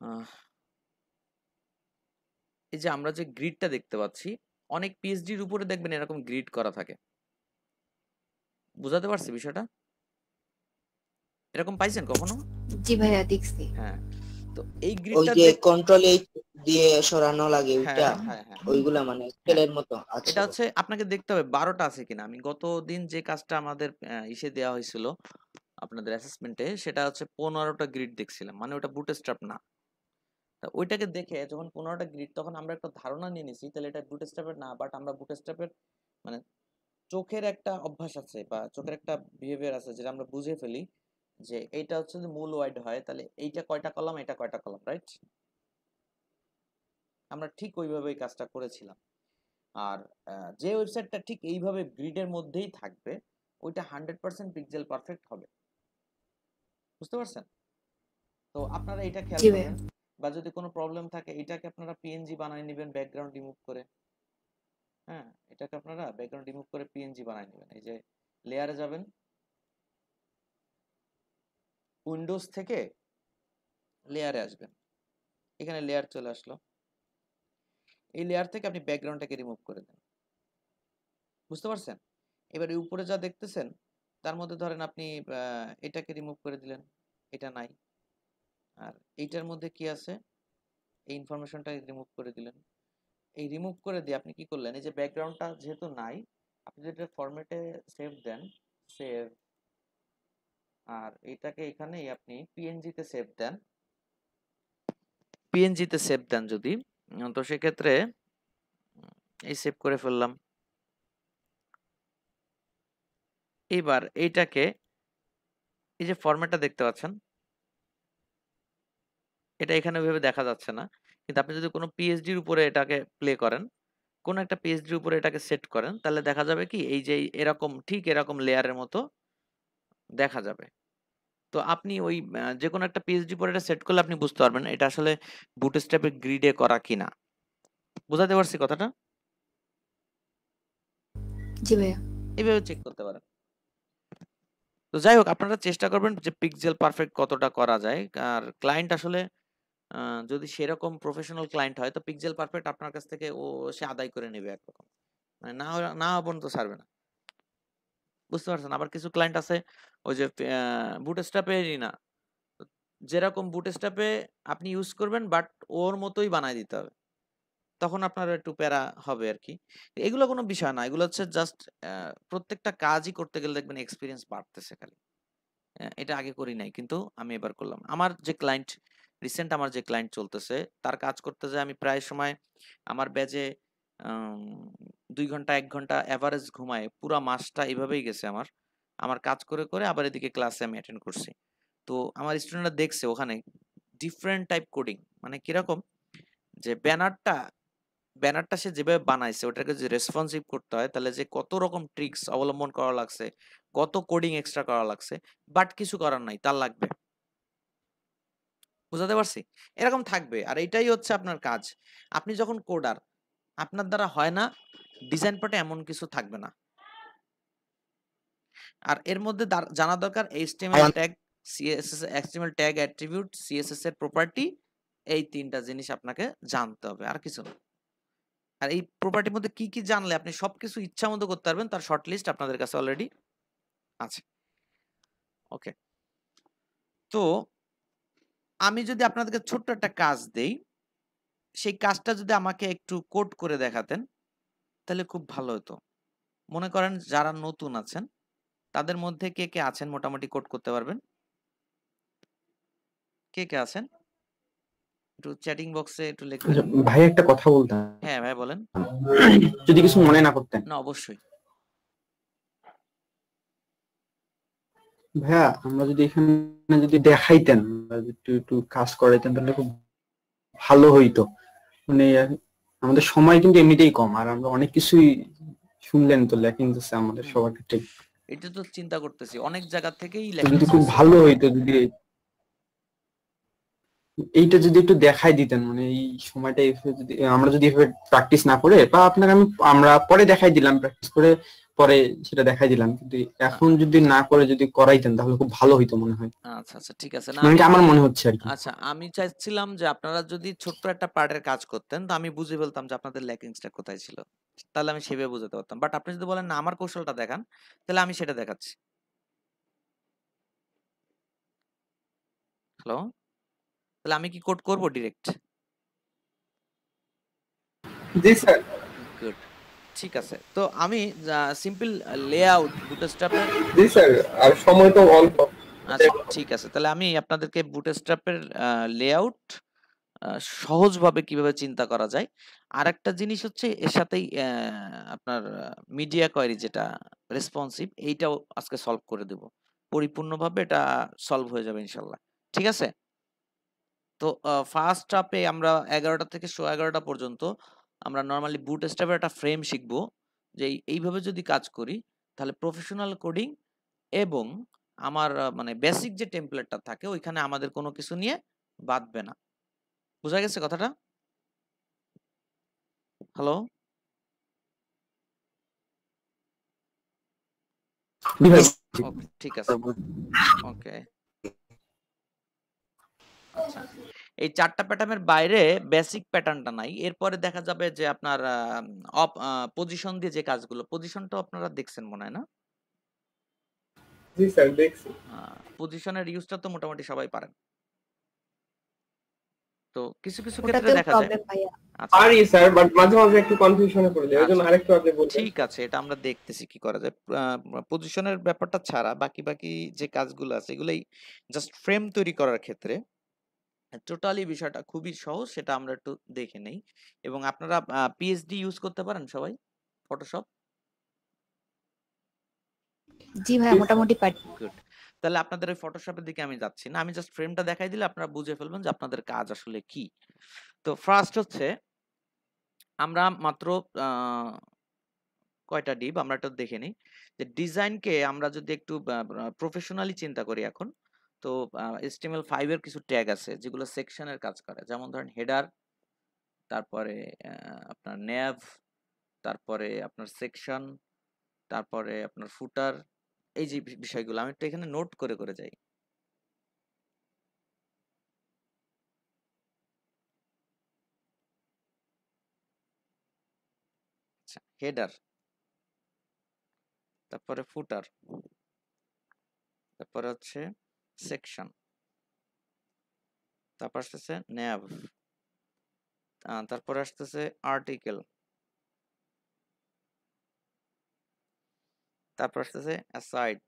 আহ, এই যে আমরা যে গ্রিডটা দেখতে পাচ্ছি, অনেক পিএইচডির উপরে দেখবেন এরকম গ্রিড করা থাকে। বুঝাতে পারছি বিষয়টা? এরকম পাইছেন কখনো? জি ভাইয়া দেখছি। হ্যাঁ। তো এই ওই গ্রিডটা যে দেখ। কন্ট্রোল এইচ দিয়ে সরানো লাগে হ্যাঁ ওইটা, হ্যাঁ হ্যাঁ হ্যাঁ ওইগুলা মানে হ্যাঁ। স্কেলের মতো। আচ্ছা এটা হচ্ছে আপনাকে দেখতে হবে 12টা আছে কিনা। আমি গত দিন যে কাজটা আমাদের ইসে দেওয়া হয়েছিল আপনাদের অ্যাসেসমেন্টে, সেটা হচ্ছে 15টা গ্রিড দেখছিলাম, মানে ওটা বুটস্ট্র্যাপ না। তা ওইটাকে দেখে যখন 15টা গ্রিড, তখন আমরা একটা ধারণা নিয়ে নিছি তাহলে এটা বুটস্ট্র্যাপের না, বাট আমরা বুটস্ট্র্যাপের মানে চোখের একটা অভ্যাস আছে বা চোখের একটা বিহেভিয়ার আছে যেটা আমরা বুঝে ফেলি যে এইটা হচ্ছে যে মূল ওয়াইড হয়, তাহলে এইটা কয়টা কলাম, এটা কয়টা কলাম, রাইট? আমরা ঠিক ওইভাবে এই কাজটা করেছিলাম। আর যে ওয়েবসাইটটা ঠিক এইভাবে গ্রিডের মধ্যেই থাকবে, ওইটা 100% পিক্সেল পারফেক্ট হবে। বুঝতে পারছেন? তো আপনারা এটা খেয়াল জি ভাইয়া। করবেন। বা যদি কোনো প্রবলেম থাকে, এটাকে আপনারা পিএনজি বানিয়ে নেবেন ব্যাকগ্রাউন্ড রিমুভ করে। হ্যাঁ, এটাকে আপনারা ব্যাকগ্রাউন্ড রিমুভ করে পিএনজি বানিয়ে নেবেন। এই যে লেয়ারে যাবেন, উইন্ডোজ থেকে লেয়ারে আসবেন, এখানে লেয়ার চলে আসলো। এই লেয়ার থেকে আপনি ব্যাকগ্রাউন্ডটাকে রিমুভ করে দেন। বুঝতে পারছেন? এবারে উপরে যা দেখতেছেন তার মধ্যে ধরেন আপনি এটাকে রিমুভ করে দিলেন, এটা নাই। আর এইটার মধ্যে কি আছে, এই ইনফরমেশনটা রিমুভ করে দিলেন। এই রিমুভ করে দিয়ে আপনি কি করলেন, এই যে ব্যাকগ্রাউন্ডটা যেহেতু নাই, আপনি যেটা ফরম্যাটে সেভ দেন, সেভ, আর এটাকে এখানেই আপনি পিএনজিতে সেভ দেন, পিএনজিতে সেভ দেন যদি, তো সেক্ষেত্রে এই সেভ করে ফেললাম। এবার এইটাকে, এই যে ফরম্যাটটা দেখতে পাচ্ছেন, এটা এখানে ওইভাবে দেখা যাচ্ছে না, কিন্তু আপনি যদি কোনো পিএইচডির উপরে এটাকে প্লে করেন, কোন একটা পিএইচডির উপরে এটাকে সেট করেন, তাহলে দেখা যাবে কি এই যে এরকম, ঠিক এরকম লেয়ারের মতো দেখা যাবে। তো আপনি ওই যে কোনো একটা পিএইচডি পরে এটা সেট করলে আপনি বুঝতে পারবেন এটা আসলে বুটস্ট্র্যাপের গ্রিডে করা কিনা। বুঝাতে পারছি কথাটা? জি ভাইয়া। এইভাবে চেক করতে পারেন। তো যাই হোক, আপনারা চেষ্টা করবেন যে পিক্সেল পারফেক্ট কতটা করা যায়। আর ক্লায়েন্ট আসলে যদি সেরকম প্রফেশনাল ক্লায়েন্ট হয়, তো পিক্সেল পারফেক্ট আপনার কাছ থেকে সে আদায় করে নেবে একরকম, মানে না হওয়া পর্যন্ত ছাড়বে না। বুঝতে পারছেন? আবার কিছু ক্লায়েন্ট আছে ওই যে বুটস্ট্র্যাপেরই না, যেরকম বুটস্ট্র্যাপে আপনি ইউজ করবেন বাট ওর মতোই বানায় দিতে হবে, তখন আপনার একটু প্যারা হবে আর কি। এগুলো কোনো বিষয় না, এগুলো হচ্ছে জাস্ট প্রত্যেকটা কাজই করতে গেলে দেখবেন এক্সপিরিয়েন্স বাড়তেছে খালি। এটা আগে করি নাই, কিন্তু আমি এবার করলাম। আমার যে ক্লায়েন্ট, রিসেন্ট আমার যে ক্লায়েন্ট চলতেছে, তার কাজ করতে যায় আমি প্রায় সময় আমার ব্যাচে 2 ঘন্টা 1 ঘন্টা অ্যাভারেজ ঘুমায় পুরা মাসটা এভাবেই গেছে আমার। আমার কাজ করে করে আবার এদিকে ক্লাসে আমি অ্যাটেন্ড করছি। তো আমার স্টুডেন্টরা দেখছে ওখানে ডিফারেন্ট টাইপ কোডিং, মানে কিরকম, যে ব্যানারটা সে যেভাবে বানাইছে ওটাকে যে রেসপন্সিভ করতে হয়, তাহলে যে কত রকম ট্রিক্স অবলম্বন করা লাগছে, কত কোডিং এক্সট্রা করা লাগছে, বাট কিছু করার নাই, তার লাগবে। বুঝাতে পারছি? এরকম থাকবে, আর এটাই হচ্ছে আপনার কাজ। আপনি যখন কোডার, আপনার দ্বারা হয় না, ডিজাইন পার্টে এমন কিছু থাকবে না। আর এর মধ্যে জানা দরকার HTML tag, CSS, HTML tag, attribute, CSS এর প্রপার্টি, এই 3টা জিনিস আপনাকে জানতে হবে, আর কিছু না। আর এই প্রপার্টির মধ্যে কি কি জানলে আপনি সবকিছু ইচ্ছা মতো করতে পারবেন, তার শর্ট লিস্ট আপনাদের কাছে অলরেডি আছে। ওকে, তো আমি যদি আপনাদেরকে ছোট্ট একটা কাজ দেই, সেই কাজটা যদি আমাকে একটু কোড করে দেখাতেন তাহলে খুব ভালো হতো। মনে করেন যারা নতুন আছেন তাদের মধ্যে কে কে আছেন মোটামুটি কোড করতে পারবেন? কে কে আছেন একটু চ্যাটিং বক্সে একটু লিখবেন। আচ্ছা, ভাই একটা কথা বলতাম, হ্যাঁ ভাই বলেন। যদি কিছু মনে না করতেন। না অবশ্যই। ভাইয়া, আমরা যদি এখানে যদি দেখাইতেন বা একটু একটু কাজ করাইতেন তাহলে খুব ভালো হইতো। মানে আমাদের সময় কিন্তু এমনিতেই কম, আর আমরা অনেক কিছুই শুনলেন তো লেখেন যাচ্ছে আমাদের সবার ক্ষেত্রে। এটা তো চিন্তা করতেছি, অনেক জায়গা থেকেই যদি লেখেন্স খুব হয়েছে। ভালো হইতো যদি এইটা যদি একটু দেখাই দিতেন, মানে এই সময়টা যদি আমরা যদি এভাবে প্র্যাকটিস না করে, বা আপনাকে আমরা পরে দেখাই দিলাম, প্র্যাকটিস করে পরে সেটা দেখাই দিলাম, কিন্তু এখন যদি না করে যদি করাইতেন তাহলে খুব ভালো হইতো মনে হয়। আচ্ছা আচ্ছা ঠিক আছে। না মানে আমি আমার মনে হচ্ছে আর কি। আচ্ছা আমি চাইছিলাম যে আপনারা যদি ছোট্ট একটা পার্টের কাজ করতেন তো আমি বুঝে ফেলতাম যে আপনাদের ল্যাকিংসটা কোথায় ছিল, তাহলে আমি সেভাবে বুঝাতে পারতাম। বাট আপনি যদি বলেন না আমার কৌশলটা দেখান, তাহলে আমি সেটা দেখাচ্ছি। হ্যালো, তাহলে আমি কি কোড করব ডিরেক্ট? জি স্যার। গুড, ঠিক আছে। তো আমি সিম্পল লেআউট বুটস্ট্র্যাপের জি স্যার, আর সময় তো অল্প। আচ্ছা ঠিক আছে, তাহলে আমি আপনাদেরকে বুটস্ট্র্যাপের লেআউট সহজভাবে কিভাবে চিন্তা করা যায়, আর একটা জিনিস হচ্ছে এর সাথেই আপনার মিডিয়া কোয়েরি যেটা রেসপন্সিভ, এইটাও আজকে সলভ করে দেব পরিপূর্ণভাবে, এটা সলভ হয়ে যাবে ইনশাল্লাহ। ঠিক আছে, তো ফার্স্ট স্টেপে আমরা 11টা থেকে 11:15 পর্যন্ত আমরা নরমালি বুটস্ট্র্যাপের একটা ফ্রেম শিখবো, যে এইভাবে যদি কাজ করি তাহলে প্রফেশনাল কোডিং এবং আমার মানে বেসিক যে টেমপ্লেটটা থাকে ওইখানে আমাদের কোনো কিছু নিয়ে বাদবে না। বোঝা গেছে কথাটা? হ্যালো, ওকে ঠিক আছে, ওকে আচ্ছা। এই 4টা প্যাটার্নের বাইরে বেসিক প্যাটার্নটা নাই। এরপরে দেখা যাবে যে আপনার পজিশন দিয়ে যে কাজগুলো, পজিশনটাও আপনারা দেখছেন মনে হয় না? জি স্যার দেখছি। পজিশনের ইউজটা তো মোটামুটি সবাই পারেন। তো কিছু ক্ষেত্রে ওটাতেও দেখা যায়। প্রবলেম ভাইয়া। আচ্ছা পারি স্যার, বাট মাঝে মাঝে একটু কনফিউশনে পড়ে যাই, এজন্য আচ্ছা আরেকটু আপনি বলবেন। ঠিক আছে, এটা আমরা দেখতেছি কি করা যায়। পজিশনের ব্যাপারটা ছাড়া বাকি যে কাজগুলো আছে এগুলাই জাস্ট ফ্রেম তৈরি করার ক্ষেত্রে টোটালি বিষয়টা খুবই সহজ, সেটা আমরা একটু দেখে নেই। এবং আপনারা পিএইচডি ইউজ করতে পারেন সবাই ফটোশপ? জি ভাইয়া মোটামুটি পারি। গুড, তাহলে আপনাদের ওই ফটোশপের দিকে আমি যাচ্ছি না, আমি জাস্ট ফ্রেমটা দেখাই দিলে আপনারা বুঝে ফেলবেন যে আপনাদের কাজ আসলে কি। তো ফার্স্ট হচ্ছে আমরা মাত্র কয়টা ডিপ আমরা একটু দেখে নিই, যে ডিজাইনকে আমরা যদি একটু প্রফেশনালি চিন্তা করি এখন, তো HTML5 এর কিছু ট্যাগ আছে যেগুলো সেকশনের কাজ করে, যেমন ধরেন হেডার, তারপরে আপনার ন্যাভ, তারপরে আপনার সেকশন, তারপরে আপনার ফুটার, এই যে বিষয়গুলো আমি একটু এখানে নোট করে যাই। আচ্ছা, হেডার, তারপরে ফুটার, তারপরে হচ্ছে সেকশন, তারপর আসতেছে ন্যাভ, তারপরে আসতেছে আর্টিকেল, তারপর আসতেছে অ্যাসাইড।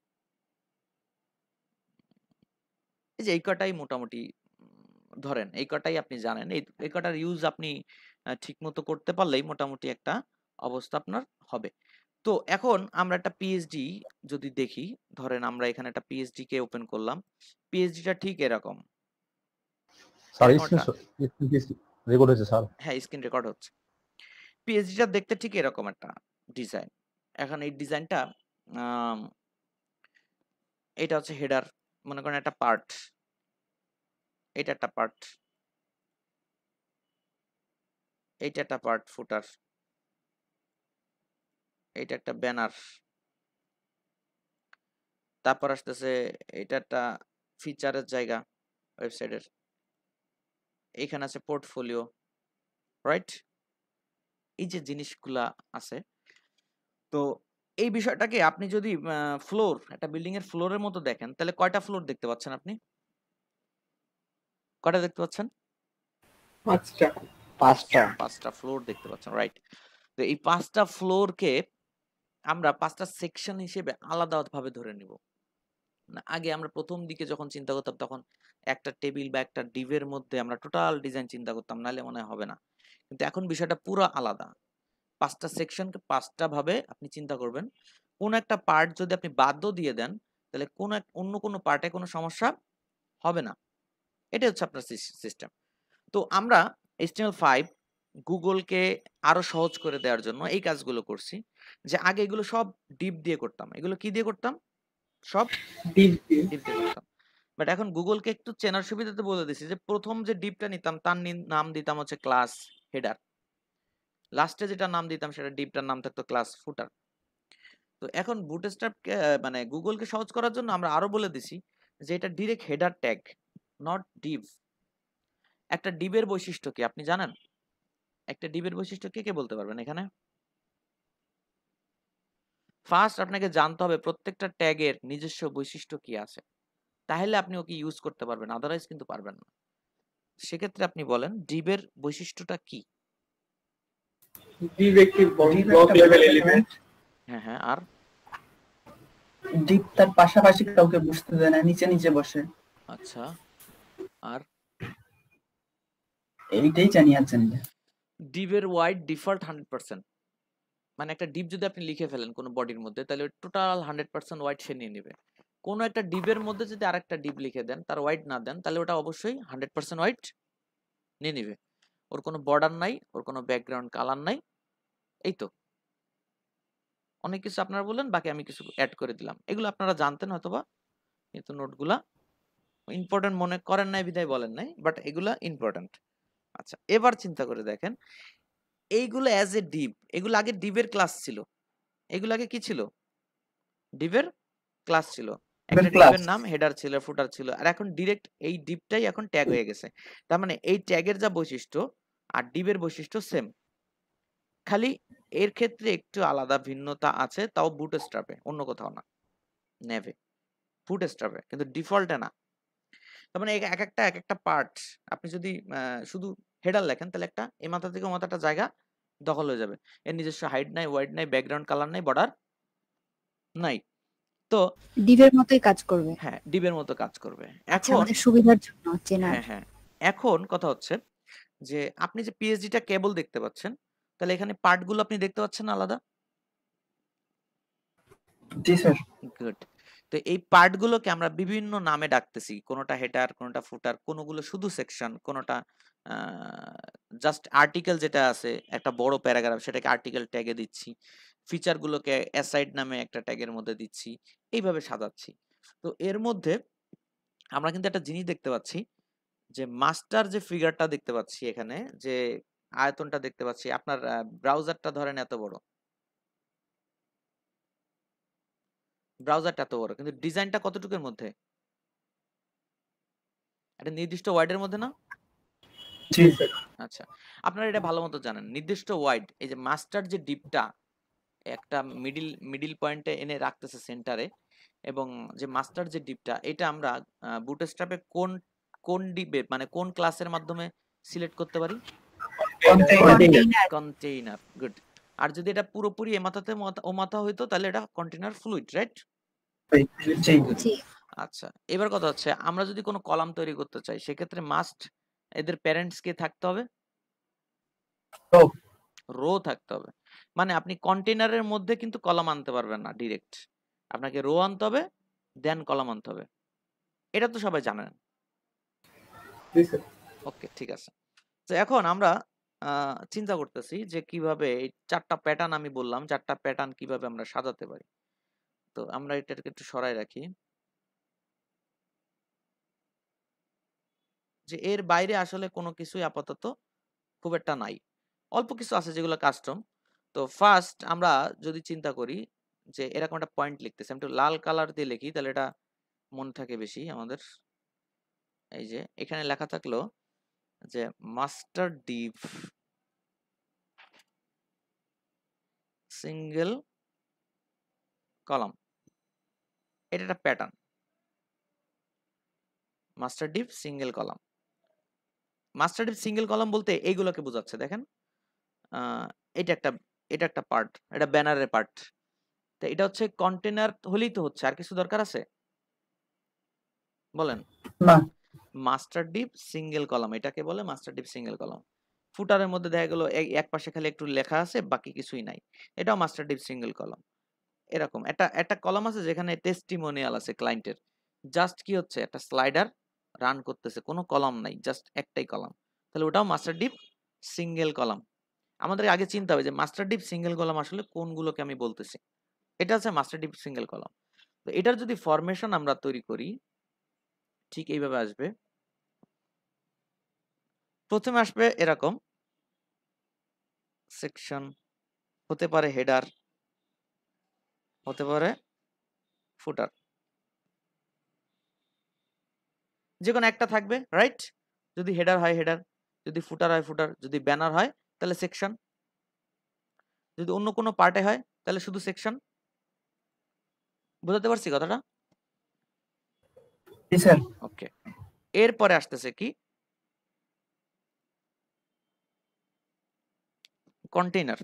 এই যে এই কটাই মোটামুটি ধরেন এই কটাই আপনি জানেন, এই কটার ইউজ আপনি ঠিক মতো করতে পারলেই মোটামুটি একটা অবস্থা আপনার হবে। তো এখন আমরা একটা পিএইচডি যদি দেখি, ধরেন আমরা এখানে একটা পিএইচডি কে ওপেন করলাম, পিএইচডিটা ঠিক এরকম। স্যার এরকম একটা রেকর্ড হচ্ছে স্যার। হ্যাঁ স্ক্রিন রেকর্ড হচ্ছে। পিএইচডিটা দেখতে ঠিক এরকম একটা ডিজাইন। এখন এই ডিজাইনটা এটা হচ্ছে হেডার, মনে করেন একটা পার্ট, এটা একটা পার্ট, এইটা একটা পার্ট ফুটার, এইটা একটা ব্যানার, তারপর আসতেছে এটা একটা ফিচারের জায়গা ওয়েবসাইটের, এখানে আছে পোর্টফোলিও, রাইট? এই যে জিনিসগুলা আছে, তো এই বিষয়টাকে আপনি যদি ফ্লোর, একটা বিল্ডিং এর ফ্লোরের মতো দেখেন, তাহলে কয়টা ফ্লোর দেখতে পাচ্ছেন আপনি? কয়টা দেখতে পাচ্ছেন? 5টা ফ্লোর দেখতে পাচ্ছেন, রাইট? তো এই 5টা ফ্লোরকে আমরা 5টা সেকশন হিসেবে আলাদাভাবে ধরে নিব। আগে আমরা প্রথম দিকে যখন চিন্তা করতাম তখন একটা টেবিল বা একটা ডিভের মধ্যে আমরা টোটাল ডিজাইন চিন্তা করতাম, নাহলে মনে হবে না। কিন্তু এখন বিষয়টা পুরো আলাদা। 5টা সেকশনকে 5টা ভাবে আপনি চিন্তা করবেন। কোন একটা পার্ট যদি আপনি বাদও দিয়ে দেন, তাহলে অন্য কোনো পার্টে কোনো সমস্যা হবে না। এটা হচ্ছে আপনার সিস্টেম। তো আমরা HTML5 গুগলকে আরো সহজ করে দেওয়ার জন্য এই কাজগুলো করছি, যে আগে এগুলো সব ডিপ দিয়ে করতাম। এগুলো কি দিয়ে করতাম? সব ডিপ দিয়ে। ডিপ দিয়ে করতাম। বাট এখন গুগলকে একটু চেনার সুবিধাতে বলে দিছি যে প্রথম যে ডিপটা নিতাম তার নাম দিতাম হচ্ছে ক্লাস হেডার, লাস্টে যেটা নাম দিতাম সেটা ডিপটার নাম থাকতো ক্লাস ফুটার। তো এখন বুটস্ট্র্যাপ মানে গুগলকে সহজ করার জন্য আমরা আরো বলে দিছি যে এটা direct header tag, not div. একটা ডিবের বৈশিষ্ট্য কি আপনি জানেন? একটা ডিবের বৈশিষ্ট্য কে কে বলতে পারবেন এখানে? ফার্স্ট আপনাকে জানতে হবে প্রত্যেকটা ট্যাগের নিজস্ব বৈশিষ্ট্য কি আছে, তাহলে আপনি ওকে ইউজ করতে পারবেন, আদারওয়াইজ কিন্তু পারবেন না। সেক্ষেত্রে আপনি বলেন ডিবের বৈশিষ্ট্যটা কি? div একটি Div ব্লক একটা লেভেল block এলিমেন্ট। হ্যাঁ হ্যাঁ, আর ডিপ তার পাশাপাশি কাউকে বসতে দেয় না, নিচে নিচে বসে। আচ্ছা, আর এইটাই জানি আর জানি না। ডিবের ওয়াইড ডিফল্ট 100%, মানে একটা ডিপ যদি আপনি লিখে ফেলেন কোনো বডির মধ্যে তাহলে টোটাল 100% ওয়াইড সে নিয়ে নেবে। কোনো একটা ডিবের মধ্যে যদি আরেকটা ডিপ লিখে দেন, তার ওয়াইড না দেন, তাহলে ওটা অবশ্যই 100% ওয়াইড নিয়ে নিবে। ওর কোনো বর্ডার নাই, ওর কোনো ব্যাকগ্রাউন্ড কালার নাই, এই তো। অনেক কিছু আপনারা বললেন, বাকি আমি কিছু অ্যাড করে দিলাম। এগুলো আপনারা জানতেন হয়তোবা, কিন্তু নোটগুলা ইম্পর্টেন্ট মনে করেন নাই বিধায় বলেন নাই, বাট এগুলা ইম্পর্টেন্ট। আচ্ছা, এবার চিন্তা করে দেখেন এইগুলো অ্যাজ এ ডিপ, এগুলো আগে ডিবের ক্লাস ছিল। এগুলো আগে কি ছিল? ডিবের ক্লাস ছিল। একটা ডিবের নাম হেডার ছিল, ফুটার ছিল, আর এখন ডিরেক্ট এই ডিপটাই এখন ট্যাগ হয়ে গেছে। তার মানে এই ট্যাগের যা বৈশিষ্ট্য আর ডিবের বৈশিষ্ট্য সেম, খালি এর ক্ষেত্রে একটু আলাদা ভিন্নতা আছে, তাও বুটস্ট্র্যাপে, অন্য কোথাও না। নেভে, বুটস্ট্র্যাপে, কিন্তু ডিফল্টে না। তার মানে এক একটা পার্ট আপনি যদি শুধু হেডার লেখেন তাহলে একটা এ মাথা থেকে ও মাথাটা জায়গা দখল হয়ে যাবে। এর নিজস্ব হাইট নাই, ওয়াইড নাই, ব্যাকগ্রাউন্ড কালার নাই, বর্ডার নাই। তো ডিভের মতোই কাজ করবে। হ্যাঁ, ডিবের মতো কাজ করবে। আচ্ছা, এখন আমাদের সুবিধার জন্য চেনার। হ্যাঁ হ্যাঁ, এখন কথা হচ্ছে যে আপনি যে পিএইচডিটা কেবল দেখতে পাচ্ছেন, তাহলে এখানে পার্টগুলো আপনি দেখতে পাচ্ছেন না আলাদা? জি স্যার। গুড। তো এই পার্টগুলোকে আমরা বিভিন্ন নামে ডাকতেছি, কোনোটা হেডার, কোনোটা ফুটার, কোনোগুলো শুধু সেকশন, কোনোটা জাস্ট আর্টিকেল যেটা আছে একটা বড় প্যারাগ্রাফ সেটাকে আর্টিকেল ট্যাগে দিচ্ছি, ফিচারগুলোকে অ্যাসাইড নামে একটা ট্যাগের মধ্যে দিচ্ছি, এইভাবে সাজাচ্ছি। তো এর মধ্যে আমরা কিন্তু একটা জিনিস দেখতে পাচ্ছি যে মাস্টার যে ফিগারটা দেখতে পাচ্ছি এখানে, যে আয়তনটা দেখতে পাচ্ছি, আপনার ব্রাউজারটা ধরেন এত বড়, ব্রাউজারটা এত বড়, কিন্তু ডিজাইনটা কতটুকুর মধ্যে? একটা নির্দিষ্ট ওয়াইডের মধ্যে না? জি স্যার। আচ্ছা, আপনারা এটা ভালো মতো জানেন, নির্দিষ্ট ওয়াইড, এই যে মাস্টার যে ডিপটা একটা মিডিল পয়েন্টে এনে রাখতেছে সেন্টারে, এবং যে মাস্টার যে ডিপটা এটা আমরা বুটস্ট্র্যাপে কোন কোন ডিপে মানে কোন ক্লাসের মাধ্যমে সিলেক্ট করতে পারি? কন্টেইনার। গুড। আর যদি এটা পুরোপুরি এ মাথাতে ও মাথা হইতো তাহলে এটা কন্টেইনার ফ্লুইড, রাইট? জি জি। আচ্ছা, এবার কথা হচ্ছে আমরা যদি কোনো কলাম তৈরি করতে চাই সেক্ষেত্রে মাস্ট এদের প্যারেন্টস কে থাকতে হবে? রো। রো থাকতে হবে। মানে আপনি কন্টেইনারের মধ্যে কিন্তু কলাম আনতে পারবেন না ডিরেক্ট, আপনাকে রো আনতে হবে, দেন কলাম আনতে হবে। এটা তো সবাই জানেন। জি স্যার। ওকে, ঠিক আছে। তো এখন আমরা চিন্তা করতেছি যে কিভাবে এই চারটা প্যাটার্ন আমি বললাম, চারটা প্যাটার্ন কিভাবে আমরা সাজাতে পারি। তো আমরা এটাকে একটু সরাই রাখি, যে এর বাইরে আসলে কোনো কিছুই আপাতত খুব একটা নাই, অল্প কিছু আছে যেগুলো কাস্টম। তো ফার্স্ট আমরা যদি চিন্তা করি যে এরকম একটা পয়েন্ট লিখতেছি, আমি একটু লাল কালার দিয়ে লিখি তাহলে এটা মনে থাকে বেশি আমাদের। এই যে এখানে লেখা থাকলো যে মাস্টার ডিভ সিঙ্গেল কলাম, এটা একটা pattern. Master div single column, master div single column বলতে এইগুলোকে বোঝাচ্ছে। দেখেন এটা একটা পার্ট, এটা ব্যানারের পার্ট। তো এটা হচ্ছে কন্টেনার হলেই তো হচ্ছে, আর কিছু দরকার আছে বলেন? না। মাস্টার ডিভ সিঙ্গেল কলাম, এটাকে বলে মাস্টার ডিভ সিঙ্গেল কলাম। ফুটারের মধ্যে দেখা গেল এক পাশে খালি একটু লেখা আছে, বাকি কিছুই নাই, এটাও মাস্টার ডিভ সিঙ্গেল কলাম। এরকম একটা কলাম আছে যেখানে টেস্টিমোনিয়াল আছে ক্লায়েন্টের, জাস্ট কি হচ্ছে একটা স্লাইডার রান করতেছে, কোনো কলাম নাই, জাস্ট একটাই কলাম, তাহলে ওটাও মাস্টার ডিভ সিঙ্গেল কলাম। আমাদের আগে চিন্তা হবে যে মাস্টার ডিভ সিঙ্গেল কলাম আসলে কোনগুলোকে আমি বলতেছি। এটা হচ্ছে মাস্টার ডিভ সিঙ্গেল কলাম। তো এটার যদি ফরমেশন আমরা তৈরি করি, ঠিক এইভাবে আসবে। প্রথমে আসবে এরকম সেকশন, হতে পারে হেডার, হতে পারে ফুটার, যে কোনো একটা থাকবে, রাইট? যদি হেডার হয় হেডার, যদি ফুটার হয় ফুটার, যদি ব্যানার হয় তাহলে সেকশন, যদি অন্য কোনো পার্টে হয় তাহলে শুধু সেকশন। বুঝতে পারছি কথাটা? জি স্যার। ওকে, এরপরে আসতেছে কি কন্টেইনার।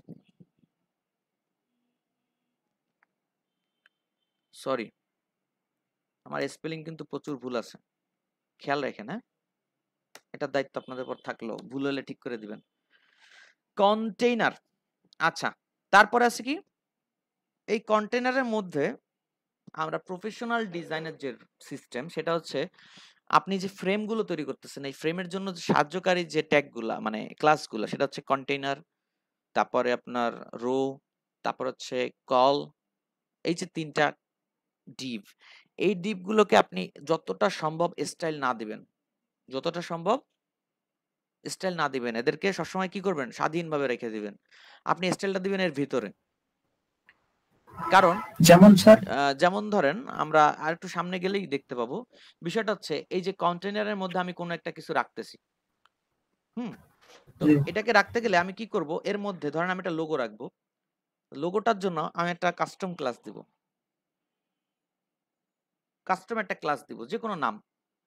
সরি, আমার স্পেলিং কিন্তু প্রচুর ভুল আছে, খেয়াল রাখেন। হ্যাঁ, এটার দায়িত্ব আপনাদের উপর থাকলো, ভুল হলে ঠিক করে দিবেন। কন্টেইনার, আচ্ছা, তারপরে আছে কি এই কন্টেইনারের মধ্যে আমরা প্রফেশনাল ডিজাইনের যে সিস্টেম, সেটা হচ্ছে আপনি যে ফ্রেমগুলো তৈরি করতেছেন, এই ফ্রেমের জন্য যে সাহায্যকারী যে ট্যাগগুলা মানে ক্লাসগুলো, সেটা হচ্ছে কন্টেইনার, তারপরে আপনার রো, তারপর হচ্ছে কল, এই যে তিনটা ডিভ, এই ডিভগুলোকে আপনি যতটা সম্ভব স্টাইল না দিবেন, যতটা সম্ভব স্টাইল না দিবেন, এদেরকে সবসময় কি করবেন, স্বাধীনভাবে রেখে দিবেন। আপনি স্টাইলটা দিবেন এর ভিতরে, কারণ যেমন স্যার? যেমন ধরেন আমরা আর একটু সামনে গেলেই দেখতে পাবো, বিষয়টা হচ্ছে এই যে কন্টেইনারের মধ্যে আমি কোনো একটা কিছু রাখতেছি, তো জি। এটাকে রাখতে গেলে আমি কি করব, এর মধ্যে ধরেন আমি একটা লোগো রাখবো, লোগোটার জন্য আমি একটা কাস্টম ক্লাস দিব, কাস্টম একটা ক্লাস দিব, যে কোনো নাম,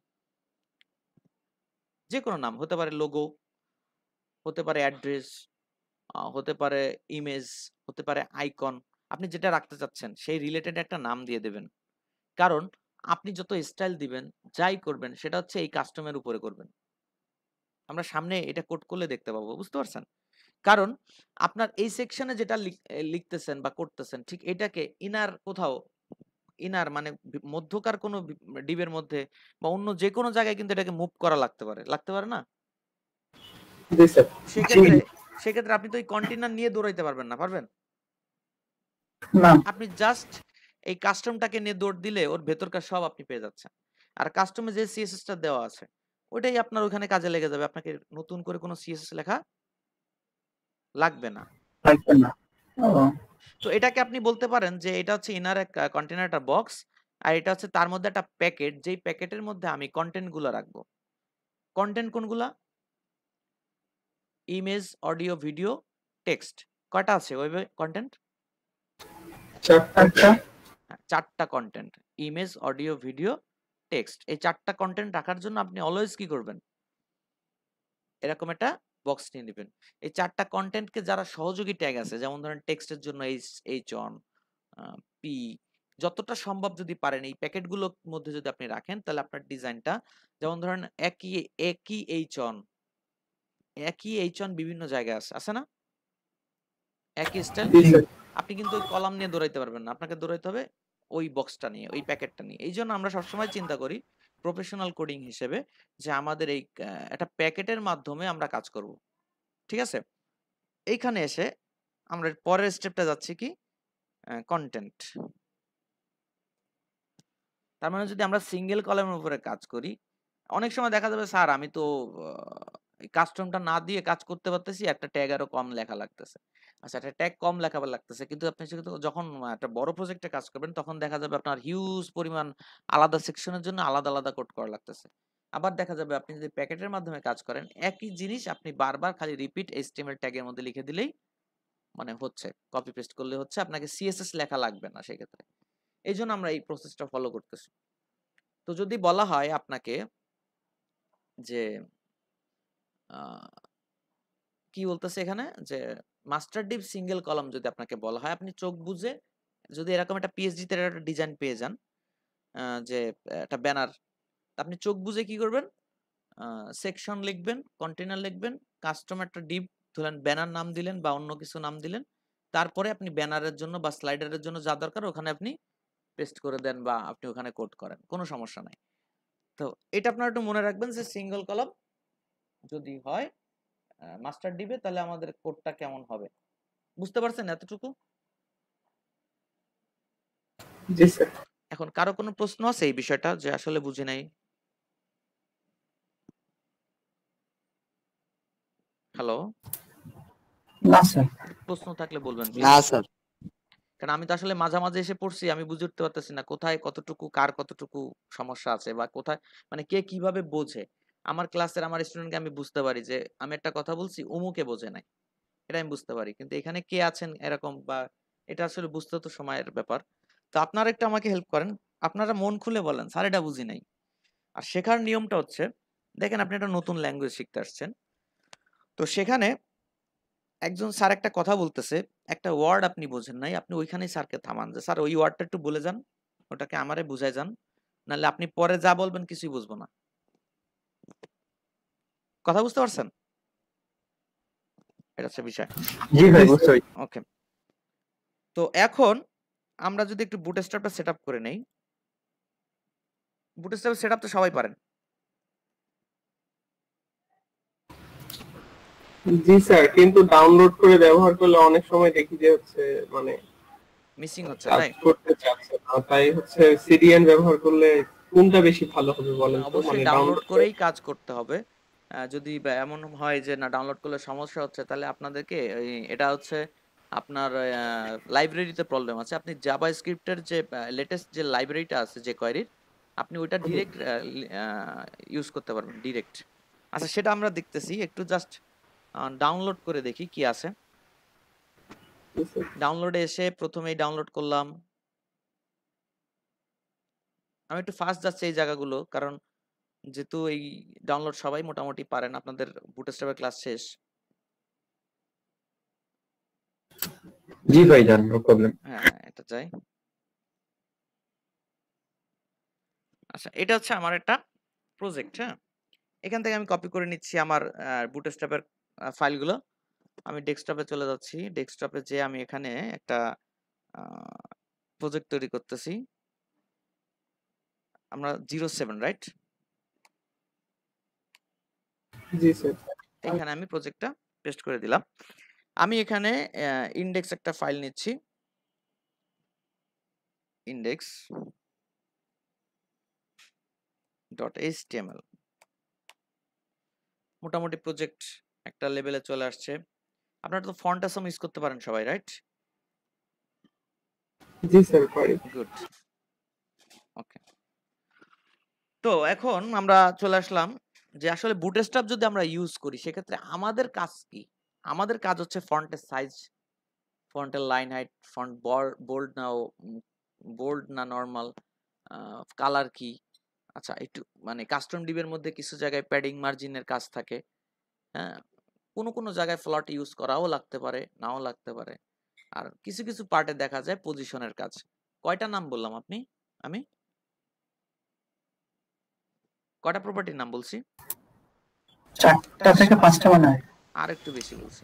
যে কোনো নাম হতে পারে, লোগো হতে পারে, অ্যাড্রেস হতে পারে, ইমেজ হতে পারে, আইকন, আপনি যেটা রাখতে চাচ্ছেন সেই রিলেটেড একটা নাম দিয়ে দেবেন। কারণ আপনি যত স্টাইল দিবেন, যাই করবেন, সেটা হচ্ছে এই কাস্টমের উপরে করবেন। আমরা সামনে এটা কোড করলে দেখতে পাবো, বুঝতে পারছেন? কারণ আপনার এই সেকশনে যেটা লিখতেছেন বা করতেছেন, ঠিক এটাকে ইনার কোথাও, ইনার মানে মধ্যকার কোনো ডিবের মধ্যে বা অন্য যে কোনো জায়গায় কিন্তু এটাকে মুভ করা লাগতে পারে, লাগতে পারে না? জি স্যার। সেক্ষেত্রে সেক্ষেত্রে আপনি তো এই কন্টেইনার নিয়ে দৌড়াইতে পারবেন না, পারবেন? না। আপনি জাস্ট এই কাস্টমটাকে নিয়ে দৌড় দিলে ওর ভেতরকার সব আপনি পেয়ে যাচ্ছেন। আর কাস্টমে যে সিএসএসটা দেওয়া আছে ওইটাই আপনার ওখানে কাজে লেগে যাবে, আপনাকে নতুন করে কোনো সিএসএস লেখা লাগবে না। লাগবে না। ও, তো এটাকে আপনি বলতে পারেন যে এটা হচ্ছে ইনার এক কন্টেইনার একটা বক্স, আর এটা হচ্ছে তার মধ্যে একটা প্যাকেট, যেই প্যাকেটের মধ্যে আমি কন্টেন্ট গুলো রাখবো। কন্টেন্ট কোনগুলা? Image, audio, video, text. কয়টা আছে ওয়েবে কন্টেন্ট? আচ্ছা। চারটা content, image, audio, video, text. এই চারটা কন্টেন্ট রাখার জন্য আপনি অলওয়েজ কি করবেন, এরকম একটা বক্স নিয়ে নেবেন। এই চারটা কন্টেন্টকে যারা সহযোগী ট্যাগ আছে, যেমন ধরেন টেক্সটের জন্য এইচ অন, পি, যতটা সম্ভব যদি পারেন এই প্যাকেটগুলোর মধ্যে যদি আপনি রাখেন, তাহলে আপনার ডিজাইনটা, যেমন ধরেন একই একই এইচ অন, একই এইচ অন বিভিন্ন জায়গায় আছে না? একই স্টাইল, জি স্যার। আপনি কিন্তু ওই কলাম নিয়ে দৌড়াইতে পারবেন না, আপনাকে দৌড়াইতে হবে ওই বক্সটা নিয়ে, ওই প্যাকেটটা নিয়ে। এই জন্য আমরা সবসময় চিন্তা করি প্রফেশনাল কোডিং হিসেবে যে আমাদের এই একটা প্যাকেটের মাধ্যমে আমরা কাজ করব, ঠিক আছে? এইখানে এসে আমরা পরের স্টেপটা যাচ্ছি কি, কন্টেন্ট। তার মানে যদি আমরা সিঙ্গেল কলামের উপরে কাজ করি, অনেক সময় দেখা যাবে স্যার আমি তো কাস্টমটা না দিয়ে কাজ করতে পারতেছি, একটা ট্যাগ আরো কম লেখা লাগতেছে। আচ্ছা, একটা ট্যাগ কম লেখা লাগতেছে, কিন্তু আপনি যখন একটা বড় প্রজেক্টে কাজ করবেন, তখন দেখা যাবে আপনার হিউজ পরিমাণ আলাদা সেকশনের জন্য আলাদা আলাদা কোড করা লাগতেছে। আবার দেখা যাবে আপনি যদি প্যাকেটের মাধ্যমে কাজ করেন, একই জিনিস আপনি বারবার খালি রিপিট এইচটিএমএল ট্যাগের মধ্যে লিখে দিলেই মানে হচ্ছে, কপি পেস্ট করলে হচ্ছে, আপনাকে সিএসএস লেখা লাগবে না সেক্ষেত্রে। এই জন্য আমরা এই প্রসেসটা ফলো করতেছি। তো যদি বলা হয় আপনাকে যে কি বলতেছে এখানে, যে মাস্টার ডিভ সিঙ্গেল কলাম যদি আপনাকে বলা হয়, আপনি চোখ বুঝে যদি এরকম একটা পিএইচডি তে একটা ডিজাইন পেয়ে যান, যে একটা ব্যানার, আপনি চোখ বুঝে কি করবেন, সেকশন লিখবেন, কন্টেইনার লিখবেন, কাস্টম একটা ডিভ ধরেন ব্যানার নাম দিলেন বা অন্য কিছু নাম দিলেন, তারপরে আপনি ব্যানারের জন্য বা স্লাইডারের জন্য যা দরকার ওখানে আপনি পেস্ট করে দেন বা আপনি ওখানে কোড করেন, কোনো সমস্যা নাই। তো এটা আপনারা একটু মনে রাখবেন যে সিঙ্গেল কলাম যদি হয় মাস্টার ডিবে, তাহলে আমাদের কোডটা কেমন হবে, বুঝতে পারছেন এতটুকু? জি স্যার। এখন কারো কোনো প্রশ্ন আছে এই বিষয়টা যে আসলে বুঝে নাই? হ্যালো, না স্যার। প্রশ্ন থাকলে বলবেন না প্লিজ। স্যার। কারণ আমি তো আসলে মাঝামাঝি এসে পড়ছি, আমি বুঝে উঠতে পারতেছি না কোথায় কতটুকু কার কতটুকু সমস্যা আছে বা কোথায় মানে কে কিভাবে বোঝে। আমার ক্লাসের আমার স্টুডেন্টকে আমি বুঝতে পারি যে আমি একটা কথা বলছি অমুকে বোঝে নাই, এটা আমি বুঝতে পারি, কিন্তু এখানে কে আছেন এরকম বা এটা আসলে বুঝতে তো সময়ের ব্যাপার। তো আপনারা একটু আমাকে হেল্প করেন, আপনারা মন খুলে বলেন স্যার এটা বুঝি নাই। আর শেখার নিয়মটা হচ্ছে, দেখেন আপনি একটা নতুন ল্যাঙ্গুয়েজ শিখতে আসছেন, তো সেখানে একজন স্যার একটা কথা বলতেছে, একটা ওয়ার্ড আপনি বোঝেন নাই, আপনি ওইখানেই স্যারকে থামান যে স্যার ওই ওয়ার্ডটা একটু বলে যান, ওটাকে আমারে বুঝাই যান, নাহলে আপনি পরে যা বলবেন কিছুই বুঝবো না। কথা বুঝতে পারছেন? এটা হচ্ছে বিষয়। জি ভাই, বুঝতে পারি। ওকে, তো এখন আমরা যদি একটু বুটস্ট্র্যাপটা সেট আপ করে নেই। বুটস্ট্র্যাপ সেট আপ তো সবাই পারেন। জি স্যার, কিন্তু ডাউনলোড করে ব্যবহার করলে অনেক সময় দেখি যে হচ্ছে মানে মিসিং হচ্ছে কাজ তাই? করতে চাচ্ছে না, তাই হচ্ছে সিডিএন ব্যবহার করলে কোনটা বেশি ভালো হবে বলেন না, তো, মানে অবশ্যই ডাউনলোড ডাউনলোড করে। করেই কাজ করতে হবে। যদি এমন হয় যে না ডাউনলোড করলে সমস্যা হচ্ছে, তাহলে আপনাদেরকে এটা হচ্ছে আপনার লাইব্রেরিতে প্রবলেম আছে। আপনি জাভা স্ক্রিপ্টের যে লেটেস্ট যে লাইব্রেরিটা আছে যে কোয়েরির, আপনি ওইটা ডিরেক্ট ইউজ করতে পারবেন ডিরেক্ট। আচ্ছা, সেটা আমরা দেখতেছি, একটু জাস্ট ডাউনলোড করে দেখি কি আছে। জি স্যার। ডাউনলোডে এসে প্রথমেই ডাউনলোড করলাম। আমি একটু ফাস্ট যাচ্ছি এই জায়গাগুলো, কারণ যেহেতু এই ডাউনলোড সবাই মোটামুটি পারেন, আপনাদের বুটস্ট্র্যাপের ক্লাস শেষ। জি ভাই, জান, নো প্রবলেম। হ্যাঁ, এটা চাই। আচ্ছা, এটা হচ্ছে আমার একটা প্রজেক্ট। হ্যাঁ, এখান থেকে আমি কপি করে নিচ্ছি আমার বুটস্ট্র্যাপের ফাইলগুলো। আমি ডেস্কটপে চলে যাচ্ছি, ডেস্কটপে যে আমি এখানে একটা প্রজেক্ট তৈরি করতেছি। আমরা 07 রাইট, জি স্যার। এখানে আমি প্রজেক্টটা পেস্ট করে দিলাম। আমি এখানে ইন্ডেক্স একটা ফাইল নিচ্ছি, ইন্ডেক্স ডট এইচটিএমএল। মোটামুটি প্রজেক্ট একটা লেভেলে চলে আসছে। আপনারা তো ফন্ট আসাম ইউজ করতে পারেন সবাই, রাইট? জি স্যার, পারি। Good, okay. তো এখন আমরা চলে আসলাম যে আসলে বুটস্ট্র্যাপ যদি আমরা ইউজ করি সেক্ষেত্রে আমাদের কাজ কি? আমাদের কাজ হচ্ছে ফন্টের সাইজ, ফন্টের লাইন হাইট, ফন্ট বোল্ড না বোল্ড না নরমাল, কালার কি। আচ্ছা, একটু মানে কাস্টম ডিবের মধ্যে কিছু জায়গায় প্যাডিং মার্জিনের কাজ থাকে। হ্যাঁ, কোনো জায়গায় ফ্লট ইউজ করাও লাগতে পারে, নাও লাগতে পারে। আর কিছু কিছু পার্টে দেখা যায় পজিশনের কাজ। কয়টা নাম বললাম আমি কয়টা প্রপার্টির নাম বলছি? 4টা থেকে 5টা মনে হয়। আর একটু বেশি বলছি।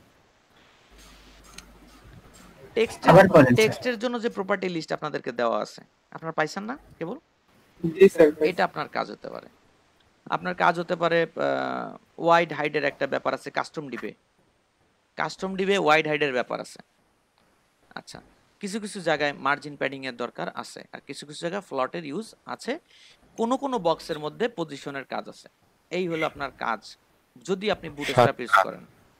আবার বলেন স্যার। টেক্সটের জন্য যে প্রপার্টি লিস্ট আপনাদেরকে দেওয়া আছে, আপনারা পাইছেন না কেবল? জি স্যার, এটা আপনার কাজ হতে পারে। আপনার কাজ হতে পারে ওয়াইড হাইডের একটা ব্যাপার আছে কাস্টম ডিবে, ওয়াইড হাইডের ব্যাপার আছে। আচ্ছা, কিছু কিছু জায়গায় মার্জিন প্যাডিং এর দরকার আছে, আর কিছু কিছু জায়গায় ফ্লটের ইউজ আছে, কোনো বক্সের মধ্যে পজিশনের কাজ আছে। এই হলো আপনার কাজ যদি আপনি বুটস্ট্র্যাপ ইউজ করেন।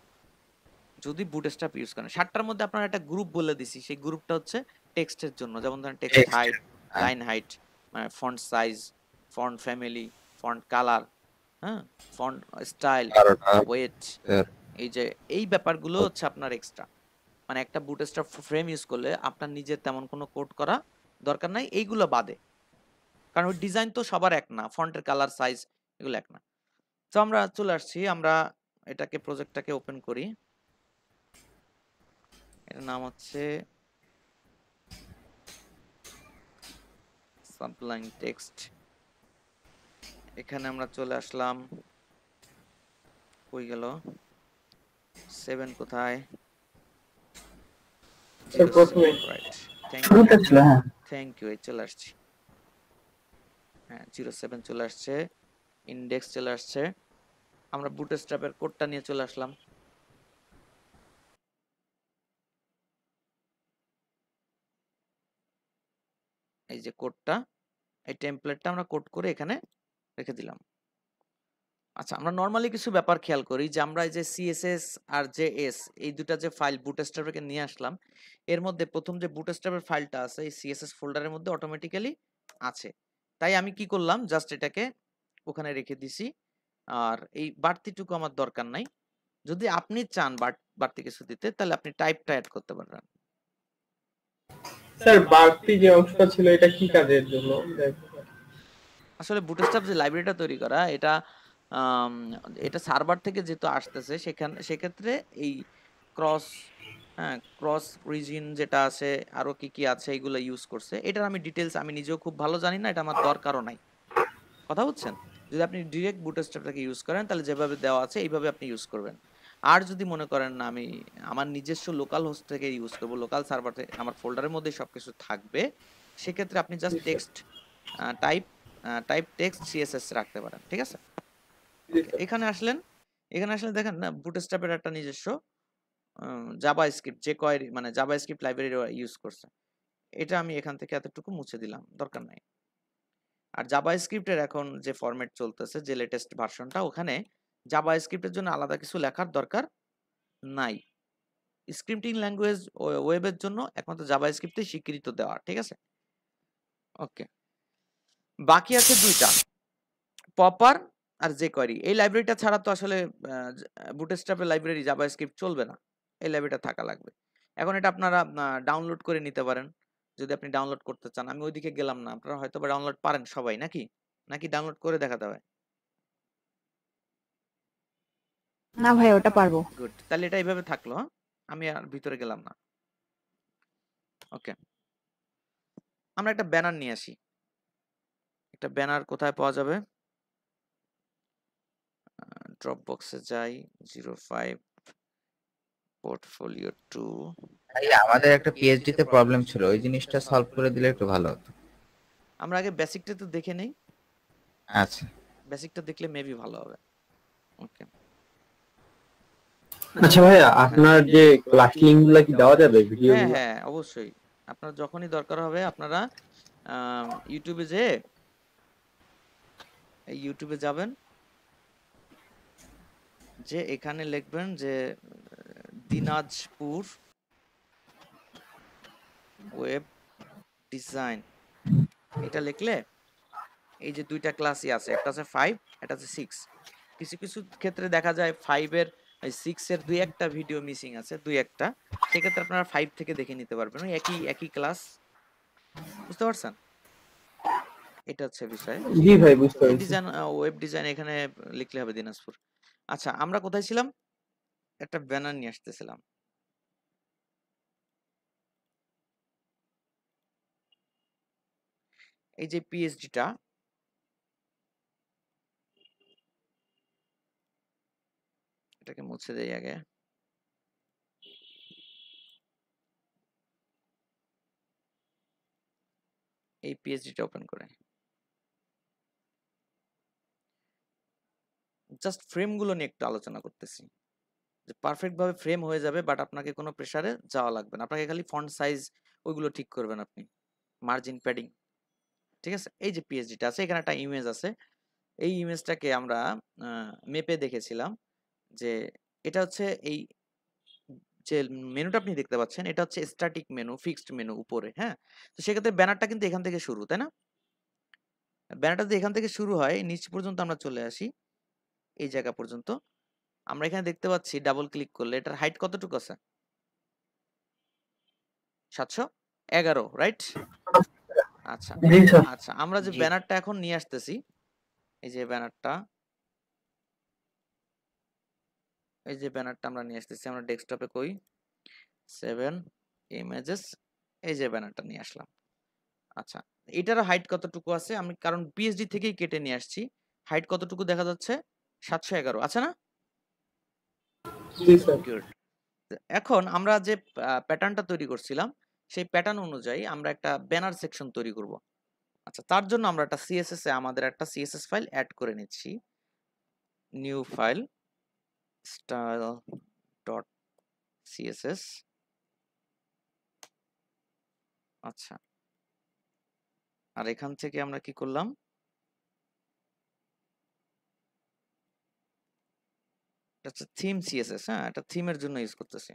7টার মধ্যে আপনার একটা গ্রুপ বলে দিছি, সেই গ্রুপটা হচ্ছে টেক্সটের জন্য, যেমন ধরেন text height, line height, font size, font family, font colour, হ্যাঁ, ফন্ট স্টাইল, ওয়েট। এই যে এই ব্যাপারগুলো হচ্ছে আপনার এক্সট্রা। মানে একটা বুটস্ট্র্যাপ ফ্রেম ইউজ করলে আপনার নিজের তেমন কোনো কোড করা দরকার নাই এইগুলো বাদে, কারণ ওই ডিজাইন তো সবার এক না, ফন্টের কালার সাইজ এগুলো এক না। তো আমরা চলে আসছি, আমরা এটাকে প্রজেক্টটাকে ওপেন করি। এর নাম হচ্ছে সাবলাইম টেক্সট। এখানে আমরা চলে আসলাম, কই গেল 7 কোথায়? স্যার প্রথমে রাইট, শুরুতে ছিল। হ্যাঁ, থ্যাংক ইউ, এই চলে আসছি। হ্যাঁ, 07 চলে আসছে, ইন্ডেক্স চলে আসছে। আমরা বুটস্ট্র্যাপের কোডটা নিয়ে চলে আসলাম। এই যে কোডটা, এই টেমপ্লেটটা আমরা কোড করে এখানে রেখে দিলাম। আচ্ছা, আমরা নরমালি কিছু ব্যাপার খেয়াল করি যে আমরা এই যে সিএসএস আর জেএস এই দুটা যে ফাইল বুটস্ট্র্যাপ থেকে নিয়ে আসলাম, এর মধ্যে প্রথম যে বুটস্ট্র্যাপের ফাইলটা আছে এই সিএসএস ফোল্ডারের মধ্যে অটোমেটিক্যালি আছে। তাই আমি কি করলাম, জাস্ট এটাকে ওখানে রেখে দিছি, আর এই বাড়তিটুকু আমার দরকার নাই। যদি আপনি চান বাড়তি কিছু দিতে, তাহলে আপনি টাইপটা অ্যাড করতে পারবেন। স্যার বাড়তি যে অংশটা ছিল এটা কি কাজের জন্য? আসলে বুটস্ট্র্যাপ যে লাইব্রেরিটা তৈরি করা, এটা এটা সার্ভার থেকে যেহেতু আসতেছে, সেক্ষেত্রে এই ক্রস ক্রস রিজিন যেটা আছে, আরো কি কি আছে এগুলো ইউজ করছে। এটার আমি ডিটেলস আমি নিজেও খুব ভালো জানি না, এটা আমার দরকারও নাই। কথা বুঝছেন? যদি আপনি ডিরেক্ট বুটস্ট্র্যাপটাকে ইউজ করেন, তাহলে যেভাবে দেওয়া আছে এইভাবে আপনি ইউজ করবেন। আর যদি মনে করেন না আমি আমার নিজস্ব লোকাল হোস্ট থেকে ইউজ করব, লোকাল সার্ভার থেকে আমার ফোল্ডারের মধ্যে সবকিছু থাকবে, সেক্ষেত্রে আপনি just text type text CSS রাখতে পারেন। ঠিক আছে? এখানে আসলেন, দেখেন না বুটস্ট্র্যাপের একটা নিজস্ব জাভা স্ক্রিপ্ট যে কোয়েরি মানে জাভা স্ক্রিপ্ট লাইব্রেরি ইউজ করছে। এটা আমি এখান থেকে এতটুকু মুছে দিলাম, দরকার নাই। আর জাভা স্ক্রিপ্টের এখন যে ফরম্যাট চলতেছে, যে লেটেস্ট ভার্সনটা, ওখানে জাভা স্ক্রিপ্টের জন্য আলাদা কিছু লেখার দরকার নাই। স্ক্রিপ্টিং ল্যাঙ্গুয়েজ ওয়েবের জন্য একমাত্র জাভা স্ক্রিপ্টে স্বীকৃতি দেওয়া। ঠিক আছে? ওকে, বাকি আছে দুইটা, পপার আর jQuery। এই লাইব্রেরিটা ছাড়া তো আসলে বুটস্ট্র্যাপের লাইব্রেরি জাভাস্ক্রিপ্ট চলবে না, এই লাইব্রেরিটা থাকা লাগবে। এখন এটা আপনারা ডাউনলোড করে নিতে পারেন যদি আপনি ডাউনলোড করতে চান। আমি ওইদিকে গেলাম না, আপনারা হয়তো বা ডাউনলোড পারেন সবাই, নাকি ডাউনলোড করে দেখাতে হবে? না ভাই, ওটা পারবো। গুড, তাহলে এটা এইভাবে থাকলো। আমি আর ভিতরে গেলাম না। ওকে, আমরা একটা ব্যানার নিয়ে আসি। একটা ব্যানার কোথায় পাওয়া যাবে? ড্রপ বক্সে যাই, 05 পোর্টফোলিও 2। ভাই আমাদের একটা পিএইচডি তে প্রবলেম ছিল, ওই জিনিসটা সলভ করে দিলে একটু ভালো হতো। আমরা আগে বেসিকটা তো দেখে নেই। আচ্ছা, বেসিকটা দেখলে মেবি ভালো হবে। ওকে, আচ্ছা ভাইয়া, আপনার যে ক্লাস লিংক গুলা কি দেওয়া যাবে ভিডিও? হ্যাঁ অবশ্যই। আপনার যখনই দরকার হবে আপনারা ইউটিউবে যাবেন, যে এখানে লিখবেন যে দিনাজপুর ওয়েব ডিজাইন, এটা লিখলে এই যে দুইটা ক্লাসই আছে, একটা আছে 5, একটা আছে 6। কিছু কিছু ক্ষেত্রে দেখা যায় 5 এর 6 এর দুই একটা ভিডিও মিসিং আছে, দুই একটা, সেক্ষেত্রে আপনারা 5 থেকে দেখে নিতে পারবেন, ওই একই ক্লাস। বুঝতে পারছেন? এটা হচ্ছে বিষয়। জি ভাই, বুঝতে পেরেছি। ডিজাইন ওয়েব ডিজাইন এখানে লিখলে হবে দিনাজপুর। আচ্ছা, আমরা কোথায় ছিলাম? একটা ব্যানার নিয়ে আসতেছিলাম। এই যে পিএইচডিটা, এটাকে মুছে দেই আগে। এই পিএইচডিটা ওপেন করে জাস্ট ফ্রেমগুলো নিয়ে একটু আলোচনা করতেছি, যে পারফেক্ট ভাবে ফ্রেম হয়ে যাবে, বাট আপনাকে কোনো প্রেসারে যাওয়া লাগবে না। আপনাকে খালি ফন্ট সাইজ ওইগুলো ঠিক করবেন আপনি, মার্জিন প্যাডিং। ঠিক আছে? এই যে পিএইচডিটা আছে, এখানে একটা ইমেজ আছে। এই ইমেজটাকে আমরা মেপে দেখেছিলাম যে এটা হচ্ছে এই যে মেনুটা আপনি দেখতে পাচ্ছেন, এটা হচ্ছে স্ট্যাটিক মেনু, ফিক্সড মেনু উপরে। হ্যাঁ, তো সেক্ষেত্রে ব্যানারটা কিন্তু এখান থেকে শুরু, তাই না? ব্যানারটা যদি এখান থেকে শুরু হয়, নিচ পর্যন্ত আমরা চলে আসি, এই জায়গা পর্যন্ত। আমরা এখানে দেখতে পাচ্ছি ডাবল ক্লিক করলে এটার হাইট কতটুকু আছে? 711, রাইট? আচ্ছা জি স্যার। আচ্ছা, আমরা যে ব্যানারটা এখন নিয়ে আসতেছি, এই যে ব্যানারটা আমরা নিয়ে আসতেছি, আমরা ডেস্কটপে কই 7 ইমেজেস, এই যে ব্যানারটা নিয়ে আসলাম। আচ্ছা, এটার হাইট কতটুকু আছে? আমি কারণ পিএইচডি থেকেই কেটে নিয়ে আসছি, হাইট কতটুকু দেখা যাচ্ছে? 711 আছে না? জি স্যার। গুড। এখন আমরা যে প্যাটার্নটা তৈরি করছিলাম, সেই প্যাটার্ন অনুযায়ী আমরা একটা ব্যানার সেকশন তৈরি করব। আচ্ছা, তার জন্য আমরা একটা সিএসএস এ আমাদের একটা সিএসএস ফাইল অ্যাড করে নিচ্ছি। New file style.css। আচ্ছা, আর এখান থেকে আমরা কি করলাম? এটা হচ্ছে থিম সিএসএস। হ্যাঁ, এটা থিমের জন্য ইউজ করতেছি।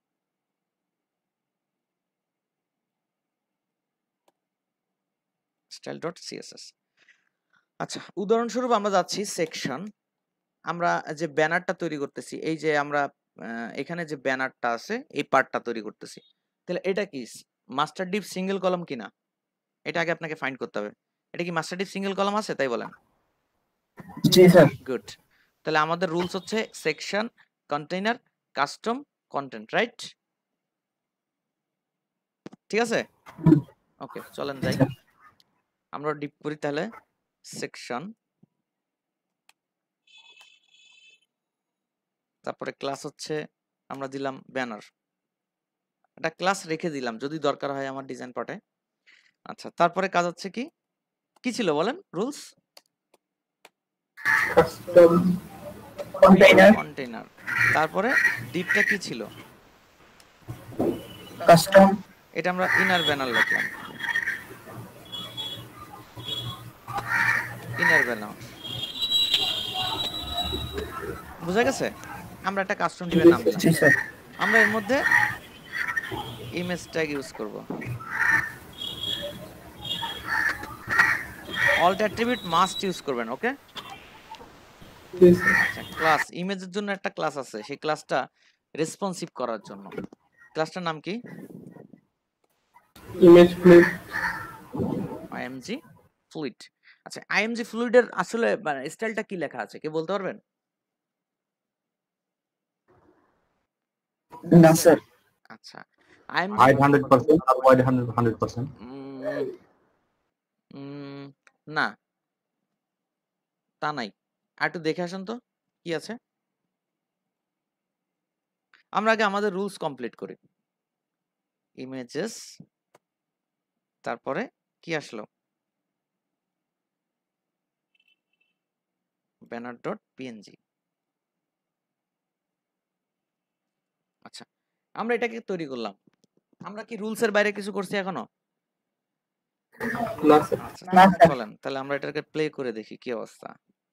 Style dot CSS. আচ্ছা, উদাহরণস্বরূপ আমরা যাচ্ছি সেকশন। আমরা যে ব্যানারটা তৈরি করতেছি, এই যে আমরা এখানে যে ব্যানারটা আছে এই পার্টটা তৈরি করতেছি, তাহলে এটা কি মাস্টার ডিপ সিঙ্গেল কলাম কিনা এটা আগে আপনাকে ফাইন্ড করতে হবে। এটা কি মাস্টার ডিপ সিঙ্গেল কলাম আছে? তাই বলেন। জি স্যার। গুড। তাহলে আমাদের রুলস হচ্ছে section, container, custom, content, right? ঠিক আছে, ওকে চলেন যাই, আমরা ডিপ করি। তাহলে সেকশন, তারপরে ক্লাস হচ্ছে আমরা দিলাম ব্যানার, একটা ক্লাস রেখে দিলাম যদি দরকার হয় আমার ডিজাইন পার্টে। আচ্ছা, তারপরে কাজ হচ্ছে কি কি ছিল বলেন রুলস? Custom container, container. তারপরে ডিপটা কি ছিল? কাস্টম, এটা আমরা ইনার ব্যানার লিখলাম, ইনার ব্যানার। বুঝা গেছে? আমরা একটা কাস্টম ডিপের নাম দিলাম, জি স্যার। আমরা এর মধ্যে ইমেজ ট্যাগ ইউজ করব। অল্ট অ্যাট্রিবিউট মাস্ট ইউজ করবেন, ওকে? আচ্ছা, ক্লাস ইমেজের জন্য একটা ক্লাস আছে, সেই ক্লাসটা রেসপন্সিভ করার জন্য। ক্লাসটার নাম কি? Image fluid. IMG fluid. আচ্ছা, আইএমজি ফ্লুইডের আসলে মানে স্টাইলটা কি লেখা আছে কে বলতে পারবেন? না স্যার। আচ্ছা, আইএমজি হাইট 100% আর ওয়াইড 100%। না, তা নাই। আর একটু দেখে আসেন তো কি আছে। আমরা আগে আমাদের রুলস কমপ্লিট করি। ইমেজেস, তারপরে কি আসলো? Banner dot PNG. আচ্ছা, আমরা এটাকে তৈরি করলাম, আমরা কি রুলস এর বাইরে কিছু করছি এখনো? না স্যার। আচ্ছা, না স্যার। চলেন তাহলে আমরা এটাকে প্লে করে দেখি কি অবস্থা।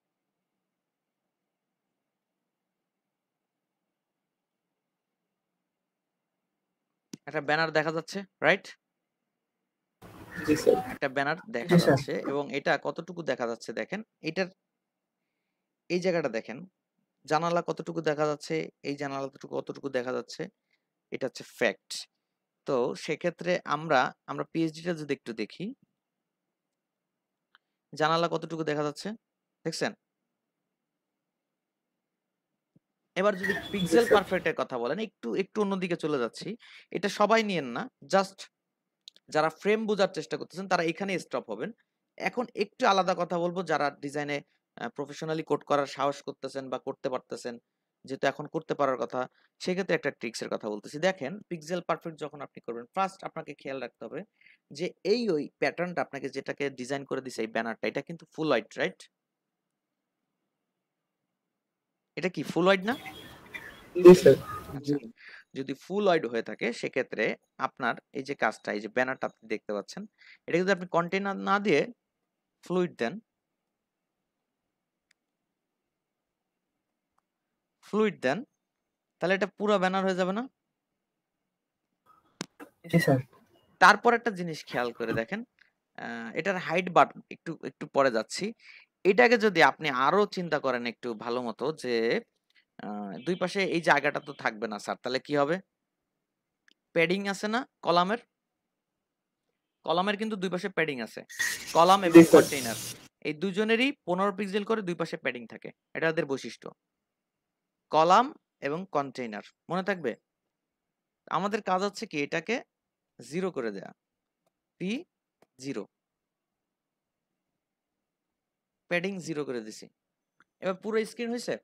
একটা ব্যানার দেখা যাচ্ছে, রাইট? জি স্যার। একটা ব্যানার দেখা জি স্যার। যাচ্ছে এবং এটা কতটুকু দেখা যাচ্ছে দেখেন, এটার এই জায়গাটা দেখেন, জানালা কতটুকু দেখা যাচ্ছে, এই জানালাটুকু কতটুকু দেখা যাচ্ছে, এটা হচ্ছে ফ্যাক্ট। তো সেক্ষেত্রে আমরা পিএইচডিটা যদি একটু দেখি, জানালা কতটুকু দেখা যাচ্ছে দেখছেন? এবার যদি পিক্সেল পারফেক্টের কথা বলেন, একটু একটু অন্যদিকে চলে যাচ্ছি, এটা সবাই নিয়েন না, জাস্ট যারা ফ্রেম বোঝার চেষ্টা করতেছেন তারা এখানে স্টপ হবেন। এখন একটু আলাদা কথা বলবো, যারা ডিজাইনে প্রফেশনালি কোড করার সাহস করতেছেন বা করতে পারতেছেন, যেহেতু এখন করতে পারার কথা, সেক্ষেত্রে একটা ট্রিক্সের কথা বলতেছি। দেখেন, পিক্সেল পারফেক্ট যখন আপনি করবেন, ফার্স্ট আপনাকে খেয়াল রাখতে হবে যে ওই প্যাটার্নটা আপনাকে যেটাকে ডিজাইন করে দিছে এই ব্যানারটা, এটা কিন্তু ফুল হোয়াইট, রাইট? এটা কি ফুল হোয়াইট না? জি স্যার। আচ্ছা, যদি ফুল হোয়াইট হয়ে থাকে সেক্ষেত্রে আপনার এই যে কাজটা, এই যে ব্যানারটা আপনি দেখতে পাচ্ছেন, এটা যদি আপনি কন্টেইনার না দিয়ে ফ্লুইড দেন, তাহলে এটা পুরো ব্যানার হয়ে যাবে না? জি স্যার। তারপর একটা জিনিস খেয়াল করে দেখেন, এটার হাইট বার একটু একটু পরে যাচ্ছি, এটাকে যদি আপনি আরো চিন্তা করেন একটু ভালো মতো, যে দুই পাশে এই জায়গাটা তো থাকবে না স্যার, তাহলে কি হবে? প্যাডিং আছে না কলামের? কলামের কিন্তু দুই পাশে প্যাডিং আছে, কলাম এবং জি, স্যার। কন্টেইনার এই দুজনেরই 15 পিক্সেল করে দুই পাশে প্যাডিং থাকে, এটা এদের বৈশিষ্ট্য, কলাম এবং কন্টেইনার, মনে থাকবে? আমাদের কাজ হচ্ছে কি এটাকে 0 করে দেয়া, P0, প্যাডিং 0 করে দিছি। এবার পুরো স্ক্রিন হয়েছে?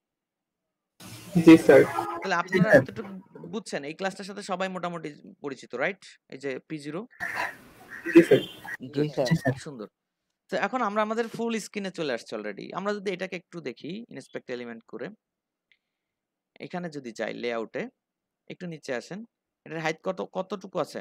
জি স্যার। তাহলে আপনারা এতটুকু বুঝছেন, এই ক্লাসটার সাথে সবাই মোটামুটি পরিচিত, রাইট? এই যে P0। জি স্যার। জি স্যার। জি স্যার। সুন্দর। তো এখন আমরা আমাদের ফুল স্ক্রিনে চলে আসছি অলরেডি। আমরা যদি এটাকে একটু দেখি ইন্সপেক্ট এলিমেন্ট করে, এখানে যদি যাই লেআউটে, একটু নিচে আসেন, এটার হাইট কতটুকু আছে?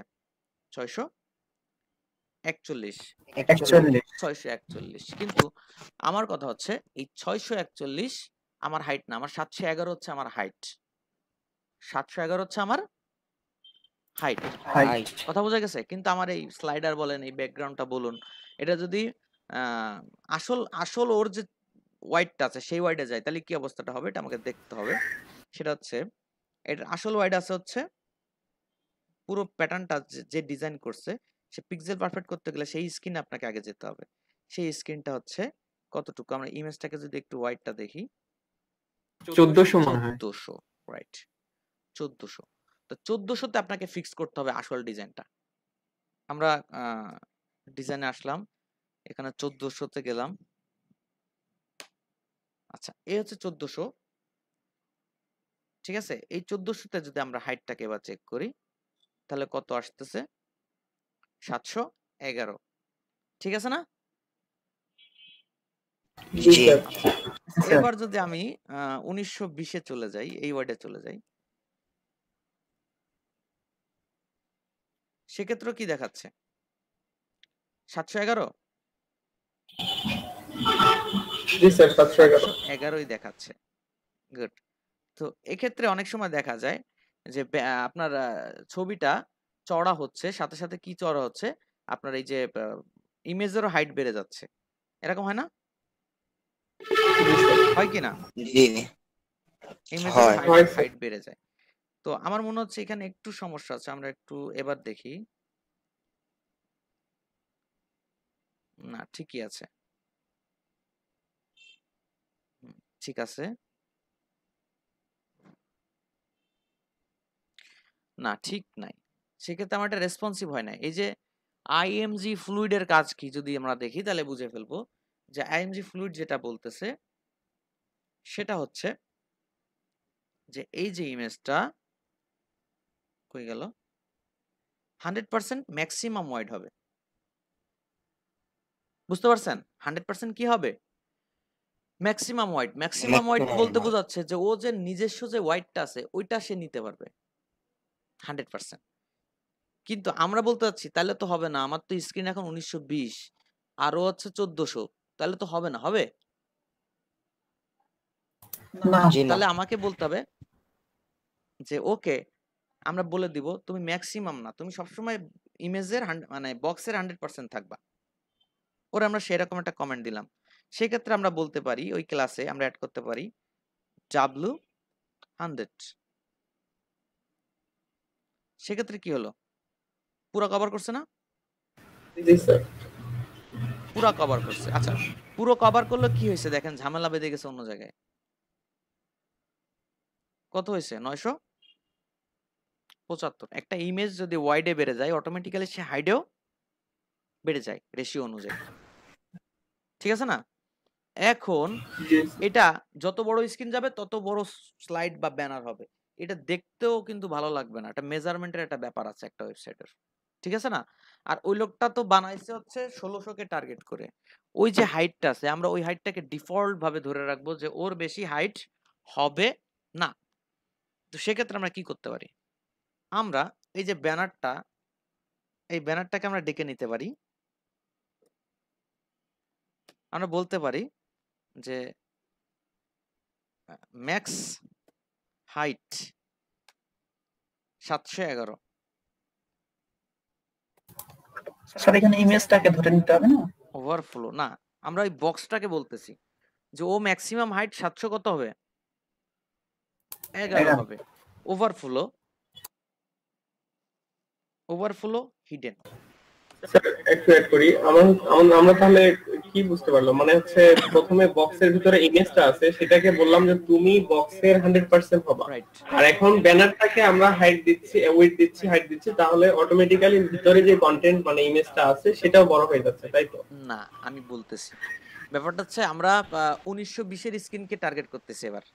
641, 41। 641। কিন্তু আমার কথা হচ্ছে এই 641 আমার হাইট না, আমার 711 হচ্ছে আমার হাইট, 711 হচ্ছে আমার হাইট। হাইট কথা বোঝা গেছে? কিন্তু আমার এই স্লাইডার বলেন, এই ব্যাকগ্রাউন্ডটা বলুন, এটা যদি আসল আসল ওর যে ওয়াইডটা আছে সেই ওয়াইডে যায়, তাহলে কি অবস্থাটা হবে এটা আমাকে দেখতে হবে। সেটা হচ্ছে এটার আসল ওয়াইড আছে হচ্ছে পুরো প্যাটার্নটা যে ডিজাইন করছে সে পিক্সেল পারফেক্ট করতে গেলে সেই স্ক্রিনে আপনাকে আগে যেতে হবে। সেই স্ক্রিনটা হচ্ছে কতটুকু, আমরা ইমেজটাকে যদি একটু ওয়াইডটা দেখি, 1400 মনে হয়। 1400, রাইট, 1400। তো 1400-তে আপনাকে ফিক্স করতে হবে আসল ডিজাইনটা। আমরা ডিজাইনে আসলাম, এখানে 1400-তে গেলাম। আচ্ছা, এই হচ্ছে 1400, ঠিক আছে। এই 1400-তে যদি আমরা হাইটটাকে এবার চেক করি তাহলে কত আসতেছে, 711, ঠিক আছে না? জি স্যার। এবার যদি আমি 1920-এ চলে যাই, এই ওয়ার্ডে চলে যাই, সেক্ষেত্রে কি দেখাচ্ছে, 711? জি স্যার, 711। 711ই দেখাচ্ছে, গুড। তো এক্ষেত্রে অনেক সময় দেখা যায় যে আপনার ছবিটা চড়া হচ্ছে, সাথে সাথে কি চড়া হচ্ছে, আপনার এই যে ইমেজেরও হাইট বেড়ে যাচ্ছে, এরকম হয় না? হয় কি না? জি ইমেজের হয়। হাইট বেড়ে যায়। তো আমার মনে হচ্ছে এখানে একটু সমস্যা আছে, আমরা একটু এবার দেখি। না, ঠিকই আছে, ঠিক আছে, না ঠিক নাই, সেক্ষেত্রে আমার এটা রেসপন্সিভ হয় না। এই যে আইএমজি ফ্লুইডের কাজ কি যদি আমরা দেখি তাহলে বুঝে ফেলবো যে আইএমজি ফ্লুইড যেটা বলতেছে সেটা হচ্ছে যে এই যে ইমেজটা কই গেল, 100% ম্যাক্সিমাম ওয়াইড হবে, বুঝতে পারছেন? 100% কি হবে, ম্যাক্সিমাম ওয়াইড। ম্যাক্সিমাম ওয়াইড বলতে বোঝাচ্ছে যে ও যে নিজস্ব যে ওয়াইডটা আছে ওইটা সে নিতে পারবে 100%। কিন্তু আমরা বলতে চাচ্ছি তাহলে তো হবে না, আমার তো স্ক্রিন এখন 1920 আরো হচ্ছে 1400, তাহলে তো হবে না, হবে? না তাহলে আমাকে বলতে হবে যে ওকে, আমরা বলে দিব তুমি ম্যাক্সিমাম না, তুমি সবসময় ইমেজের মানে বক্সের 100% থাকবা। ওরা আমরা সেরকম একটা কমেন্ট দিলাম। সেক্ষেত্রে আমরা বলতে পারি ওই ক্লাসে আমরা অ্যাড করতে পারি W100। সেক্ষেত্রে কি হলো, পুরো কভার করছে না? জি স্যার। পুরো কভার করছে। আচ্ছা, পুরো কভার করলে কি হয়েছে দেখেন, ঝামেলা বেঁধে গেছে অন্য জায়গায়। কত হয়েছে, 975। একটা ইমেজ যদি ওয়াইডে বেড়ে যায় অটোমেটিক্যালি সে হাইডেও বেড়ে যায় রেশিও অনুযায়ী, ঠিক আছে না? এখন এটা যত বড় স্ক্রিন যাবে তত বড় স্লাইড বা ব্যানার হবে, এটা দেখতেও কিন্তু ভালো লাগবে না। এটা মেজারমেন্টের একটা ব্যাপার আছে একটা ওয়েবসাইটের, ঠিক আছে না? আর ওই লোকটা তো বানাইছে হচ্ছে 1600-কে টার্গেট করে, ওই যে হাইটটা আছে আমরা ওই হাইটটাকে ডিফল্ট ভাবে ধরে রাখবো যে ওর বেশি হাইট হবে না। তো সেক্ষেত্রে আমরা কি করতে পারি, আমরা এই যে ব্যানারটা, এই ব্যানারটাকে আমরা ডেকে নিতে পারি। আমরা বলতে পারি যে ম্যাক্স হাইট 711। স্যার এখানে ইমেজটাকে ধরে নিতে হবে না? ওভারফ্লো না, আমরা ওই বক্সটাকে বলতেছি যে ও ম্যাক্সিমাম হাইট 700 কত হবে, 11 হবে। Overflow, overflow hidden. স্যার একটু অ্যাড করি, আমরা তাহলে কি বুঝতে পারলাম, মানে হচ্ছে প্রথমে বক্সের ভিতরে ইমেজটা আছে সেটাকে বললাম যে তুমি বক্সের 100% হবা, রাইট। আর এখন ব্যানারটাকে আমরা হাইট দিচ্ছি, উইডথ দিচ্ছি, হাইট দিচ্ছি, তাহলে অটোমেটিক্যালি ভিতরে যে কন্টেন্ট মানে ইমেজটা আছে সেটাও বড় হয়ে যাচ্ছে, তাই তো? না, আমি বলতেছি ব্যাপারটা হচ্ছে আমরা 1920-এর স্ক্রিনকে টার্গেট করতেছি এবার।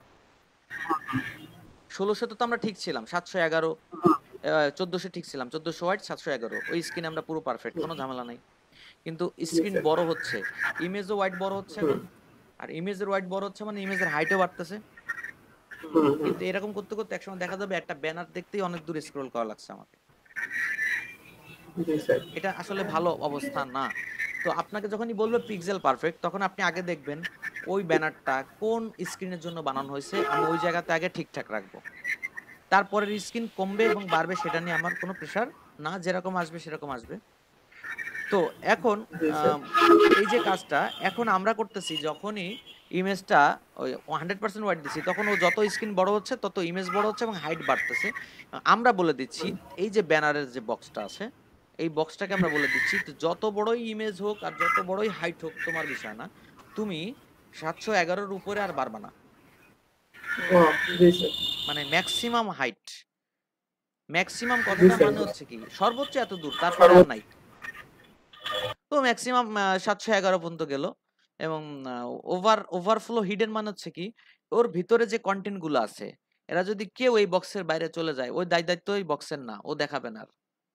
1600 তো আমরা ঠিক ছিলাম, 711, 1400 ঠিক ছিলাম, 1400 ওয়াইড 711, ওই স্ক্রিনে আমরা পুরো পারফেক্ট, কোনো ঝামেলা নাই। কিন্তু স্ক্রিন বড় হচ্ছে, ইমেজও ওয়াইড বড় হচ্ছে এখন, আর ইমেজের ওয়াইড বড় হচ্ছে মানে ইমেজের হাইটও বাড়তেছে। কিন্তু এরকম করতে করতে একসময় দেখা যাবে একটা ব্যানার দেখতেই অনেক দূর স্ক্রল করা লাগছে আমাকে। এটা আসলে ভালো অবস্থা না। তো আপনাকে যখনই বলবে পিক্সেল পারফেক্ট, তখন আপনি আগে দেখবেন ওই ব্যানারটা কোন স্ক্রিনের জন্য বানানো হয়েছে, আমি ওই জায়গাতে আগে ঠিকঠাক রাখবো। তারপরের স্ক্রিন কমবে এবং বাড়বে সেটা নিয়ে আমার কোনো প্রেশার না, যেরকম আসবে সেরকম আসবে। তো এখন জি স্যার। এই যে কাজটা এখন আমরা করতেছি, যখনই ইমেজটা ওই 100% ওয়াইড দিচ্ছি, তখন ও যত স্ক্রিন বড় হচ্ছে তত ইমেজ বড় হচ্ছে এবং হাইট বাড়তেছে। আমরা বলে দিচ্ছি এই যে ব্যানারের যে বক্সটা আছে, এই বক্সটাকে আমরা বলে দিচ্ছি তো যত বড়ই ইমেজ হোক আর যত বড়ই হাইট হোক তোমার বিষয় না, তুমি 711-র উপরে আর বাড়বা না। ও, জি স্যার। মানে ম্যাক্সিমাম হাইট, ম্যাক্সিমাম জি কথাটা স্যার। মানে হচ্ছে কি সর্বোচ্চ এত দূর, তারপরে আর নাই। তো ম্যাক্সিমাম 711 পর্যন্ত গেল। এবং ওভারফ্লো হিডেন মানে হচ্ছে কি ওর ভিতরে যে কন্টেন্ট গুলো আছে, এরা যদি কেউ এই বক্সের বাইরে চলে যায়, ওই দায়িত্ব এই বক্সের না, ও দেখাবে না আর।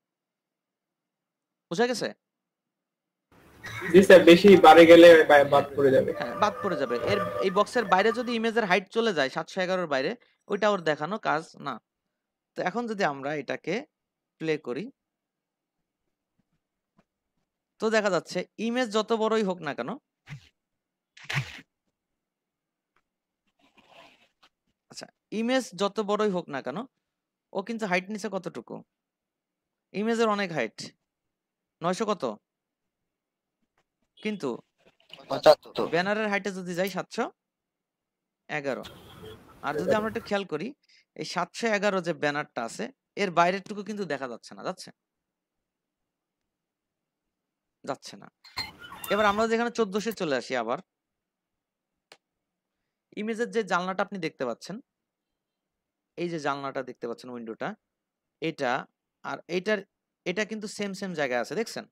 বুঝা গেছে? জি স্যার, বেশি বাড়ে গেলে বাদ পড়ে যাবে। হ্যাঁ, বাদ পড়ে যাবে। এই বক্সের বাইরে যদি ইমেজের হাইট চলে যায় 711-র বাইরে, ওইটা ওর দেখানো কাজ না। তো এখন যদি আমরা এটাকে প্লে করি, তো দেখা যাচ্ছে ইমেজ যত বড়ই হোক না কেন, আচ্ছা ইমেজ যত বড়ই হোক না কেন, ও কিন্তু হাইট নিচে কতটুকু, ইমেজের অনেক হাইট 900 কত, কিন্তু 75। ব্যানারের হাইটে যদি যাই 711। আর যদি আমরা একটু খেয়াল করি, এই 711 যে ব্যানারটা আছে এর বাইরের টুকু কিন্তু দেখা যাচ্ছে না, যাচ্ছে না। এবার আমরা যেখানে 1400 চলে আসি, আবার ইমেজের যে জানলাটা আপনি দেখতে পাচ্ছেন, এই যে জানলাটা দেখতে পাচ্ছেন উইন্ডোটা, এটা আর এটা কিন্তু সেম জায়গায় আছে, দেখছেন?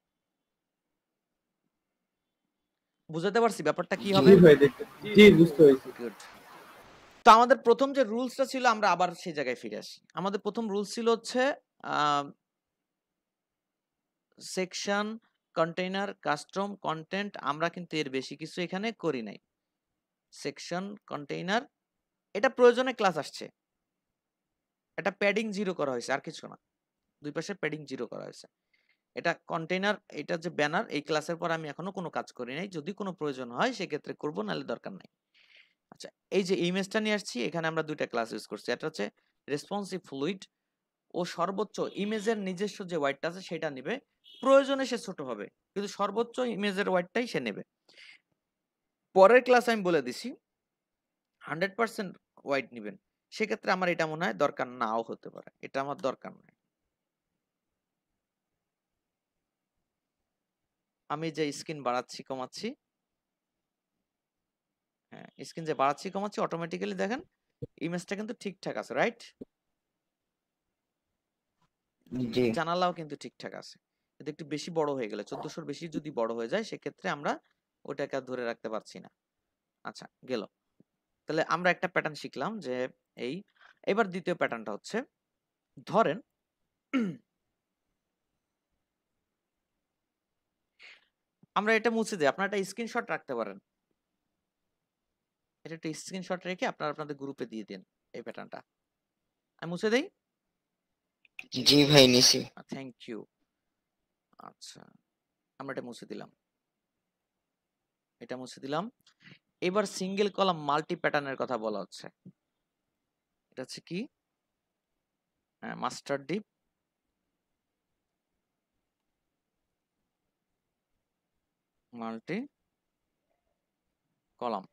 বুঝাতে পারছি ব্যাপারটা কি হবে? জি ভাই, দেখতে জি বুঝতে পেরেছি। গুড। তো আমাদের প্রথম যে রুলসটা ছিল, আমরা আবার সেই জায়গায় ফিরে আসি। আমাদের প্রথম রুলস ছিল হচ্ছে সেকশন, কন্টেইনার, কাস্টম, কন্টেন্ট। আমরা কিন্তু এর বেশি কিছু এখানে করি নাই। সেকশন, কন্টেইনার, এটা প্রয়োজনে ক্লাস আসছে, এটা প্যাডিং 0 করা হয়েছে, আর কিছু না। দুই পাশে প্যাডিং 0 করা হয়েছে। এটা কন্টেইনার, এটা যে ব্যানার, এই ক্লাসের পর আমি এখনো কোনো কাজ করি নাই। যদি কোনো প্রয়োজন হয় সেক্ষেত্রে করব, নাহলে দরকার নাই। আচ্ছা, এই যে ইমেজটা নিয়ে আসছি, এখানে আমরা দুইটা ক্লাস ইউজ করছি। একটা হচ্ছে রেসপন্সিভ ফ্লুইড, ও সর্বোচ্চ ইমেজের নিজস্ব যে ওয়াইডটা আছে সেটা নেবে, প্রয়োজনে সে ছোট হবে কিন্তু সর্বোচ্চ ইমেজের ওয়াইডটাই সে নেবে। পরের ক্লাস আমি বলে দিছি 100% ওয়াইড নেবেন, সেক্ষেত্রে আমার এটা মনে হয় দরকার নাও হতে পারে, এটা আমার দরকার নাই। আমি যে স্ক্রিন বাড়াচ্ছি কমাচ্ছি, হ্যাঁ স্ক্রিন যে বাড়াচ্ছি কমাচ্ছি, অটোমেটিক্যালি দেখেন ইমেজটা কিন্তু ঠিকঠাক আছে, রাইট? জি জানালাও কিন্তু ঠিকঠাক আছে, কিন্তু একটু বেশি বড় হয়ে গেলে 1400-র বেশি যদি বড় হয়ে যায়, সেক্ষেত্রে আমরা ওটাকে আর ধরে রাখতে পারছি না। আচ্ছা গেল। তাহলে আমরা একটা প্যাটার্ন শিখলাম যে এই। এবার দ্বিতীয় প্যাটার্নটা হচ্ছে, ধরেন আমরা এটা মুছে দিই, আপনারা একটা স্ক্রিনশট রাখতে পারেন, এটা একটা স্ক্রিনশট রেখে আপনারা আপনাদের গ্রুপে দিয়ে দিন এই প্যাটার্নটা। আমি মুছে দেই। জি ভাই, নিছি। Thank you. আচ্ছা, আমরা এটা মুছে দিলাম, এটা মুছে দিলাম। এবার সিঙ্গেল কলাম মাল্টি প্যাটার্নের কথা বলা হচ্ছে। এটা হচ্ছে কি, মাস্টার ডিপ, মাল্টি কলাম।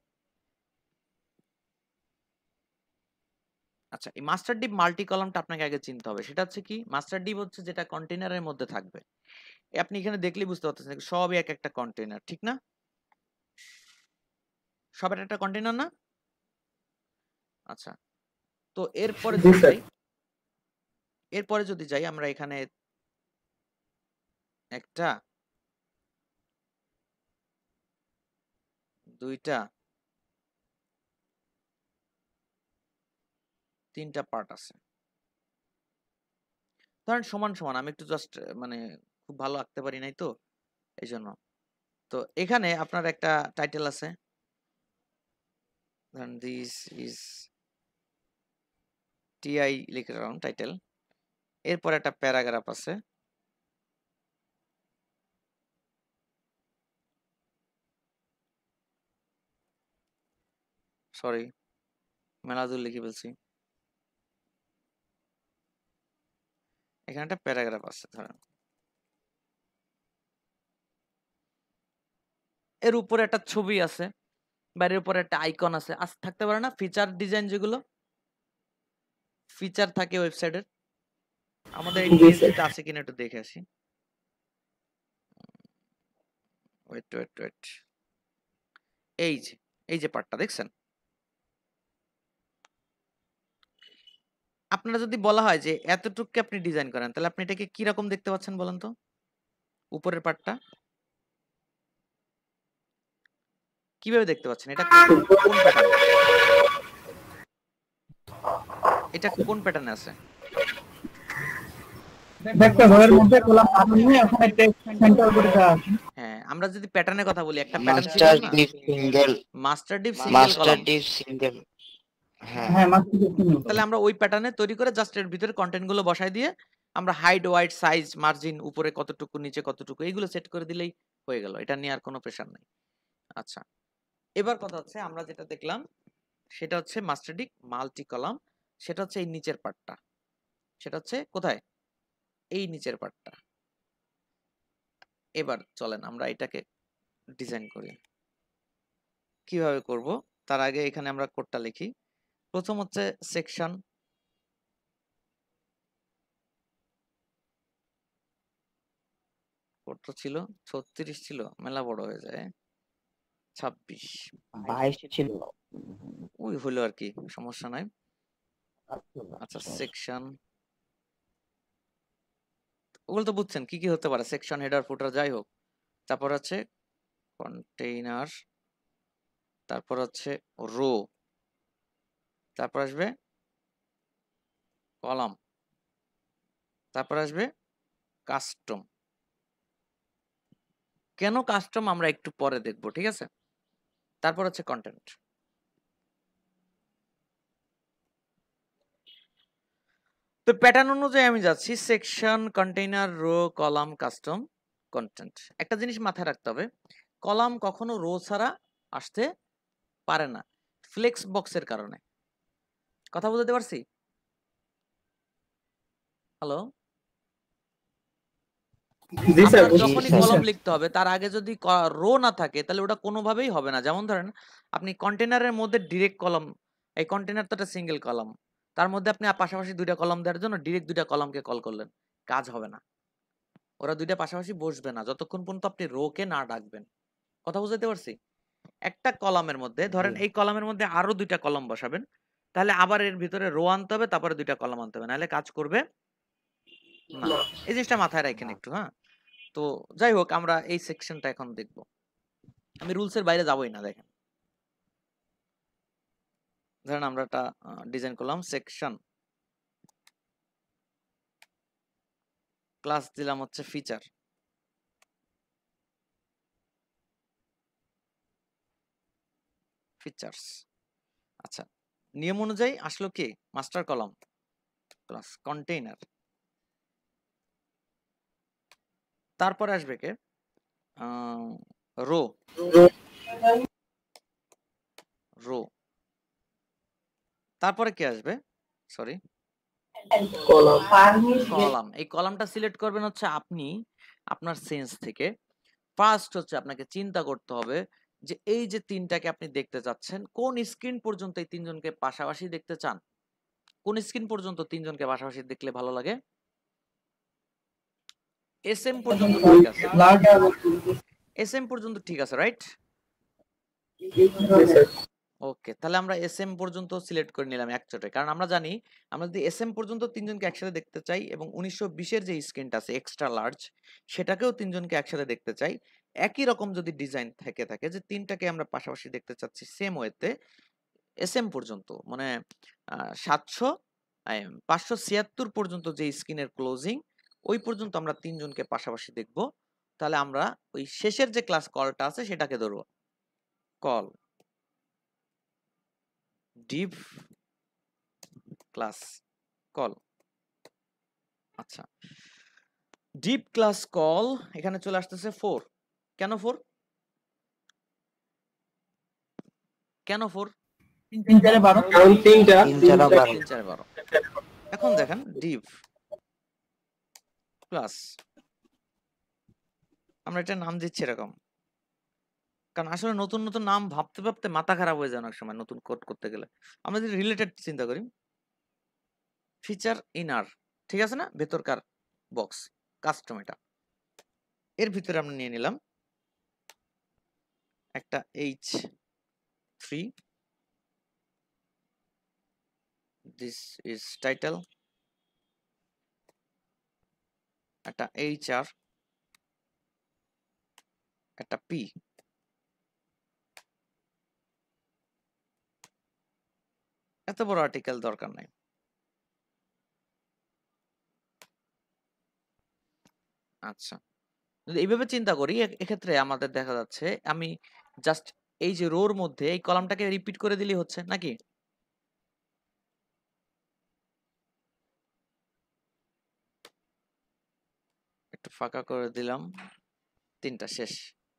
আচ্ছা, এই মাস্টার ডিপ মাল্টি কলামটা আপনাকে আগে চিনতে হবে। সেটা হচ্ছে কি, মাস্টার ডিপ হচ্ছে যেটা কন্টেইনারের মধ্যে থাকবে। আপনি এখানে দেখলেই বুঝতে পারতেছেন সবই এক একটা কন্টেইনার, ঠিক না? সব একটা কন্টেইনার না? আচ্ছা, তো এরপরে জি যদি স্যার। যাই, এরপরে যদি যাই আমরা এখানে একটা, দুইটা, তিনটা পার্ট আছে, ধরেন সমান সমান। আমি একটু জাস্ট মানে খুব ভালো আঁকতে পারি নাই তো, এই জন্য। তো এখানে আপনার একটা টাইটেল আছে, ধরেন দিস ইজ টিআই লিখে রাখুন টাইটেল। এরপর একটা প্যারাগ্রাফ আছে, সরি, মেলাজুল লিখে বলছি। এখানে একটা প্যারাগ্রাফ আছে ধরেন, এর উপরে একটা ছবি আছে, বাইরের উপরে একটা আইকন আছে, থাকতে পারে না ফিচার ডিজাইন, যেগুলো ফিচার থাকে ওয়েবসাইটের। আমাদের এই জি স্যার। পিএইচডিটা আছে কিনা একটু দেখে আসি। ওয়েট, এই যে পার্টটা দেখছেন, আপনারা যদি বলা হয় যে এতটুকু আপনি ডিজাইন করেন, তাহলে আপনি এটাকে কি রকম দেখতে পাচ্ছেন বলেন তো? উপরের পার্টটা কিভাবে দেখতে পাচ্ছেন? এটা কোন প্যাটার্ন, এটা কোন প্যাটার্নে আছে? দেখতে ঘরের মধ্যে কলাম নিয়ে ওখানে টেক্সট সেন্টার করে দেওয়া আছে। হ্যাঁ, আমরা যদি প্যাটার্নের কথা বলি, একটা প্যাটার্ন ছিল মাস্টার না, div single, master div single master column. Div single. হ্যাঁ হ্যাঁ মাস্টার ডিপ সিঙ্গেল। তাহলে আমরা ওই প্যাটার্নে তৈরি করে জাস্ট এর ভিতরে কন্টেন্ট গুলো বসাই দিয়ে আমরা হাইট, ওয়াইড, সাইজ, মার্জিন, উপরে কতটুকু নিচে কতটুকু, এইগুলো সেট করে দিলেই হয়ে গেল। এটা নিয়ে আর কোনো প্রেশার নেই। আচ্ছা, এবার কথা হচ্ছে আমরা যেটা দেখলাম সেটা হচ্ছে মাস্টার ডিপ মাল্টি কলাম, সেটা হচ্ছে এই নিচের পার্টটা, সেটা হচ্ছে কোথায়, এই নিচের পার্টটা। এবার চলেন আমরা এটাকে ডিজাইন করি। কিভাবে করব তার আগে এখানে আমরা কোডটা লিখি। প্রথম হচ্ছে সেকশন, কোড তো ছিল 36 ছিল, মেলা বড় হয়ে যায়, 26 22 ছিল। ওই হলো আর কি, সমস্যা নাই। আচ্ছা, সেকশন, ওগুলো তো বুঝছেন কি কি হতে পারে, সেকশন, হেডার, ফুটার, যাই হোক। তারপর হচ্ছে কন্টেইনার, তারপর হচ্ছে রো, তারপর আসবে কলাম, তারপর আসবে কাস্টম। কেন কাস্টম আমরা একটু পরে দেখব, ঠিক আছে। তারপর হচ্ছে কন্টেন্ট। তো প্যাটার্ন অনুযায়ী আমি যাচ্ছি, section, container, row, column, custom, content. একটা জিনিস মাথায় রাখতে হবে, কলাম কখনো রো ছাড়া আসতে পারে না, ফ্লেক্স বক্সের কারণে। কথা বুঝতে পারছি? হ্যালো, জি স্যার, আপনার যখনই স্যার। কলাম লিখতে হবে তার আগে যদি রো না থাকে তাহলে ওটা কোনোভাবেই হবে না। যেমন ধরেন আপনি কন্টেনারের মধ্যে ডিরেক্ট কলাম, এই কন্টেনার তো একটা সিঙ্গেল কলাম, তার মধ্যে আপনি পাশাপাশি দুইটা কলাম দেওয়ার জন্য ডিরেক্ট দুইটা কলামকে কল করলেন, কাজ হবে না। ওরা দুইটা পাশাপাশি বসবে না যতক্ষণ পর্যন্ত আপনি রো কে না ডাকবেন। কথা বুঝতে পারছি? একটা কলামের মধ্যে ধরেন এই কলামের মধ্যে আরো দুইটা কলাম বসাবেন, তাহলে আবার এর ভিতরে রো আনতে হবে, তারপরে দুইটা কলাম আনতে হবে, নাহলে কাজ করবে না। এই জিনিসটা মাথায় রাখেন একটু, হ্যাঁ। তো যাই হোক, আমরা এই সেকশনটা এখন দেখব। আমি রুলসের বাইরে যাবই না। দেখেন, ধরেন আমরা একটা ডিজাইন করলাম, সেকশন, ক্লাস দিলাম হচ্ছে ফিচার, ফিচার্স। আচ্ছা, নিয়ম অনুযায়ী আসলো কি, মাস্টার কলাম প্লাস কন্টেইনার, তারপরে আসবে কে, রো, রো, তারপরে কি আসবে, সরি, কলাম। এই কলামটা সিলেক্ট করবেন হচ্ছে আপনি আপনার সেন্স থেকে। ফার্স্ট হচ্ছে আপনাকে চিন্তা করতে হবে যে এই যে তিনটাকে আপনি দেখতে চাচ্ছেন, কোন স্ক্রিন পর্যন্ত এই তিনজনকে পাশাপাশি দেখতে চান। কোন স্ক্রিন পর্যন্ত তিনজনকে পাশাপাশি দেখলে ভালো লাগে? এসএম পর্যন্ত ঠিক আছে, এসএম পর্যন্ত ঠিক আছে, রাইট? ওকে, তাহলে আমরা এসএম পর্যন্ত সিলেক্ট করে নিলাম একচোটে, কারণ আমরা জানি আমরা যদি এসএম পর্যন্ত তিনজনকে একসাথে দেখতে চাই এবং 1920-এর যে স্ক্রিনটা আছে এক্সট্রা লার্জ, সেটাকেও তিনজনকে একসাথে দেখতে চাই, একই রকম যদি ডিজাইন থাকে যে তিনটাকে আমরা পাশাপাশি দেখতে চাচ্ছি সেম ওয়েতে, এসএম পর্যন্ত মানে 576 পর্যন্ত যে স্ক্রিনের ক্লোজিং, ওই পর্যন্ত আমরা তিনজনকে পাশাপাশি দেখব। তাহলে আমরা ওই শেষের যে ক্লাস কলটা আছে সেটাকে ধরবো, কল ডিভ ক্লাস কল। আচ্ছা, ডিপ ক্লাস কল এখানে চলে আসতেছে 4। কেন 4? কেন 4? 3 4 12 কারণ 3টা 3 4 12 3 4 12। এখন দেখেন div প্লাস আমরা এটা নাম দিচ্ছি এরকম, কারণ আসলে নতুন নতুন নাম ভাবতে ভাবতে মাথা খারাপ হয়ে যায় অনেক সময় নতুন কোড করতে গেলে। আমরা যদি রিলেটেড চিন্তা করি, ফিচার ইনার, ঠিক আছে না, ভেতরকার বক্স কাস্টম, এটা এর ভিতরে আমরা নিয়ে নিলাম একটা h3, দিস ইজ টাইটেল, একটা hr, একটা p, এত বড় আর্টিকেল দরকার নাই। আচ্ছা, যদি এইভাবে চিন্তা করি এক্ষেত্রে আমাদের দেখা যাচ্ছে আমি জাস্ট এই যে রোর মধ্যে এই কলামটাকে রিপিট করে দিলেই হচ্ছে নাকি? একটু ফাঁকা করে দিলাম, 3টা শেষ।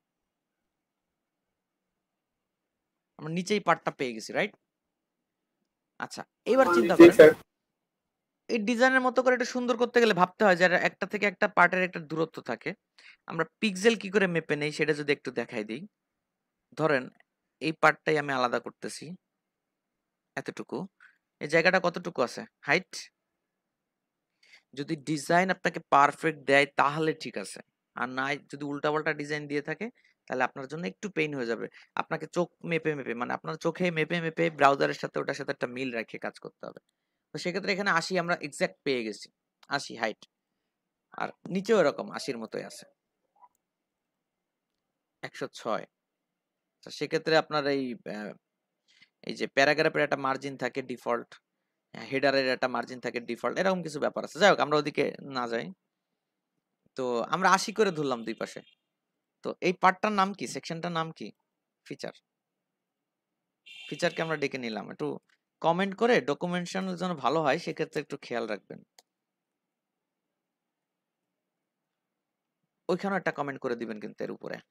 আমরা নিচেই পার্টটা পেয়ে গেছি, রাইট? আচ্ছা, এবার চিন্তা জি করেন স্যার। এই ডিজাইনের মতো করে এটা সুন্দর করতে গেলে ভাবতে হয় যে একটা থেকে একটা পার্টের একটা দূরত্ব থাকে। আমরা পিক্সেল কি করে মেপে নেই সেটা যদি একটু দেখাই দিই। ধরেন এই পার্টটাই আমি আলাদা করতেছি, এতটুকু, এই জায়গাটা কতটুকু আছে হাইট। যদি ডিজাইন আপনাকে পারফেক্ট দেয় তাহলে ঠিক আছে, আর নাই যদি উল্টাপাল্টা ডিজাইন দিয়ে থাকে তাহলে আপনার জন্য একটু পেইন হয়ে যাবে। আপনাকে চোখ মেপে মেপে, মানে আপনার চোখে মেপে মেপে ব্রাউজারের সাথে ওটার সাথে একটা মিল রেখে কাজ করতে হবে। তো সেক্ষেত্রে এখানে 80 আমরা এক্সাক্ট পেয়ে গেছি, 80 হাইট, আর নিচেও এরকম 80-র মতোই আছে, 106। তো সেক্ষেত্রে আপনার এই যে প্যারাগ্রাফের একটা মার্জিন থাকে ডিফল্ট, হেডারের একটা মার্জিন থাকে ডিফল্ট, এরকম কিছু ব্যাপার আছে। যাই হোক, আমরা ওদিকে না যাই। তো আমরা 80 করে ধরলাম দুই পাশে। তো এই পার্টটার নাম কি, সেকশনটার নাম কি? ফিচার। ফিচারকে আমরা ডেকে নিলাম। একটু কমেন্ট করে ডকুমেন্টেশনের জন্য ভালো হয়, সেক্ষেত্রে একটু খেয়াল রাখবেন। ওইখানেও একটা কমেন্ট করে দিবেন কিন্তু এর উপরে।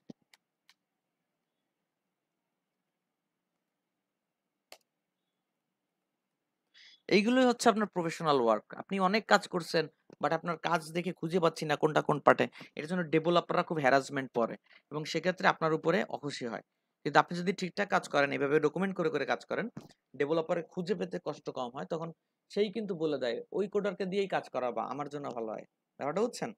এইগুলোই হচ্ছে আপনার প্রফেশনাল ওয়ার্ক। আপনি অনেক কাজ করছেন, বাট আপনার কাজ দেখে খুঁজে পাচ্ছি না কোনটা কোন পার্টে। এর জন্য ডেভেলপাররা খুব হ্যারাসমেন্ট পড়ে এবং সেক্ষেত্রে আপনার উপরে অখুশি হয়। কিন্তু আপনি যদি ঠিকঠাক কাজ করেন, এভাবে ডকুমেন্ট করে করে কাজ করেন, ডেভেলপারে খুঁজে পেতে কষ্ট কম হয়। তখন সেই কিন্তু বলে দেয় ওই কোডারকে দিয়েই কাজ করা বা আমার জন্য ভালো হয়। ব্যাপারটা বুঝছেন?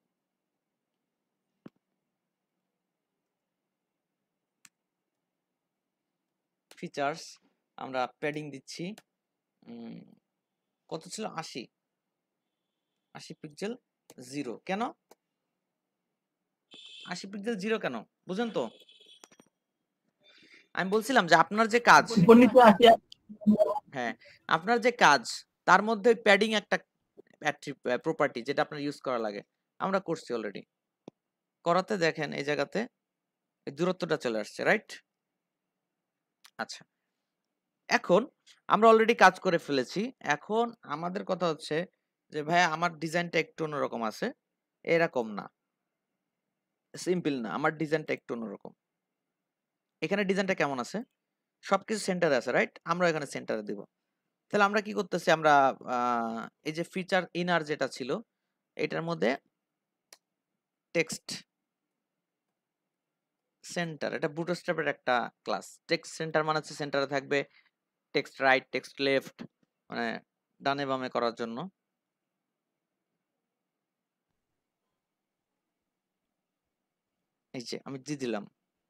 ফিচার্স আমরা প্যাডিং দিচ্ছি, কত ছিল, 80 পিক্সেল 0। কেন 80 পিক্সেল 0 কেন বুঝেন তো? আমি বলছিলাম যে আপনার যে কাজ, পরিণীত আছে হ্যাঁ, আপনার যে কাজ তার মধ্যে প্যাডিং একটা প্রপার্টি যেটা আপনার ইউজ করা লাগে। আমরা করছি অলরেডি, করাতে দেখেন এই জায়গাতে এই দূরত্বটা চলে আসছে, রাইট? আচ্ছা, এখন আমরা অলরেডি কাজ করে ফেলেছি। এখন আমাদের কথা হচ্ছে যে ভাইয়া আমার ডিজাইনটা একটু অন্যরকম আছে, এরকম না, সিম্পল না, আমার ডিজাইনটা একটু অন্যরকম। এখানে ডিজাইনটা কেমন আছে, সবকিছু সেন্টারে আছে, রাইট? আমরা এখানে সেন্টারে দিব। তাহলে আমরা কি করতেছি, আমরা এই যে ফিচার ইনার যেটা ছিল এটার মধ্যে টেক্সট সেন্টার, এটা বুটস্ট্র্যাপের একটা ক্লাস। টেক্সট সেন্টার মানে হচ্ছে সেন্টারে থাকবে টেক্সট রাইট, টেক্সট লেফট, মানে ডানে বামে করার জন্য। এই যে আমি দিয়ে দিলাম।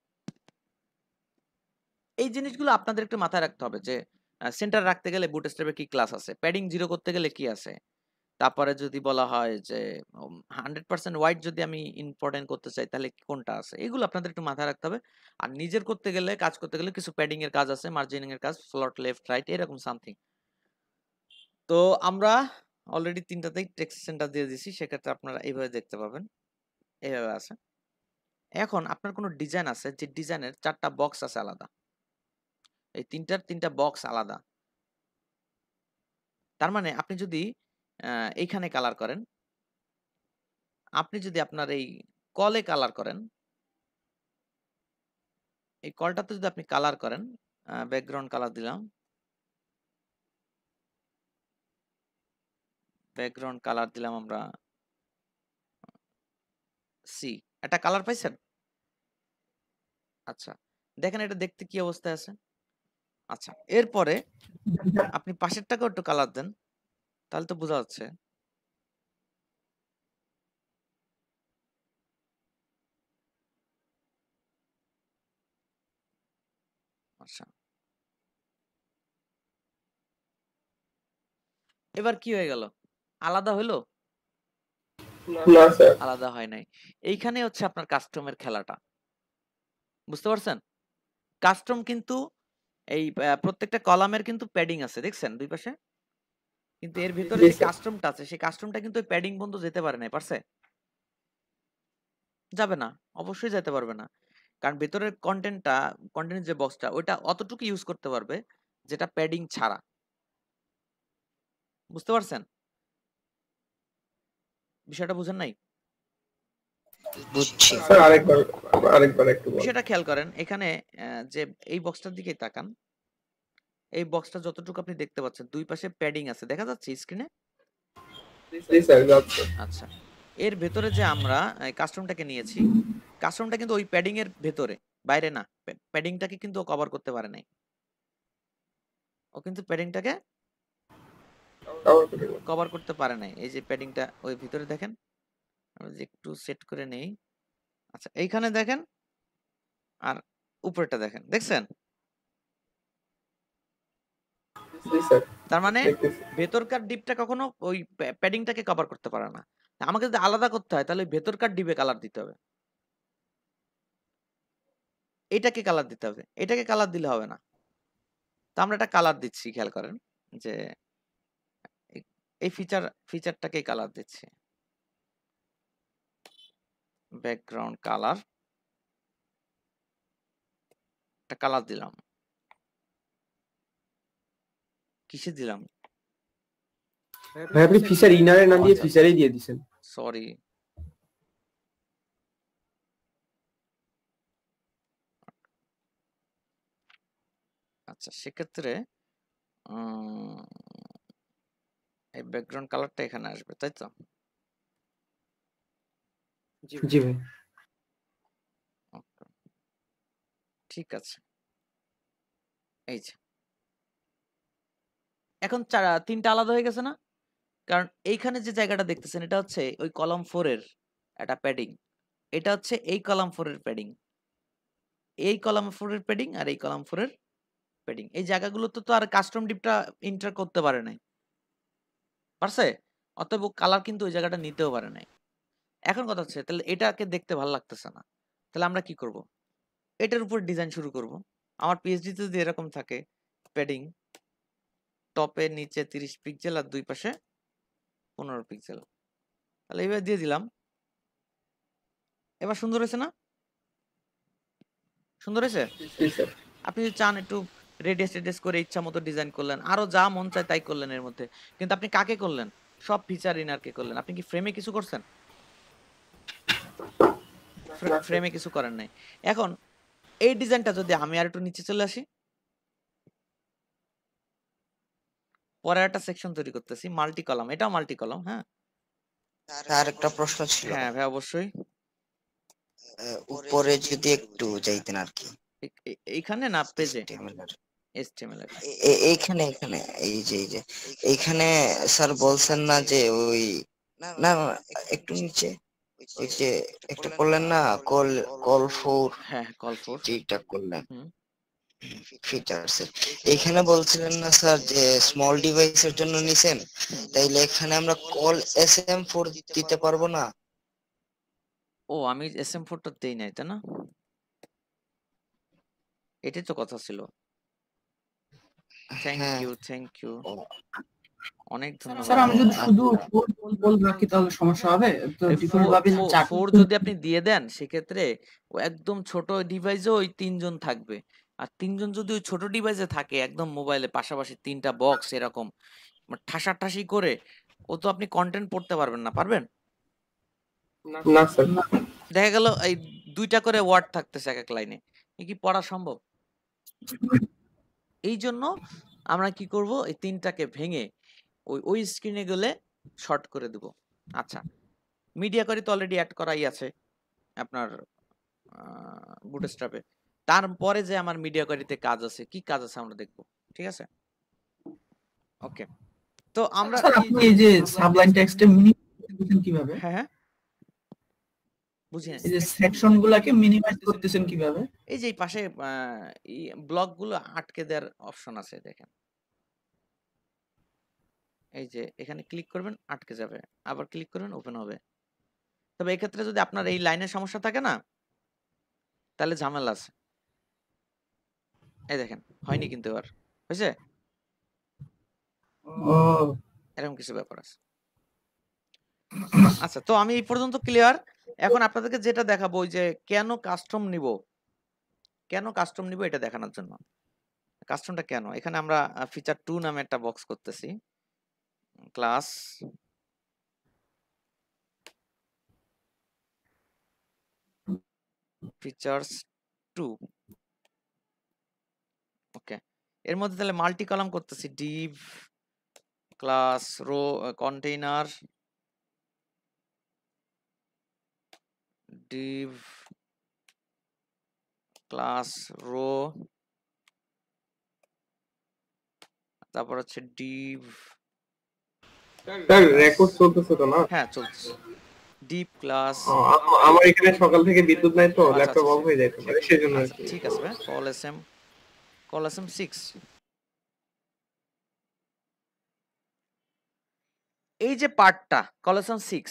এই জিনিসগুলো আপনাদের একটু মাথায় রাখতে হবে যে সেন্টার রাখতে গেলে বুটস্ট্র্যাপে কি ক্লাস আছে, প্যাডিং 0 করতে গেলে কি আছে, তারপরে যদি বলা হয় যে 100% হোয়াইট যদি আমি ইম্পর্টেন্ট করতে চাই তাহলে কোনটা আছে, এগুলো আপনাদের একটু মাথায় রাখতে হবে। আর নিজের করতে গেলে, কাজ করতে গেলে কিছু প্যাডিং এর কাজ আছে, মার্জিনিং এর কাজ, ফ্লট লেফট রাইট, এরকম সামথিং। তো আমরা অলরেডি 3টাতেই টেক্সট সেন্টার দিয়ে দিছি, সেক্ষেত্রে আপনারা এইভাবে দেখতে পাবেন, এইভাবে আছে। এখন আপনার কোনো ডিজাইন আছে যে ডিজাইনের 4টা বক্স আছে আলাদা, এই 3টা বক্স আলাদা। তার মানে আপনি যদি এইখানে কালার করেন, আপনি যদি আপনার এই কলে কালার করেন, এই কলটাতে যদি আপনি কালার করেন, ব্যাকগ্রাউন্ড কালার দিলাম, ব্যাকগ্রাউন্ড কালার দিলাম আমরা সি। একটা কালার পাইছেন? আচ্ছা, দেখেন এটা দেখতে কি অবস্থায় আছে। আচ্ছা, এরপরে আপনি পাশেরটাকেও একটু কালার দেন, তাহলে তো বোঝা যাচ্ছে। আচ্ছা, এবার কি হয়ে গেল? আলাদা হইলো? না স্যার। আলাদা হয় নাই। এইখানে হচ্ছে আপনার কাস্টমের খেলাটা, বুঝতে পারছেন? কাস্টম কিন্তু এই প্রত্যেকটা কলামের কিন্তু প্যাডিং আছে, দেখছেন দুই পাশে? কিন্তু এর ভিতরে জি যে স্যার। কাস্টমটা আছে সেই কাস্টমটা কিন্তু ওই প্যাডিং পর্যন্ত যেতে পারে না, পারছে? যাবে না, অবশ্যই যেতে পারবে না। কারণ ভেতরের কন্টেন্টের যে বক্সটা ওইটা অতটুকু ইউজ করতে পারবে যেটা প্যাডিং ছাড়া, বুঝতে পারছেন? বিষয়টা বুঝেন নাই? বুঝছি। স্যার আরেকবার একটু বলুন। বিষয়টা খেয়াল করেন, এখানে যে এই বক্সটার দিকেই তাকান। এই বক্সটা যতটুকু আপনি দেখতে পাচ্ছেন দুই পাশে প্যাডিং আছে, দেখা যাচ্ছে স্ক্রিনে? জি স্যার, যাচ্ছে। আচ্ছা, এর ভেতরে যে আমরা কাস্টমটাকে নিয়েছি, কাস্টমটা কিন্তু ওই প্যাডিং এর ভেতরে, বাইরে না। প্যাডিংটাকে কিন্তু ও কভার করতে পারে নাই। ও কিন্তু প্যাডিংটাকে কভার করতে পারে নাই। এই যে প্যাডিংটা ওই ভিতরে দেখেন, আমি যে একটু সেট করে নেই। আচ্ছা, এইখানে দেখেন আর উপরেরটা দেখেন, দেখছেন? জি স্যার, তার মানে দেখতেছি। ভেতরকার ডিপটা কখনো ওই প্যাডিংটাকে কভার করতে পারে না। আমাকে যদি আলাদা করতে হয় তাহলে ওই ভেতরকার ডিপে কালার দিতে হবে, এটাকে কালার দিতে হবে, এটাকে কালার দিলে হবে না। তো আমরা একটা কালার দিচ্ছি, খেয়াল করেন যে এই ফিচারটাকে কালার দিচ্ছি, ব্যাকগ্রাউন্ড কালার, একটা কালার দিলাম। কিসে দিলাম? ভাই আপনি ফিচার ইনারে না দিয়ে ফিচারেই দিয়ে দিছেন। সরি, আচ্ছা সেক্ষেত্রে এই ব্যাকগ্রাউন্ড কালারটা এখানে আসবে, তাই তো? জি ভাই। Okay, ঠিক আছে। এই যে এখন তিনটা আলাদা হয়ে গেছে না? কারণ এইখানে যে জায়গাটা দেখতেছেন এটা হচ্ছে ওই কলাম 4 এর একটা প্যাডিং, এটা হচ্ছে এই কলাম 4 এর প্যাডিং, এই কলাম 4 এর প্যাডিং আর এই কলাম 4 এর প্যাডিং। এই জায়গাগুলোতে তো আর কাস্টম ডিপটা এন্টার করতে পারে নাই, পারছে? অতএব কালার কিন্তু ওই জায়গাটা নিতেও পারে নাই। এখন কথা হচ্ছে তাহলে এটাকে দেখতে ভালো লাগতেছে না, তাহলে আমরা কি করব? এটার উপর ডিজাইন শুরু করব। আমার পিএইচডি তে যদি এরকম থাকে প্যাডিং, টপে নিচে 30 পিক্সেল আর দুই পাশে 15 পিক্সেল, তাহলে এইভাবে দিয়ে দিলাম। এবার সুন্দর হয়েছে না? সুন্দর হয়েছে? জি স্যার। আপনি যদি চান একটু রেডিয়াস করে ইচ্ছা মতো ডিজাইন করলেন, আরো যা মন চায় তাই করলেন এর মধ্যে। কিন্তু আপনি কাকে করলেন? সব ফিচার ইনারকে করলেন। আপনি কি ফ্রেমে কিছু করছেন? ফ্রেমে কিছু করেন নাই। এখন এই ডিজাইনটা যদি আমি আর একটু নিচে চলে আসি, পরে একটা সেকশন তৈরি করতেছি মাল্টি কলাম, এটাও মাল্টি কলাম। হ্যাঁ স্যার একটা প্রশ্ন ছিল। হ্যাঁ ভাই, অবশ্যই। উপরে যদি একটু যাইতেন আর কি, এইখানে না পেজে HTML এর। HTML এর। এইখানে এই যে এইখানে স্যার বলছেন না যে ওই, না না, একটু নিচে, ওই যে একটা করলেন না, কল ফর, হ্যাঁ কল ফর, যেটা করলেন হুম, ফিচার্স, এখানে বলছিলেন না স্যার যে স্মল ডিভাইসের জন্য নিছেন, তাইলে এখানে আমরা কল SM4 দিতে পারবো না? ও আমি SM4 টা দেই নাই, তাই না? এটাই তো কথা ছিল। থ্যাংক হ্যাঁ। ইউ, অনেক ধন্যবাদ। স্যার আমি যদি শুধু বল রাখি তাহলে সমস্যা হবে? তো ডিফল্ট ভাবে ফোর যদি আপনি দিয়ে দেন সেক্ষেত্রে ও একদম ছোট ডিভাইসে ওই 3 জন থাকবে। আর 3 জন যদি ওই ছোট ডিভাইসে থাকে একদম মোবাইলে পাশাপাশি 3টা বক্স এরকম ঠাসাঠাসি করে, ও তো আপনি কন্টেন্ট পড়তে পারবেন না, পারবেন? না স্যার। দেখা গেল এই 2টা করে ওয়ার্ড থাকতেছে এক এক লাইনে, এ কি পড়া সম্ভব? এই জন্য আমরা কি করব, এই 3টাকে ভেঙে ওই স্ক্রিনে গেলে শর্ট করে দেব। আচ্ছা, মিডিয়া কোয়েরি তো অলরেডি অ্যাড করাই আছে আপনার বুটস্ট্র্যাপে। তারপরে যে আমার মিডিয়া কোয়েরিতে কাজ আছে, কি কাজ আছে আমরা দেখব। ঠিক আছে? ওকে। তো আমরা স্যার আপনি এই যে সাবলাইন টেক্সটে মিনিমাইজ কিভাবে? হ্যাঁ বুঝি নাই। এই যে সেকশন গুলাকে মিনিমাইজ করতেছেন কিভাবে? এই যে এই পাশে ব্লকগুলো আটকে দেওয়ার অপশন আছে দেখেন। এই যে এখানে ক্লিক করবেন, আটকে যাবে, আবার ক্লিক করবেন, ওপেন হবে। তবে এক্ষেত্রে যদি আপনার এই লাইনের সমস্যা থাকে না, তাহলে ঝামেলা আছে। এই দেখেন, হয়নি কিন্তু এবার হয়েছে, ও এরকম কিছু ব্যাপার আছে। আচ্ছা, তো আমি এই পর্যন্ত ক্লিয়ার। এখন আপনাদেরকে যেটা দেখাবো, ওই যে কেন কাস্টম নিব, এটা দেখানোর জন্য। কাস্টমটা কেন, এখানে আমরা ফিচার 2 নামে একটা বক্স করতেছি, ক্লাস ফিচার্স 2। ওকে, এর মধ্যে তাহলে মাল্টি কলাম করতেছি, div class row container div class row, তারপর হচ্ছে ডিভ, স্যার রেকর্ড চলতেছে তো না? হ্যাঁ চলছে, ডিভ ক্লাস। আমার এখানে সকাল থেকে বিদ্যুৎ নাই তো, আচ্ছা, ল্যাপটপ আচ্ছা, অফ হয়ে যাইতে পারে, সেজন্য আর আচ্ছা, কি। ঠিক আছে ভাই, কল এসএম 6। এই যে পার্টটা কলেকশন 6,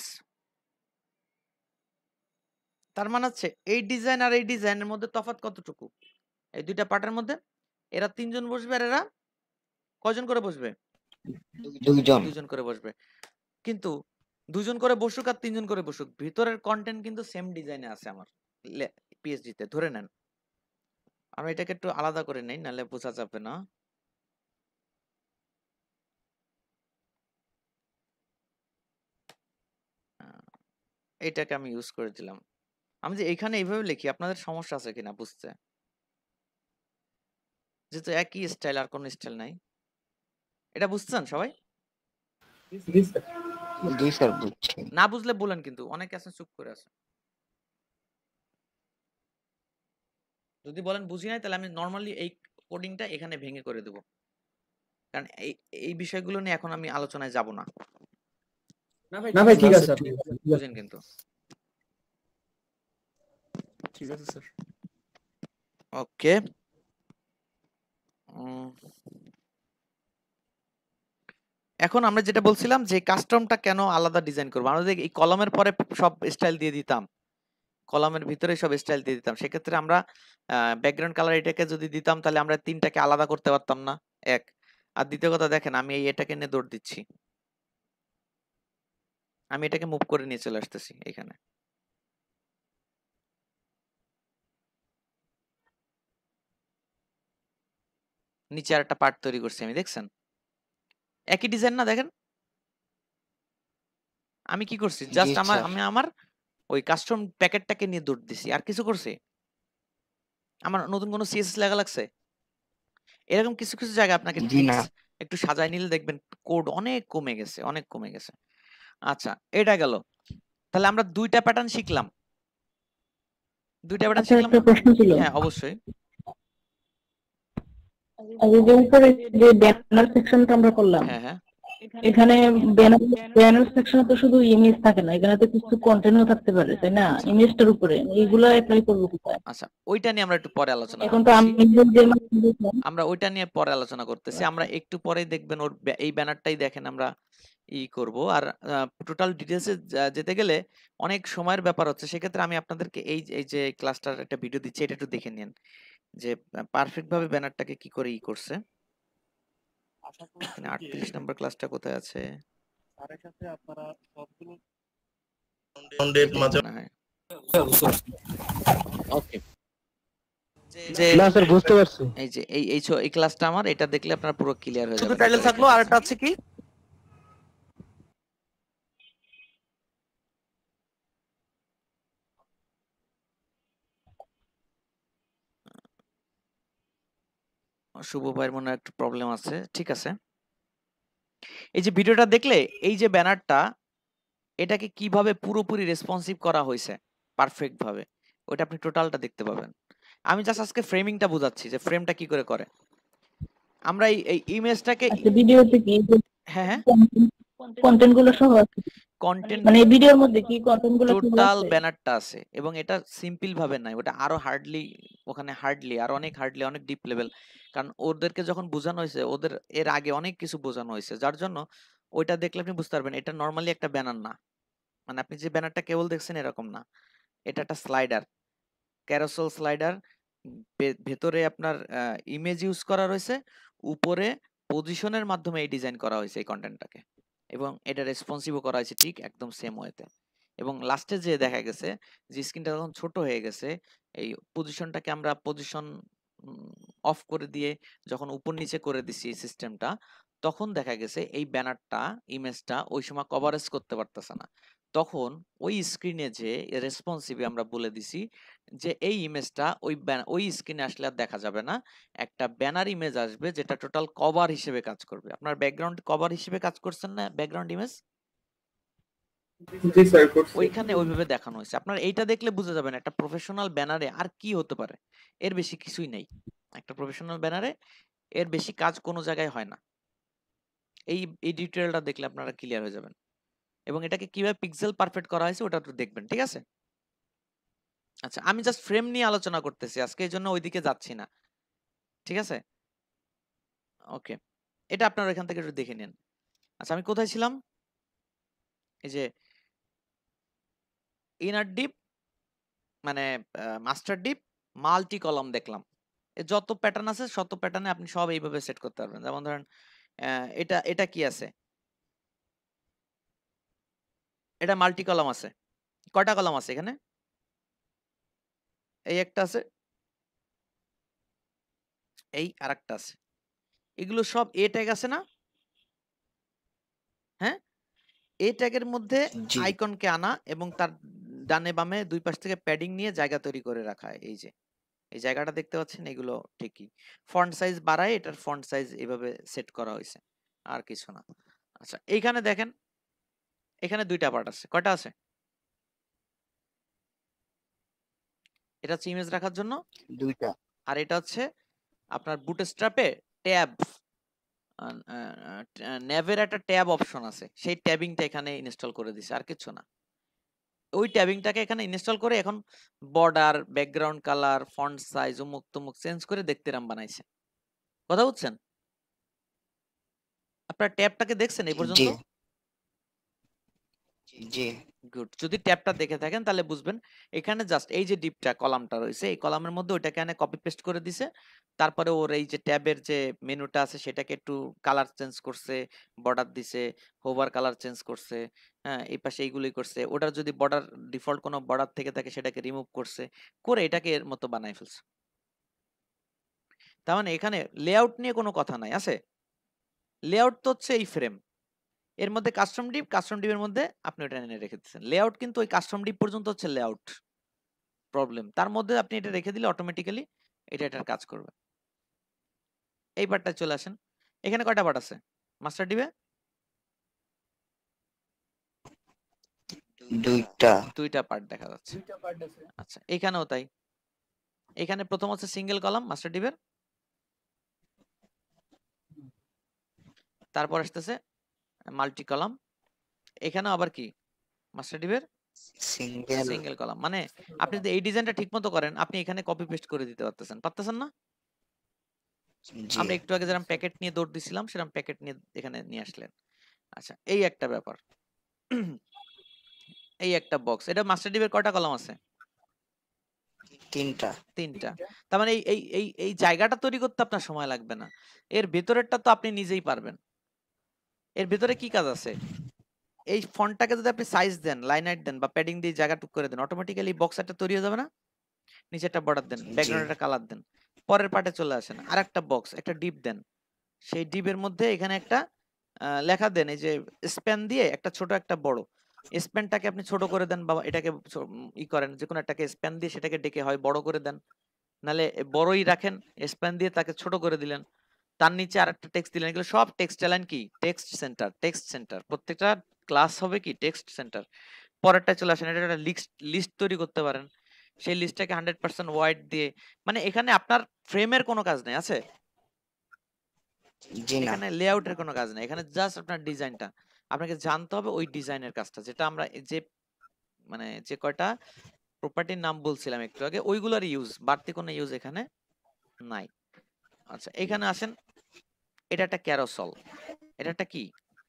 তার মানে হচ্ছে এই ডিজাইন আর এই ডিজাইনের মধ্যে তফাৎ কতটুকু? এই দুইটা পার্টের মধ্যে এরা 3 জন বসবে, আর এরা কয়জন করে বসবে? 2 জন করে বসবে। কিন্তু 2 জন করে বসুক আর 3 জন করে বসুক, ভিতরের কন্টেন্ট কিন্তু সেম ডিজাইনে আছে আমার পিএইচডি তে, ধরে নেন। আমরা এটাকে একটু আলাদা করে নেই, নাহলে বোঝা যাবে না। এটাকে আমি ইউজ করে দিলাম। আমি যে এখানে এইভাবে লিখি, আপনাদের সমস্যা আছে কিনা বুঝতে? যেহেতু একই স্টাইল, আর কোনো স্টাইল নাই। এটা বুঝছেন সবাই? জি স্যার। জি স্যার বুঝছি। না বুঝলে বলেন, কিন্তু অনেকে আছে চুপ করে আছে। যদি বলেন বুঝি নাই, তাহলে আমি নর্মালি এই কোডিংটা এখানে ভেঙে করে দেব, কারণ এই বিষয়গুলো নিয়ে এখন আমি আলোচনায় যাব না। না ভাই ঠিক আছে, বুঝেন কিন্তু? ঠিক আছে স্যার। ওকে, এখন আমরা যেটা বলছিলাম যে কাস্টমটা কেন আলাদা ডিজাইন করবো। আমরা যদি এই কলামের পরে সব স্টাইল দিয়ে দিতাম, কলামের ভিতরে সব স্টাইল দিয়ে দিতাম, সেক্ষেত্রে আমরা ব্যাকগ্রাউন্ড কালার এটাকে যদি দিতাম, তাহলে আমরা তিনটাকে আলাদা করতে পারতাম না, এক। আর দ্বিতীয় কথা দেখেন, আমি এটাকে নিয়ে দৌড় দিচ্ছি, আমি এটাকে মুভ করে নিয়ে চলে আসতেছি এখানে। নিচে আর একটা পার্ট তৈরি করছি আমি, দেখছেন? একই ডিজাইন না? দেখেন আমি কি করছি, জাস্ট আমি আমার ওই কাস্টম প্যাকেটটাকে নিয়ে দৌড় দিছি, আর কিছু করছি? আমার নতুন কোনো সিএসএস লেখা লাগছে? এরকম কিছু কিছু জায়গায় আপনাকে একটু সাজায় নিলে দেখবেন কোড অনেক কমে গেছে, অনেক কমে গেছে। আচ্ছা, এটা গেল। তাহলে আমরা দুইটা প্যাটার্ন শিখলাম, একটা প্রশ্ন ছিল। হ্যাঁ অবশ্যই। যে উপরে যে ব্যানার সেকশনটা আমরা করলাম, হ্যাঁ হ্যাঁ, এখানে ব্যানার সেকশনে তো শুধু ইমেজ থাকে না, এখানে তো কিছু কন্টেন্টও থাকতে পারে, তাই না? ইমেজটার উপরে এইগুলো অ্যাপ্লাই করবো কোথায়? আচ্ছা ওইটা নিয়ে আমরা একটু পরে আলোচনা এখন তো আমি আমরা ওইটা নিয়ে পরে আলোচনা করতেছি। আমরা একটু পরেই দেখবেন ওর এই ব্যানারটাই দেখেন আমরা করব। আর টোটাল ডিটেলসে যেতে গেলে অনেক সময়ের ব্যাপার হচ্ছে, সেক্ষেত্রে আমি আপনাদেরকে এই যে ক্লাসটার একটা ভিডিও দিচ্ছি, এটা একটু দেখে নিন যে পারফেক্ট ভাবে ব্যানারটাকে কি করে করছে। 38 নম্বর ক্লাসটা কোথায় আছে? ওকে, বুঝতে পারছি। এই যে এই ক্লাসটা আমার, এটা দেখলে আপনারা পুরো ক্লিয়ার হয়ে যাবে। শুধু টাইটেল থাকলো, আর একটা আছে কি? শুভ ভাইয়ের মনে একটু প্রবলেম আছে, ঠিক আছে। এই যে ভিডিওটা দেখলে এই যে ব্যানারটা এটাকে কিভাবে পুরোপুরি রেসপন্সিভ করা হয়েছে পারফেক্ট ভাবে, ওটা আপনি টোটালটা দেখতে পাবেন। আমি জাস্ট আজকে ফ্রেমিংটা বোঝাচ্ছি যে ফ্রেমটা কি করে করে। আমরা এই ইমেজটাকে আচ্ছা ভিডিওতে কি হ্যাঁ হ্যাঁ কন্টেন্ট গুলো সহ আছে, কন্টেন্ট মানে এই ভিডিওর মধ্যে কি কন্টেন্ট গুলো সহ টোটাল আছে? ব্যানারটা আছে, এবং এটা সিম্পল ভাবে নাই, ওটা আরো হার্ডলি, ওখানে হার্ডলি আর অনেক হার্ডলি অনেক ডিপ লেভেল, কারণ ওদেরকে যখন বোঝানো হয়েছে ওদের এর আগে অনেক কিছু বোঝানো হয়েছে, যার জন্য ওইটা দেখলে আপনি বুঝতে পারবেন এটা নর্মালি একটা ব্যানার না। মানে আপনি যে ব্যানারটা কেবল দেখছেন এরকম না, এটা একটা স্লাইডার, ক্যারোসেল স্লাইডার। ভেতরে আপনার ইমেজ ইউজ করা রয়েছে, উপরে পজিশনের মাধ্যমে এই ডিজাইন করা হয়েছে এই কন্টেন্টটাকে, এবং এটা রেসপন্সিভও করা হয়েছে ঠিক একদম সেম ওয়েতে। এবং লাস্টে যে দেখা গেছে যে স্ক্রিনটা যখন ছোট হয়ে গেছে, এই পজিশনটাকে আমরা পজিশন অফ করে দিয়ে যখন উপর নিচে করে দিছি সিস্টেমটা, তখন দেখা গেছে এই ব্যানারটা ইমেজটা ওই সময় কভারেজ করতে পারতেছে না। তখন ওই স্ক্রিনে যে রেসপন্সিভে আমরা বলে দিছি যে এই ইমেজটা ওই স্ক্রিনে আসলে আর দেখা যাবে না, একটা ব্যানার ইমেজ আসবে যেটা টোটাল কভার হিসেবে কাজ করবে। আপনার ব্যাকগ্রাউন্ড কভার হিসেবে কাজ করছেন না ব্যাকগ্রাউন্ড ইমেজ, জি স্যার করছি। ওইখানে ওইভাবে দেখানো হয়েছে। আপনার এইটা দেখলে বুঝে যাবেন একটা প্রফেশনাল ব্যানারে আর কি হতে পারে, এর বেশি কিছুই নেই। একটা প্রফেশনাল ব্যানারে এর বেশি কাজ কোনো জায়গায় হয় না। এই ডিটেইলটা দেখলে আপনারা ক্লিয়ার হয়ে যাবেন, এবং এটাকে কিভাবে পিক্সেল পারফেক্ট করা হয়েছে ওটা একটু দেখবেন, ঠিক আছে? আচ্ছা আমি জাস্ট ফ্রেম নিয়ে আলোচনা করতেছি আজকে, এই জন্য ওইদিকে যাচ্ছি না, ঠিক আছে? ওকে, এটা আপনারা এখান থেকে একটু দেখে নিন। আচ্ছা আমি কোথায় ছিলাম? এই যে ইনার ডিপ মানে মাস্টার ডিপ মাল্টি কলাম দেখলাম, যত প্যাটার্ন আছে শত প্যাটার্নে আপনি সব এইভাবে সেট করতে পারবেন। যেমন ধরেন এটা এটা কি আছে, এটা মাল্টি কলাম আছে, কয়টা কলাম আছে এখানে? এই একটা আছে, এই আরেকটা আছে, এগুলো সব এ ট্যাগ আছে না? হ্যাঁ, এ ট্যাগের মধ্যে জি আইকনকে আনা এবং তার ডানে বামে দুই পাশ থেকে প্যাডিং নিয়ে জায়গা তৈরি করে রাখা। এই যে এই জায়গাটা দেখতে পাচ্ছেন, এগুলো ঠিকই। ফন্ট সাইজ বাড়ায়, এটার ফন্ট সাইজ এইভাবে সেট করা হয়েছে, আর কিছু না। আচ্ছা এইখানে দেখেন, এখানে দুইটা পার্ট আছে, কয়টা আছে? এটা হচ্ছে ইমেজ রাখার জন্য, দুইটা। আর এটা হচ্ছে আপনার বুটস্ট্র্যাপে ট্যাব, ন্যাভের একটা ট্যাব অপশন আছে, সেই ট্যাবিংটা এখানে ইনস্টল করে দিছে, আর কিছু না। ওই ট্যাবিংটাকে এখানে ইনস্টল করে এখন border, background colour, font size অমুক তমুক চেঞ্জ করে দেখতে এরম বানাইছে। কথা বুঝছেন? আপনার ট্যাবটাকে দেখছেন এই পর্যন্ত? জি জি গুড। যদি ট্যাবটা দেখে থাকেন তাহলে বুঝবেন এখানে জাস্ট এই যে ডিপটা কলামটা রয়েছে, এই কলামের মধ্যে ওইটাকে এনে কপি পেস্ট করে দিছে, তারপরে ওর এই যে ট্যাবের যে মেনুটা আছে সেটাকে একটু কালার চেঞ্জ করছে, বর্ডার দিছে, হোভার কালার চেঞ্জ করছে, হ্যাঁ এই পাশে এইগুলোই করছে। ওটার যদি বর্ডার ডিফল্ট কোনো বর্ডার থেকে থাকে সেটাকে রিমুভ করছে, করে এটাকে এর মতো বানাই ফেলছে। তার মানে এখানে লেআউট নিয়ে কোনো কথা নাই, আছে? লেআউট তো হচ্ছে এই ফ্রেম, এর মধ্যে কাস্টম ডিপের মধ্যে আপনি ওটা এনে রেখে দিচ্ছেন। লেআউট কিন্তু ওই কাস্টম ডিপ পর্যন্ত হচ্ছে লেআউট প্রবলেম, তার মধ্যে আপনি এটা রেখে দিলে অটোমেটিক্যালি এটা এটার কাজ করবে। এই পার্টটা চলে আসেন, এখানে কয়টা পার্ট আছে মাস্টার ডিপে? দুইটা পার্ট দেখা যাচ্ছে। আচ্ছা এখানেও তাই, এখানে প্রথম হচ্ছে সিঙ্গেল কলাম মাস্টার ডিপের, তারপর আসতেছে মাল্টি কলাম, এখানেও আবার কি মাস্টার ডিপের সিঙ্গেল কলাম। মানে আপনি যদি এই ডিজাইনটা ঠিকমতো করেন আপনি এখানে কপি পেস্ট করে দিতে পারতেছেন না? আমরা একটু আগে যেরকম প্যাকেট নিয়ে দৌড় দিছিলাম সেরকম প্যাকেট নিয়ে এখানে নিয়ে আসলেন। আচ্ছা এই একটা ব্যাপার। এই একটা বক্স, এটা মাস্টার ডিপের কয়টা কলাম আছে? তিনটা। তার মানে এই জায়গাটা তৈরি করতে আপনার সময় লাগবে না, এর ভেতরেরটা তো আপনি নিজেই পারবেন। এর ভেতরে কি কাজ আছে? এই ফন্টটাকে যদি আপনি সাইজ দেন, লাইন হাইট দেন বা প্যাডিং দিয়ে জায়গা টুক করে দেন, অটোমেটিক্যালি বক্স একটা তৈরি হয়ে যাবে না? নিচে একটা বর্ডার দেন, ব্যাকগ্রাউন্ড একটা কালার দেন, পরের পার্টে চলে আসেন, আর একটা বক্স, একটা ডিপ দেন, সেই ডিপের মধ্যে এখানে একটা লেখা দেন, এই যে স্প্যান দিয়ে একটা ছোট একটা বড়, স্প্যানটাকে আপনি ছোট করে দেন বা এটাকে ই করেন, যে কোনো একটাকে স্প্যান দিয়ে সেটাকে ডেকে হয় বড় করে দেন, নালে বড়ই রাখেন, স্প্যান দিয়ে তাকে ছোট করে দিলেন, তার নিচে আরেকটা টেক্সট দিলেন, এগুলো সব টেক্সট অ্যালাইন কি টেক্সট সেন্টার, টেক্সট সেন্টার, প্রত্যেকটা ক্লাস হবে কি টেক্সট সেন্টার। পরেরটা চলে আসেন, এটা একটা লিস্ট তৈরি করতে পারেন, সেই লিস্টটাকে 100% ওয়াইড দিয়ে, মানে এখানে আপনার ফ্রেমের কোনো কাজ নেই আছে, জি না। এখানে লেআউটের কোনো কাজ নেই, এখানে জাস্ট আপনার ডিজাইনটা আপনাকে জানতে হবে, ওই ডিজাইনের কাজটা যেটা আমরা যে মানে যে কয়টা প্রপার্টির নাম বলছিলাম একটু আগে ওইগুলোর ইউজ, বাড়তি কোনো ইউজ এখানে নাই। আচ্ছা এখানে আসেন, এটা একটা ক্যারোসল, এটা একটা কি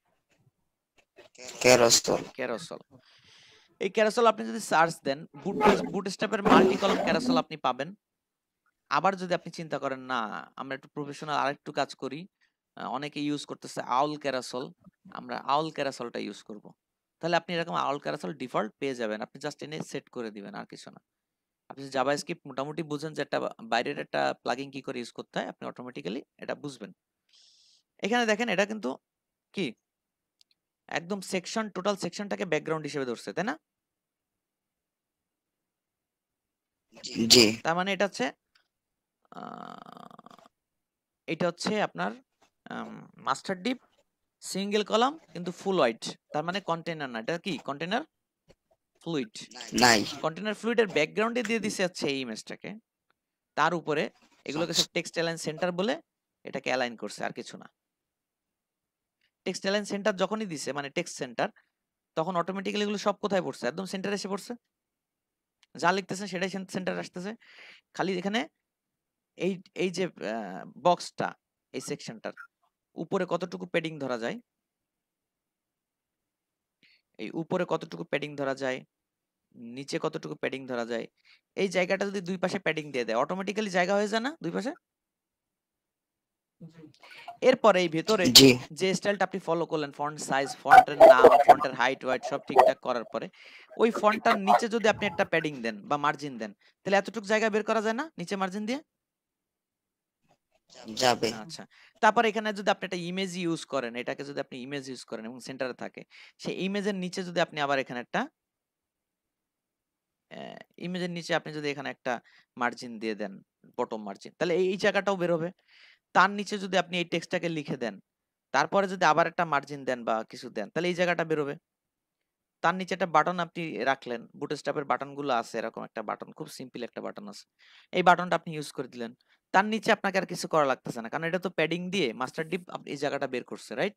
ক্যারোসেল। ক্যারোসল। এই ক্যারোসেল আপনি যদি সার্চ দেন বুটস্ট্র্যাপের মাল্টি কলাম ক্যারোসেল আপনি পাবেন। আবার যদি আপনি চিন্তা করেন না আমরা একটু প্রফেশনাল আরেকটু কাজ করি, অনেকে ইউজ করতেছে আউল ক্যারোসেল, আমরা আউল ক্যারোসেলটা ইউজ করব, তাহলে আপনি এরকম আউল ক্যারোসেল ডিফল্ট পেয়ে যাবেন, আপনি জাস্ট এনে সেট করে দিবেন আর কিছু না। আপনি জাভাস্ক্রিপ্ট মোটামুটি বুঝেন যে একটা বাইরের একটা প্লাগইন কি করে ইউজ করতে হয়, আপনি অটোমেটিক্যালি এটা বুঝবেন। এখানে দেখেন এটা কিন্তু কি একদম সেকশন, টোটাল সেকশনটাকে ব্যাকগ্রাউন্ড হিসেবে ধরছে, তাই না? জি তার মানে এটা হচ্ছে আপনার মাস্টার ডিপ সিঙ্গেল কলাম কিন্তু ফুল হোয়াইট, তার মানে কন্টেইনার না, এটা কি কন্টেইনার ফ্লুইড। নাই। কন্টেইনার ফ্লুইডের ব্যাকগ্রাউন্ডে দিয়ে দিছে হচ্ছে এই ইমেজটাকে, তার উপরে এগুলোকে সব টেক্সট অ্যালাইন সেন্টার বলে এটাকে অ্যালাইন করছে, আর কিছু না। টেক্সট অ্যালাইন সেন্টার যখনই দিছে মানে টেক্সট সেন্টার, তখন অটোমেটিক্যালি এগুলো সব কোথায় পড়ছে, একদম সেন্টারে এসে পড়ছে, যা লিখতেছেন সেটাই সেন্টার আসতেছে। খালি এখানে এই এই যে বক্সটা, এই সেকশনটার উপরে কতটুকু প্যাডিং ধরা যায়, এই উপরে কতটুকু প্যাডিং ধরা যায়, নিচে কতটুকু প্যাডিং ধরা যায়, এই জায়গাটা যদি দুই পাশে প্যাডিং দিয়ে দেয় অটোমেটিক্যালি জায়গা হয়ে যায় না দুই পাশে। এরপরে এই ভেতরে জি যে স্টাইলটা আপনি ফলো করলেন, ফন্ট সাইজ, ফন্টের নাম, ফন্টের হাইট ওয়াইট সব ঠিকঠাক করার পরে ওই ফন্টটার নিচে যদি আপনি একটা প্যাডিং দেন বা মার্জিন দেন, তাহলে এতটুকু জায়গা বের করা যায় না নিচে মার্জিন দিয়ে? যাবে। আচ্ছা, তারপর এখানে যদি আপনি একটা ইমেজ ইউজ করেন, এটাকে যদি আপনি ইমেজ ইউজ করেন এবং সেন্টারে থাকে, সেই ইমেজের নিচে যদি আপনি আবার এখানে একটা ইমেজের নিচে আপনি যদি এখানে একটা মার্জিন দিয়ে দেন, বটম মার্জিন, তাহলে এই জায়গাটাও বের হবে। তার নিচে যদি আপনি এই টেক্সটটাকে লিখে দেন, তারপরে যদি আবার একটা মার্জিন দেন বা কিছু দেন, তাহলে এই জায়গাটা বেরোবে। তার নিচে একটা বাটন আপনি রাখলেন, বুটস্ট্র্যাপের বাটনগুলো আছে, এরকম একটা বাটন, খুব সিম্পল একটা বাটন আছে, এই বাটনটা আপনি ইউজ করে দিলেন। তার নিচে আপনাকে আর কিছু করা লাগতেছে না, কারণ এটা তো প্যাডিং দিয়ে মাস্টার ডিপ এই জায়গাটা বের করছে, রাইট?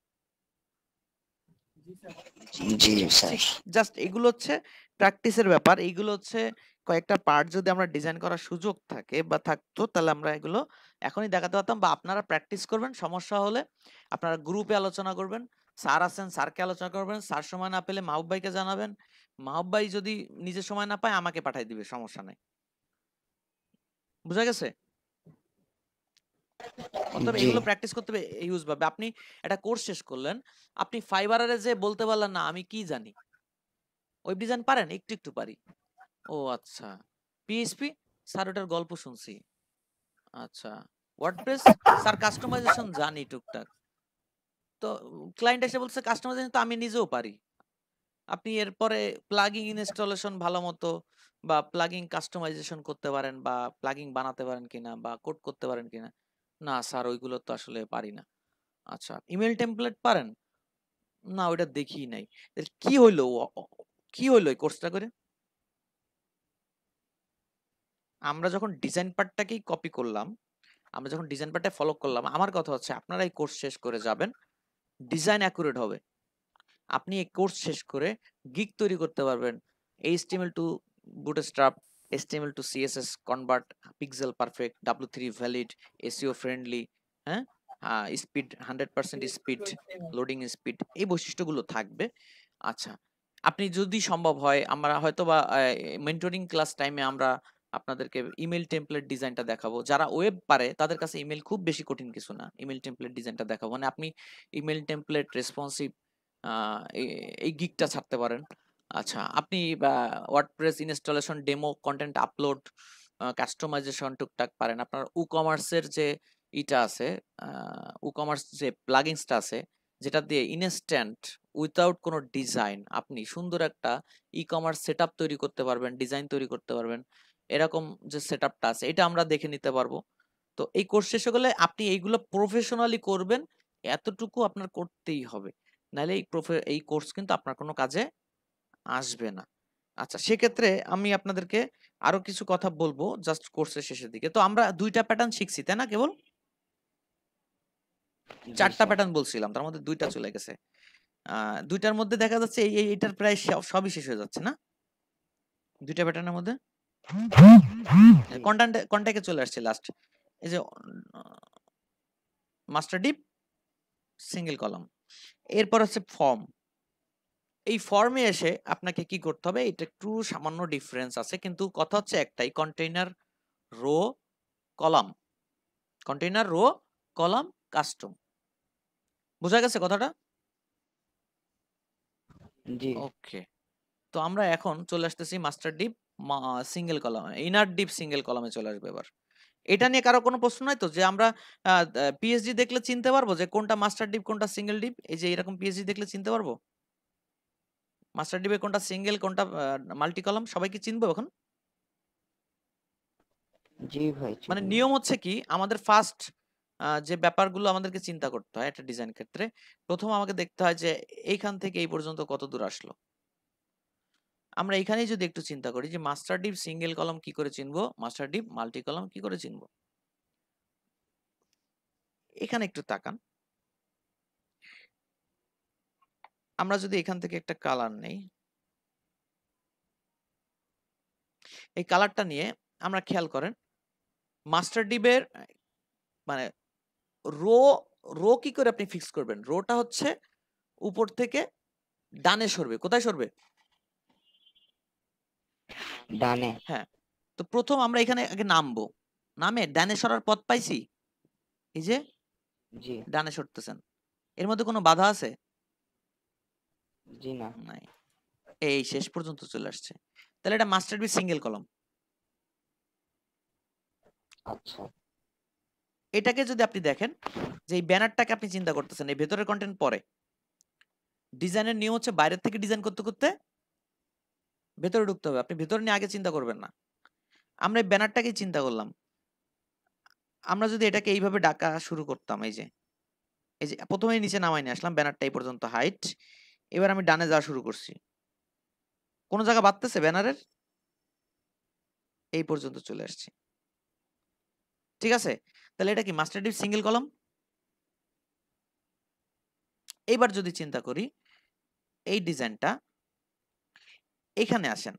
জি স্যার। জাস্ট এগুলো হচ্ছে প্র্যাকটিসের ব্যাপার, এইগুলো হচ্ছে কয়েকটা পার্ট যদি আমরা ডিজাইন করার সুযোগ থাকে বা থাকতো, তাহলে আমরা এগুলো এখনই দেখাতে পারতাম, বা আপনারা প্র্যাকটিস করবেন, সমস্যা হলে আপনারা গ্রুপে আলোচনা করবেন, স্যার আছেন স্যারকে আলোচনা করবেন, স্যার সময় না পেলে মাহবুব ভাইকে জানাবেন, মাহবুব ভাই যদি নিজে সময় না পায় আমাকে পাঠাই দিবে, সমস্যা নাই। বুঝা গেছে? অতএব জি এগুলো প্র্যাকটিস করতে হবে ইউজ ভাবে। আপনি একটা কোর্স শেষ করলেন, আপনি ফাইবারে যে বলতে পারলেন না আমি কি জানি, ওয়েব ডিজাইন পারেন? একটু একটু পারি। ও আচ্ছা, পিএইচপি স্যার ওটার গল্প শুনছি। আচ্ছা, ওয়ার্ডপ্রেস স্যার কাস্টমাইজেশন জানি টুকটাক। তো ক্লায়েন্ট এসে বলছে কাস্টমাইজেশন তো আমি নিজেও পারি। আপনি এরপরে প্লাগইন ইনস্টলেশন ভালো মতো বা প্লাগইন কাস্টমাইজেশন করতে পারেন বা প্লাগইন বানাতে পারেন কিনা বা কোড করতে পারেন কিনা? না স্যার ওইগুলো তো আসলে পারি না। আচ্ছা, ইমেল টেমপ্লেট পারেন? না ওইটা দেখিই নাই। তাহলে কি হইলো? কি হইলো এই কোর্সটা করে? আমরা যখন ডিজাইন পার্টটাকেই কপি করলাম, আমরা যখন ডিজাইন পার্টটা ফলো করলাম, আমার কথা হচ্ছে আপনারা এই কোর্স শেষ করে যাবেন, ডিজাইন অ্যাকুরেট হবে। আপনি এই কোর্স শেষ করে গিগ তৈরি করতে পারবেন, HTML to Bootstrap, HTML to CSS convert, pixel perfect, W3 valid, SEO friendly, হ্যাঁ, স্পিড 100% স্পিড, লোডিং স্পিড, এই বৈশিষ্ট্যগুলো থাকবে। আচ্ছা, আপনি যদি সম্ভব হয় আমরা হয়তো বা মেন্টরিং ক্লাস টাইমে আমরা আপনাদেরকে ইমেল টেমপ্লেট ডিজাইনটা দেখাবো। যারা ওয়েব পারে তাদের কাছে ইমেল খুব বেশি কঠিন কিছু না, ইমেল টেমপ্লেট ডিজাইনটা দেখাবো, মানে আপনি ইমেল টেমপ্লেট রেসপন্সিভ এই গিগটা ছাড়তে পারেন। আচ্ছা, আপনি WordPress installation, demo, content upload, customisation টুকটাক পারেন। আপনার কমার্সের যে ইটা আছে, কমার্স যে প্লাগইনসটা আছে, যেটা দিয়ে ইনস্ট্যান্ট উইথাউট কোনো ডিজাইন আপনি সুন্দর একটা কমার্স সেটআপ তৈরি করতে পারবেন, ডিজাইন তৈরি করতে পারবেন, এরকম যে সেটআপটা আছে এটা আমরা দেখে নিতে পারবো। তো এই কোর্স শেষ হয়ে গেলে আপনি এইগুলো প্রফেশনালি করবেন, এতটুকু আপনার করতেই হবে, নাহলে এই কোর্স কিন্তু আপনার কোনো কাজে আসবে না। আচ্ছা, সেক্ষেত্রে আমি আপনাদেরকে আরো কিছু কথা বলবো জাস্ট কোর্সের শেষের দিকে। তো আমরা 2টা প্যাটার্ন শিখছি তাই না? কেবল জি 4টা স্যার। প্যাটার্ন বলছিলাম, তার মধ্যে 2টা চলে গেছে। 2টার মধ্যে দেখা যাচ্ছে এইটার প্রায় সবই শেষ হয়ে যাচ্ছে না 2টা প্যাটার্নের মধ্যে। কন্টাক্টে চলে আসছে লাস্ট, এই যে মাস্টার ডিপ সিঙ্গেল কলাম, এরপর হচ্ছে ফর্ম। এই ফর্মে এসে আপনাকে কি করতে হবে, এটা একটু সামান্য ডিফারেন্স আছে, কিন্তু কথা হচ্ছে একটাই, container row column, container row column custom. বোঝা গেছে কথাটা? জি ওকে, তো আমরা এখন চলে আসতেছি master div single column, inner div single কলামে চলে আসবে এবার। এটা নিয়ে কারো কোনো প্রশ্ন নাই তো, যে আমরা পিএইচডি দেখলে চিনতে পারবো যে কোনটা মাস্টার ডিপ কোনটা সিঙ্গেল ডিপ? এই যে এরকম পিএইচডি দেখলে চিনতে পারবো মাস্টার ডিপে কোনটা সিঙ্গেল কোনটা মাল্টি কলাম? সবাই কি চিনবো এখন? জি ভাই মানে চিনি। নিয়ম হচ্ছে কি, আমাদের ফার্স্ট যে ব্যাপারগুলো আমাদেরকে চিন্তা করতে হয় একটা ডিজাইন ক্ষেত্রে, প্রথম আমাকে দেখতে হয় যে এইখান থেকে এই পর্যন্ত কত দূর আসলো। আমরা এখানেই যদি একটু চিন্তা করি যে মাস্টার ডিপ সিঙ্গেল কলাম কি করে চিনবো, মাস্টার ডিপ মাল্টি কলাম কি করে চিনবো, এখানে একটু তাকান। আমরা যদি এখান থেকে একটা কালার নেই, এই কালারটা নিয়ে আমরা খেয়াল করেন মাস্টার ডিপের মানে রো রো কি করে আপনি ফিক্স করবেন? রোটা হচ্ছে উপর থেকে ডানে সরবে। কোথায় সরবে? ডানে। হ্যাঁ, তো প্রথম আমরা এখানে আগে নামবো, নামে ডানে সরার পথ পাইছি, এই যে জি ডানে সরতেছেন, এর মধ্যে কোনো বাধা আছে? জি না। নাই, এই শেষ পর্যন্ত চলে আসছে। তাহলে এটা মাস্টার ডিপ সিঙ্গেল কলাম। আচ্ছা এটাকে যদি আপনি দেখেন যে এই ব্যানারটাকে আপনি চিন্তা করতেছেন, এই ভেতরের কন্টেন্ট পরে, ডিজাইনের নিয়ম হচ্ছে বাইরের থেকে ডিজাইন করতে করতে ভেতরে ঢুকতে হবে, আপনি ভেতরে নিয়ে আগে চিন্তা করবেন না। আমরা এই ব্যানারটাকেই চিন্তা করলাম, আমরা যদি এটাকে এইভাবে ডাকা শুরু করতাম, এই যে প্রথমেই নিচে নামাই নিয়ে আসলাম, ব্যানারটা এই পর্যন্ত হাইট, এবার আমি ডানে যাওয়া শুরু করছি, কোন জায়গা বাড়তেছে ব্যানারের? এই পর্যন্ত চলে আসছি, ঠিক আছে? তাহলে এটা কি মাস্টার ডিপ সিঙ্গেল কলাম? এইবার যদি চিন্তা করি এই ডিজাইনটা, এইখানে আসেন,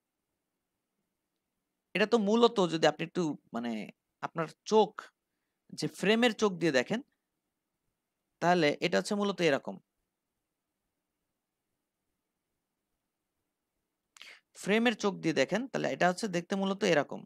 এটা তো মূলত যদি আপনি একটু মানে আপনার চোখ, যে ফ্রেমের চোখ দিয়ে দেখেন, তাহলে এটা হচ্ছে মূলত এরকম। ফ্রেমের চোখ দিয়ে দেখেন তাহলে এটা হচ্ছে দেখতে মূলত এরকম।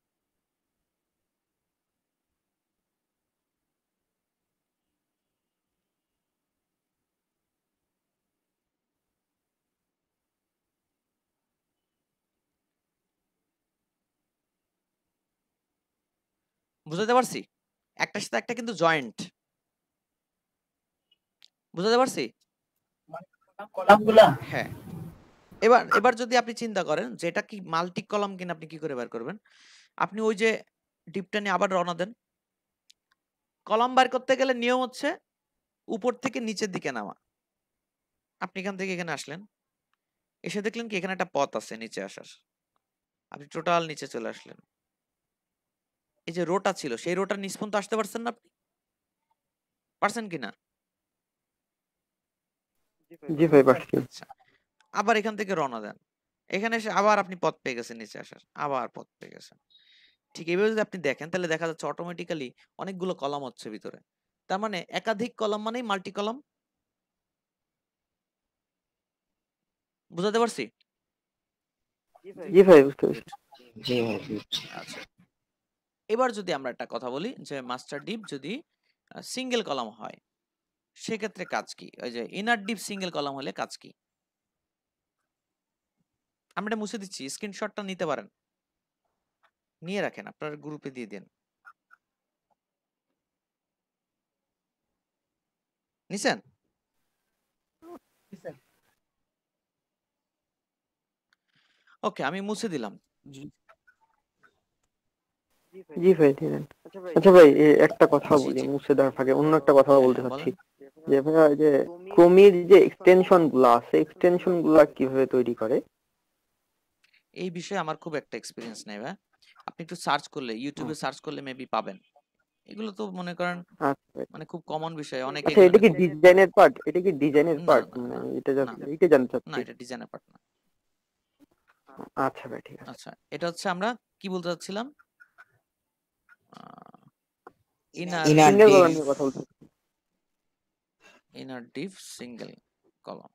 বুঝাতে পারছি? একটার সাথে একটা কিন্তু জয়েন্ট, বুঝাতে পারছি? কলামগুলা হ্যাঁ, এবার এবার যদি আপনি চিন্তা করেন যে এটা কি মাল্টি কলাম কিনা, আপনি কি করে বের করবেন? আপনি ওই যে ডিপটা নিয়ে আবার রওনা দেন, কলাম বার করতে গেলে নিয়ম হচ্ছে উপর থেকে নিচের দিকে নামা। আপনি এখান থেকে এখানে আসলেন, এসে দেখলেন কি এখানে একটা পথ আছে নিচে আসার, আপনি টোটাল নিচে চলে আসলেন, এই যে রোটা ছিল সেই রোটার নিচ পর্যন্ত আসতে পারছেন না? আপনি পারছেন কিনা? জি ভাই পারছি। আচ্ছা, আবার এখান থেকে রওনা দেন, এখানে এসে আবার আপনি পথ পেয়ে গেছেন নিচে আসার, আবার পথ পেয়ে গেছেন। ঠিক এইভাবে যদি আপনি দেখেন তাহলে দেখা যাচ্ছে অটোমেটিক্যালি অনেকগুলো কলাম হচ্ছে ভিতরে, তার মানে একাধিক কলাম মানেই মাল্টি কলাম। বুঝাতে পারছি? জি ভাই বুঝতে পারছি। জি ভাই বুঝছি। আচ্ছা, এবার যদি আমরা একটা কথা বলি যে মাস্টার ডিপ যদি সিঙ্গেল কলাম হয় সেক্ষেত্রে কাজ কি, ওই যে ইনার ডিপ সিঙ্গেল কলাম হলে কাজ কি? আমরা এটা মুছে দিচ্ছি, স্ক্রিনশটটা নিতে পারেন, নিয়ে রাখেন, আপনার গ্রুপে দিয়ে দেন। নিছেন? ওকে, আমি মুছে দিলাম। জি ভাই দিলেন। আচ্ছা ভাই একটা কথা জি বলি জি মুছে দেওয়ার ফাঁকে অন্য একটা কথা হ্যাঁ বলতে হ্যাঁ চাচ্ছি বলেন। যে ভাইয়া যে ক্রোমের যে এক্সটেনশন গুলো আছে এক্সটেনশন গুলা কিভাবে তৈরি করে? এই বিষয়ে আমার খুব একটা এক্সপিরিয়েন্স নেই ভাই, আপনি একটু সার্চ করলে ইউটিউবে সার্চ করলে মেবি পাবেন। এগুলো তো মনে করেন আচ্ছা ভাই। মানে খুব কমন বিষয়, অনেকে আচ্ছা এগুলো এটা নিয়ে কি খুব ডিজাইনের পার্ট? এটা কি ডিজাইনের না পার্ট? না মানে না এটা না এটা জানতে না চাচ্ছি। এটা ডিজাইনের পার্ট না। আচ্ছা ভাই ঠিক আছে। আচ্ছা এটা হচ্ছে আমরা কি বলতে চাচ্ছিলাম, inner inner single div column নিয়ে কথা বলতে চাচ্ছি। Inner div single column.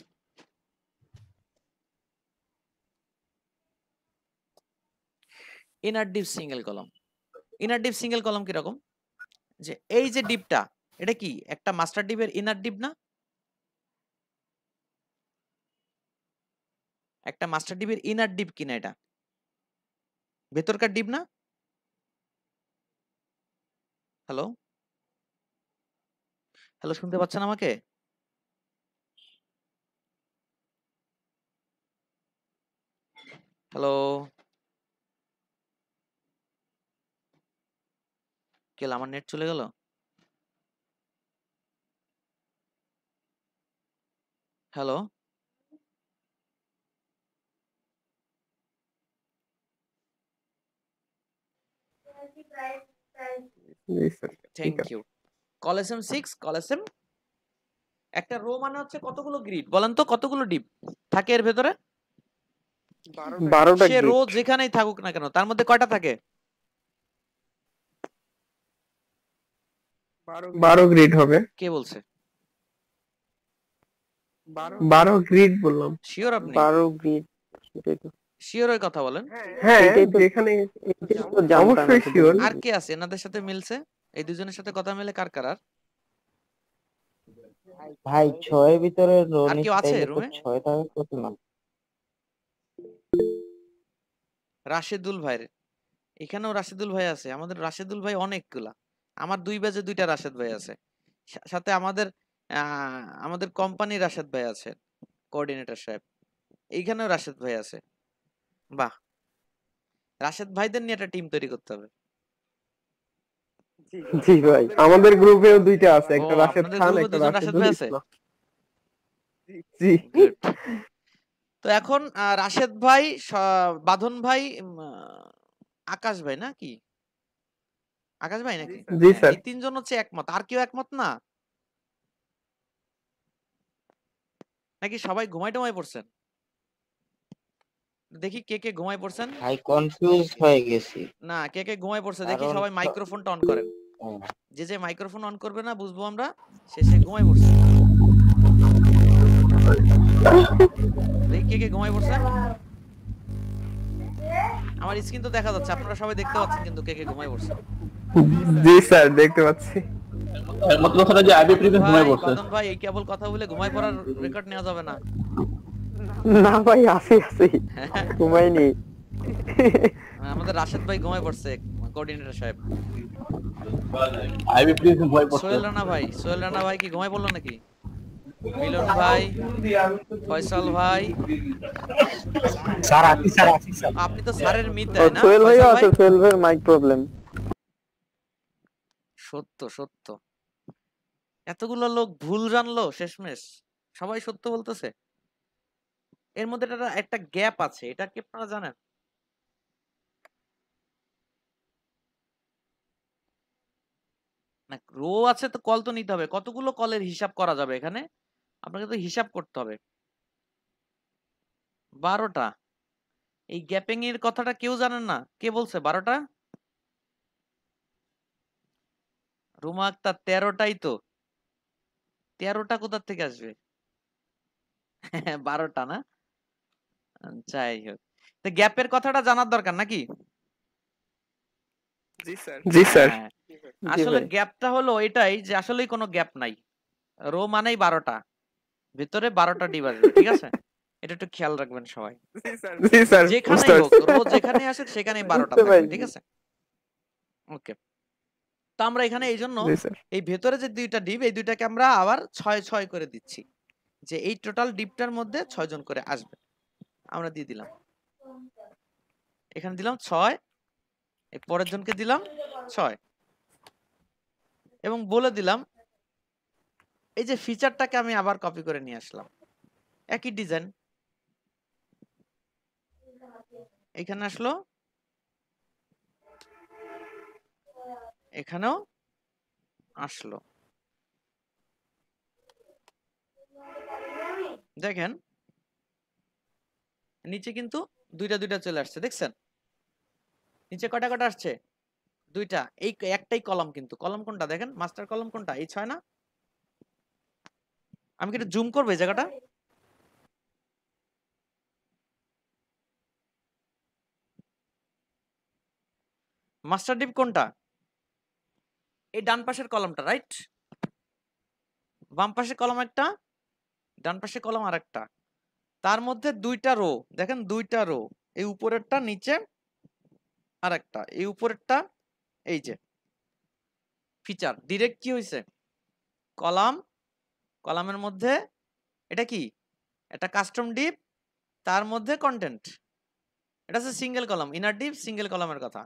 Inner div single column, inner div single column কিরকম, যে এই যে ডিপটা এটা কি একটা মাস্টার ডিপের ইনার ডিপ না, একটা মাস্টার ডিপের ইনার ডিপ কিনা, এটা ভেতরকার ডিপ না। হ্যালো হ্যালো শুনতে পাচ্ছেন আমাকে? হ্যালো কে আমার নেট চলে গেল? হ্যালো জি স্যার ঠিক থ্যাংক আছে। ইউ। কলেসেম 6 কলেসেম একটা রো মানে হচ্ছে কতগুলো গ্রিড বলেন তো, কতগুলো ডিপ থাকে এর ভেতরে? 12টা সে রো গ্রিড। যেখানেই থাকুক না কেন তার মধ্যে কয়টা থাকে? 12 গ্রিড হবে। কে বলছে? 12 গ্রিড বললাম। শিওর আপনি? 12 গ্রিড সেটাই তো। শিওর ওই কথা বলেন। হ্যাঁ এটাই তো যেখানে এটাই তো জানতাম অবশ্যই এতদিন। শিওর। আর কে আছে এনাদের সাথে মিলছে? এই দুজনের সাথে কথা মিলে কার কার? আর ভাই 6 ভিতরে রো আর কেউ নিতে আছে চাইলে তো রুমে? 6টা কত না? রাশেদুল ভাইয়ের এখানেও রাশেদুল ভাই আছে, আমাদের রাশেদুল ভাই অনেকগুলা, আমার 2 ব্যাচে 2টা রাশেদ ভাই আছে, সাথে আমাদের আমাদের কোম্পানির রাশেদ ভাই আছে, কোঅর্ডিনেটর সাহেব, এইখানেও রাশেদ ভাই আছে। বাহ, রাশেদ ভাইদের নিয়ে একটা টিম তৈরি করতে হবে। জি ভাই আমাদের গ্রুপেও দুইটা আছে, ও একটা রাশেদ আপনাদের খান গ্রুপে একটা দুজন রাশেদ রাশেদুল ভাই আছে? ইসলাম। জি গুড। তো এখন রাশেদ ভাই, বাঁধন ভাই, আকাশ ভাই নাকি, আকাশ ভাই নাকি, জি হ্যাঁ স্যার। এই তিনজন হচ্ছে একমত, আর কেউ একমত না নাকি? সবাই ঘুমাই টুমাই পড়ছেন? দেখি কে কে ঘুমাই পড়ছেন। ভাই কনফিউজ হয়ে গেছি না কে কে ঘুমাই পড়ছে দেখি, কারণ সবাই মাইক্রোফোনটা অন করেন। হ্যাঁ, যে মাইক্রোফোন অন করবে না বুঝবো আমরা সে ঘুমাই পড়ছে। দেখি কে কে ঘুমাই পড়ছে। আমার স্ক্রিন তো দেখা যাচ্ছে, আপনারা সবাই দেখতে পাচ্ছেন কিন্তু কে কে ঘুমাই পড়ছে। জি স্যার দেখতে পাচ্ছি। একমাত্র কথাটা যে আইবি প্রিভিয়াস ঘুমায় পড়ছে। বাদন ভাই এই কেবল কথা বলে ঘুমাই পড়ার রেকর্ড নেওয়া যাবে না। না ভাই আছি ঘুমাইনি। আমাদের রাশেদ ভাই ঘুমাই পড়ছে, কোঅর্ডিনেটর সাহেব। আইবি প্রিভিয়াস ঘুমায় পড়ছে। সোহেল রানা ভাই কি ঘুমাই পড়লো নাকি? মিলন ভাই, ফয়সাল ভাই, স্যার আপনি স্যার আপনি তো স্যারের মিত ও তাই না? সোহেল ভাই ফয়সাল আছে, সোহেল ভাই মাইক প্রবলেম। সত্য এতগুলো লোক ভুল জানলো শেষমেশ, সবাই সত্য বলতেছে। এর মধ্যে একটা গ্যাপ আছে, এটা কি আপনারা জানেন? না রো আছে তো কল তো নিতে হবে, কতগুলো কলের হিসাব করা যাবে এখানে? আপনাকে তো হিসাব করতে হবে। 12টা। এই গ্যাপিং এর কথাটা কেউ জানেন না, কে বলছে 12টা? রুমা আক্তার 13টাই তো, 13টা কোথা থেকে আসবে? 12টা না, যাই হোক, তো গ্যাপের কথাটা জানার দরকার নাকি? জি স্যার। জি স্যার। হ্যাঁ, আসলে গ্যাপটা হলো এটাই যে আসলেই কোনো গ্যাপ নাই, রো মানেই 12টা, ভিতরে 12টা ডিপ আসবে, ঠিক আছে? এটা একটু খেয়াল রাখবেন সবাই। জি স্যার যেখানেই হোক রো যেখানে আসে সেখানেই 12টা থাকবে, ঠিক আছে? ওকে, তো আমরা এখানে এই জন্য জি স্যার। এই ভেতরে যে 2টা ডিপ, এই 2টাকে আমরা আবার 6 করে দিচ্ছি, যে এই টোটাল ডিপটার মধ্যে 6 জন করে আসবে। আমরা দিয়ে দিলাম, এখানে দিলাম 6, এই পরের জনকে দিলাম 6, এবং বলে দিলাম এই যে ফিচারটাকে আমি আবার কপি করে নিয়ে আসলাম, একই ডিজাইন এখানে আসলো, এখানেও আসলো। দেখেন নিচে কিন্তু দুইটা দুইটা চলে আসছে, দেখছেন নিচে কয়টা কয়টা আসছে, দুইটা। এই একটাই কলাম, কিন্তু কলাম কোনটা দেখেন, মাস্টার কলাম কোনটা, এই 6 না? আমি কি একটু জুম করবো এই জায়গাটা? মাস্টার ডিপ কোনটা? এই ডান পাশের কলামটা, রাইট? বাম পাশের কলাম একটা, ডান পাশের কলাম আর একটা, তার মধ্যে দুইটা রো, দেখেন দুইটা রো, এই উপরেরটা নিচে আর একটা, এই উপরেরটা, এই যে ফিচার ডিরেক্ট কি হয়েছে, কলাম, কলামের মধ্যে এটা কি, এটা কাস্টম ডিপ, তার মধ্যে কন্টেন্ট, এটা হচ্ছে single column, inner div single কলামের কথা।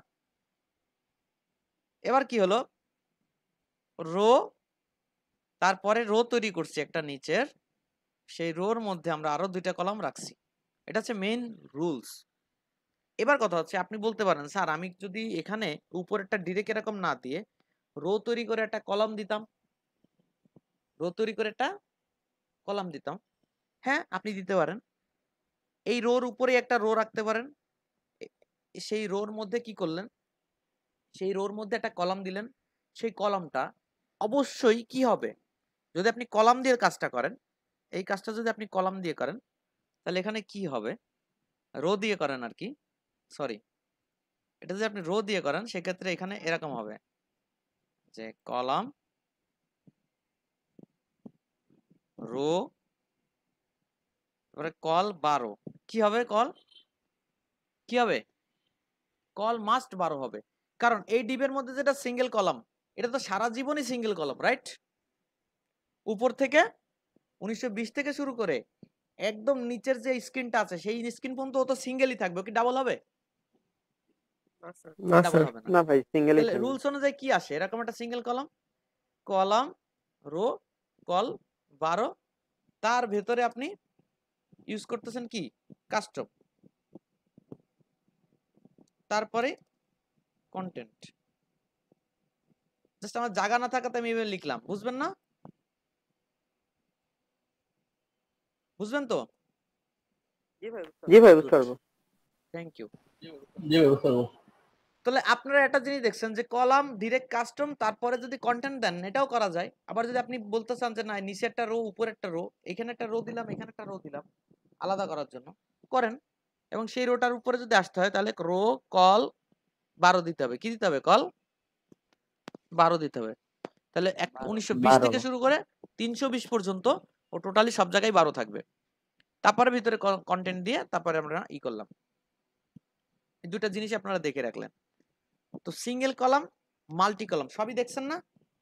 এবার কি হলো, রো, তারপরে রো তৈরি করছি একটা নিচের, সেই রোর মধ্যে আমরা আরো দুইটা কলাম রাখছি, এটা হচ্ছে মেইন রুলস। এবার কথা হচ্ছে আপনি বলতে পারেন স্যার আমি যদি এখানে উপরেরটা ডিরেক্ট এরকম না দিয়ে রো তৈরি করে একটা কলাম দিতাম, রো তৈরি করে একটা কলাম দিতাম, হ্যাঁ আপনি দিতে পারেন। এই রোর উপরে একটা রো রাখতে পারেন, সেই রোর মধ্যে কি করলেন, সেই রোর মধ্যে একটা কলাম দিলেন, সেই কলামটা অবশ্যই কি হবে, যদি আপনি কলাম দিয়ে কাজটা করেন, এই কাজটা যদি আপনি কলাম দিয়ে করেন তাহলে এখানে কি হবে, রো দিয়ে করেন আর কি, সরি, এটা যদি আপনি রো দিয়ে করেন সেক্ষেত্রে এখানে এরকম হবে যে কলাম রো, তারপরে কল 12, কি হবে কল, কি হবে, কল মাস্ট 12 হবে, কারণ এই ডিপের মধ্যে যেটা সিঙ্গেল কলাম এটা তো সারা জীবনই সিঙ্গেল কলাম, রাইট? উপর থেকে 1920 থেকে শুরু করে একদম নিচের যে স্ক্রিনটা আছে সেই স্ক্রিন পর্যন্ত ও তো সিঙ্গেলই থাকবে, কি ডাবল হবে? না ডাবল স্যার, হবে না। না ভাই সিঙ্গেলই তাহলে থাকবে। রুলস অনুযায়ী কি আসে, এরকম একটা single column, column row col 12, তার ভেতরে আপনি ইউজ করতেছেন কি কাস্টম, তারপরে কন্টেন্ট। জাস্ট আমার জায়গা না থাকাতে আমি এভাবে লিখলাম, বুঝবেন না? বুঝবেন তো? জি ভাই বুঝতে পারবো। Thank you. জি ভাই বুঝতে পারবো। তাহলে আপনারা একটা জিনিস দেখছেন যে কলাম ডিরেক্ট কাস্টম, তারপরে যদি কন্টেন্ট দেন এটাও করা যায়। আবার যদি আপনি বলতে চান যে না নিচে একটা রো উপরে একটা রো, এখানে একটা রো দিলাম এখানে একটা রো দিলাম আলাদা করার জন্য, করেন। এবং সেই রোটার উপরে যদি আসতে হয় তাহলে রো কল 12 দিতে হবে, কি দিতে হবে, কল 12 দিতে হবে। তাহলে 1920 থেকে শুরু করে 320 পর্যন্ত ও টোটালি সব জায়গায় 12 থাকবে। তারপরে ভিতরে কন্টেন্ট দিয়ে তারপরে আমরা ই করলাম। এই দুটো জিনিস আপনারা দেখে রাখলেন। তো সিঙ্গেল কলাম, মাল্টি কলাম সবই দেখছেন না?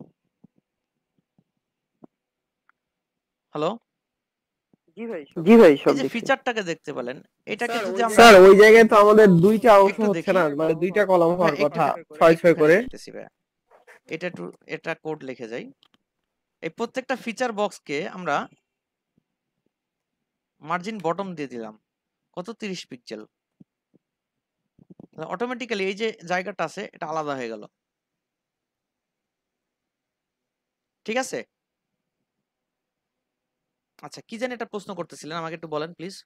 হ্যালো, জি ভাই সব এই যে দেখছি। ফিচারটাকে দেখতে পেলেন, এটাকে যদি আমরা স্যার ওই জায়গায় তো আমাদের দুইটা অংশ একটু হচ্ছে দেখি, না, মানে দুইটা কলাম হ্যাঁ হওয়ার একটু কথা 6 করে। দেখতেছি ভাই, এটা একটু এটা কোড লিখে যাই। এই প্রত্যেকটা ফিচার বক্সকে আমরা মার্জিন বটম দিয়ে দিলাম কত, 30 পিক্সেল। অটোমেটিক্যালি এই যে জায়গাটা আছে এটা আলাদা হয়ে গেল, ঠিক আছে? আচ্ছা কি জানি এটা প্রশ্ন করতেছিলেন, আমাকে একটু বলেন প্লিজ।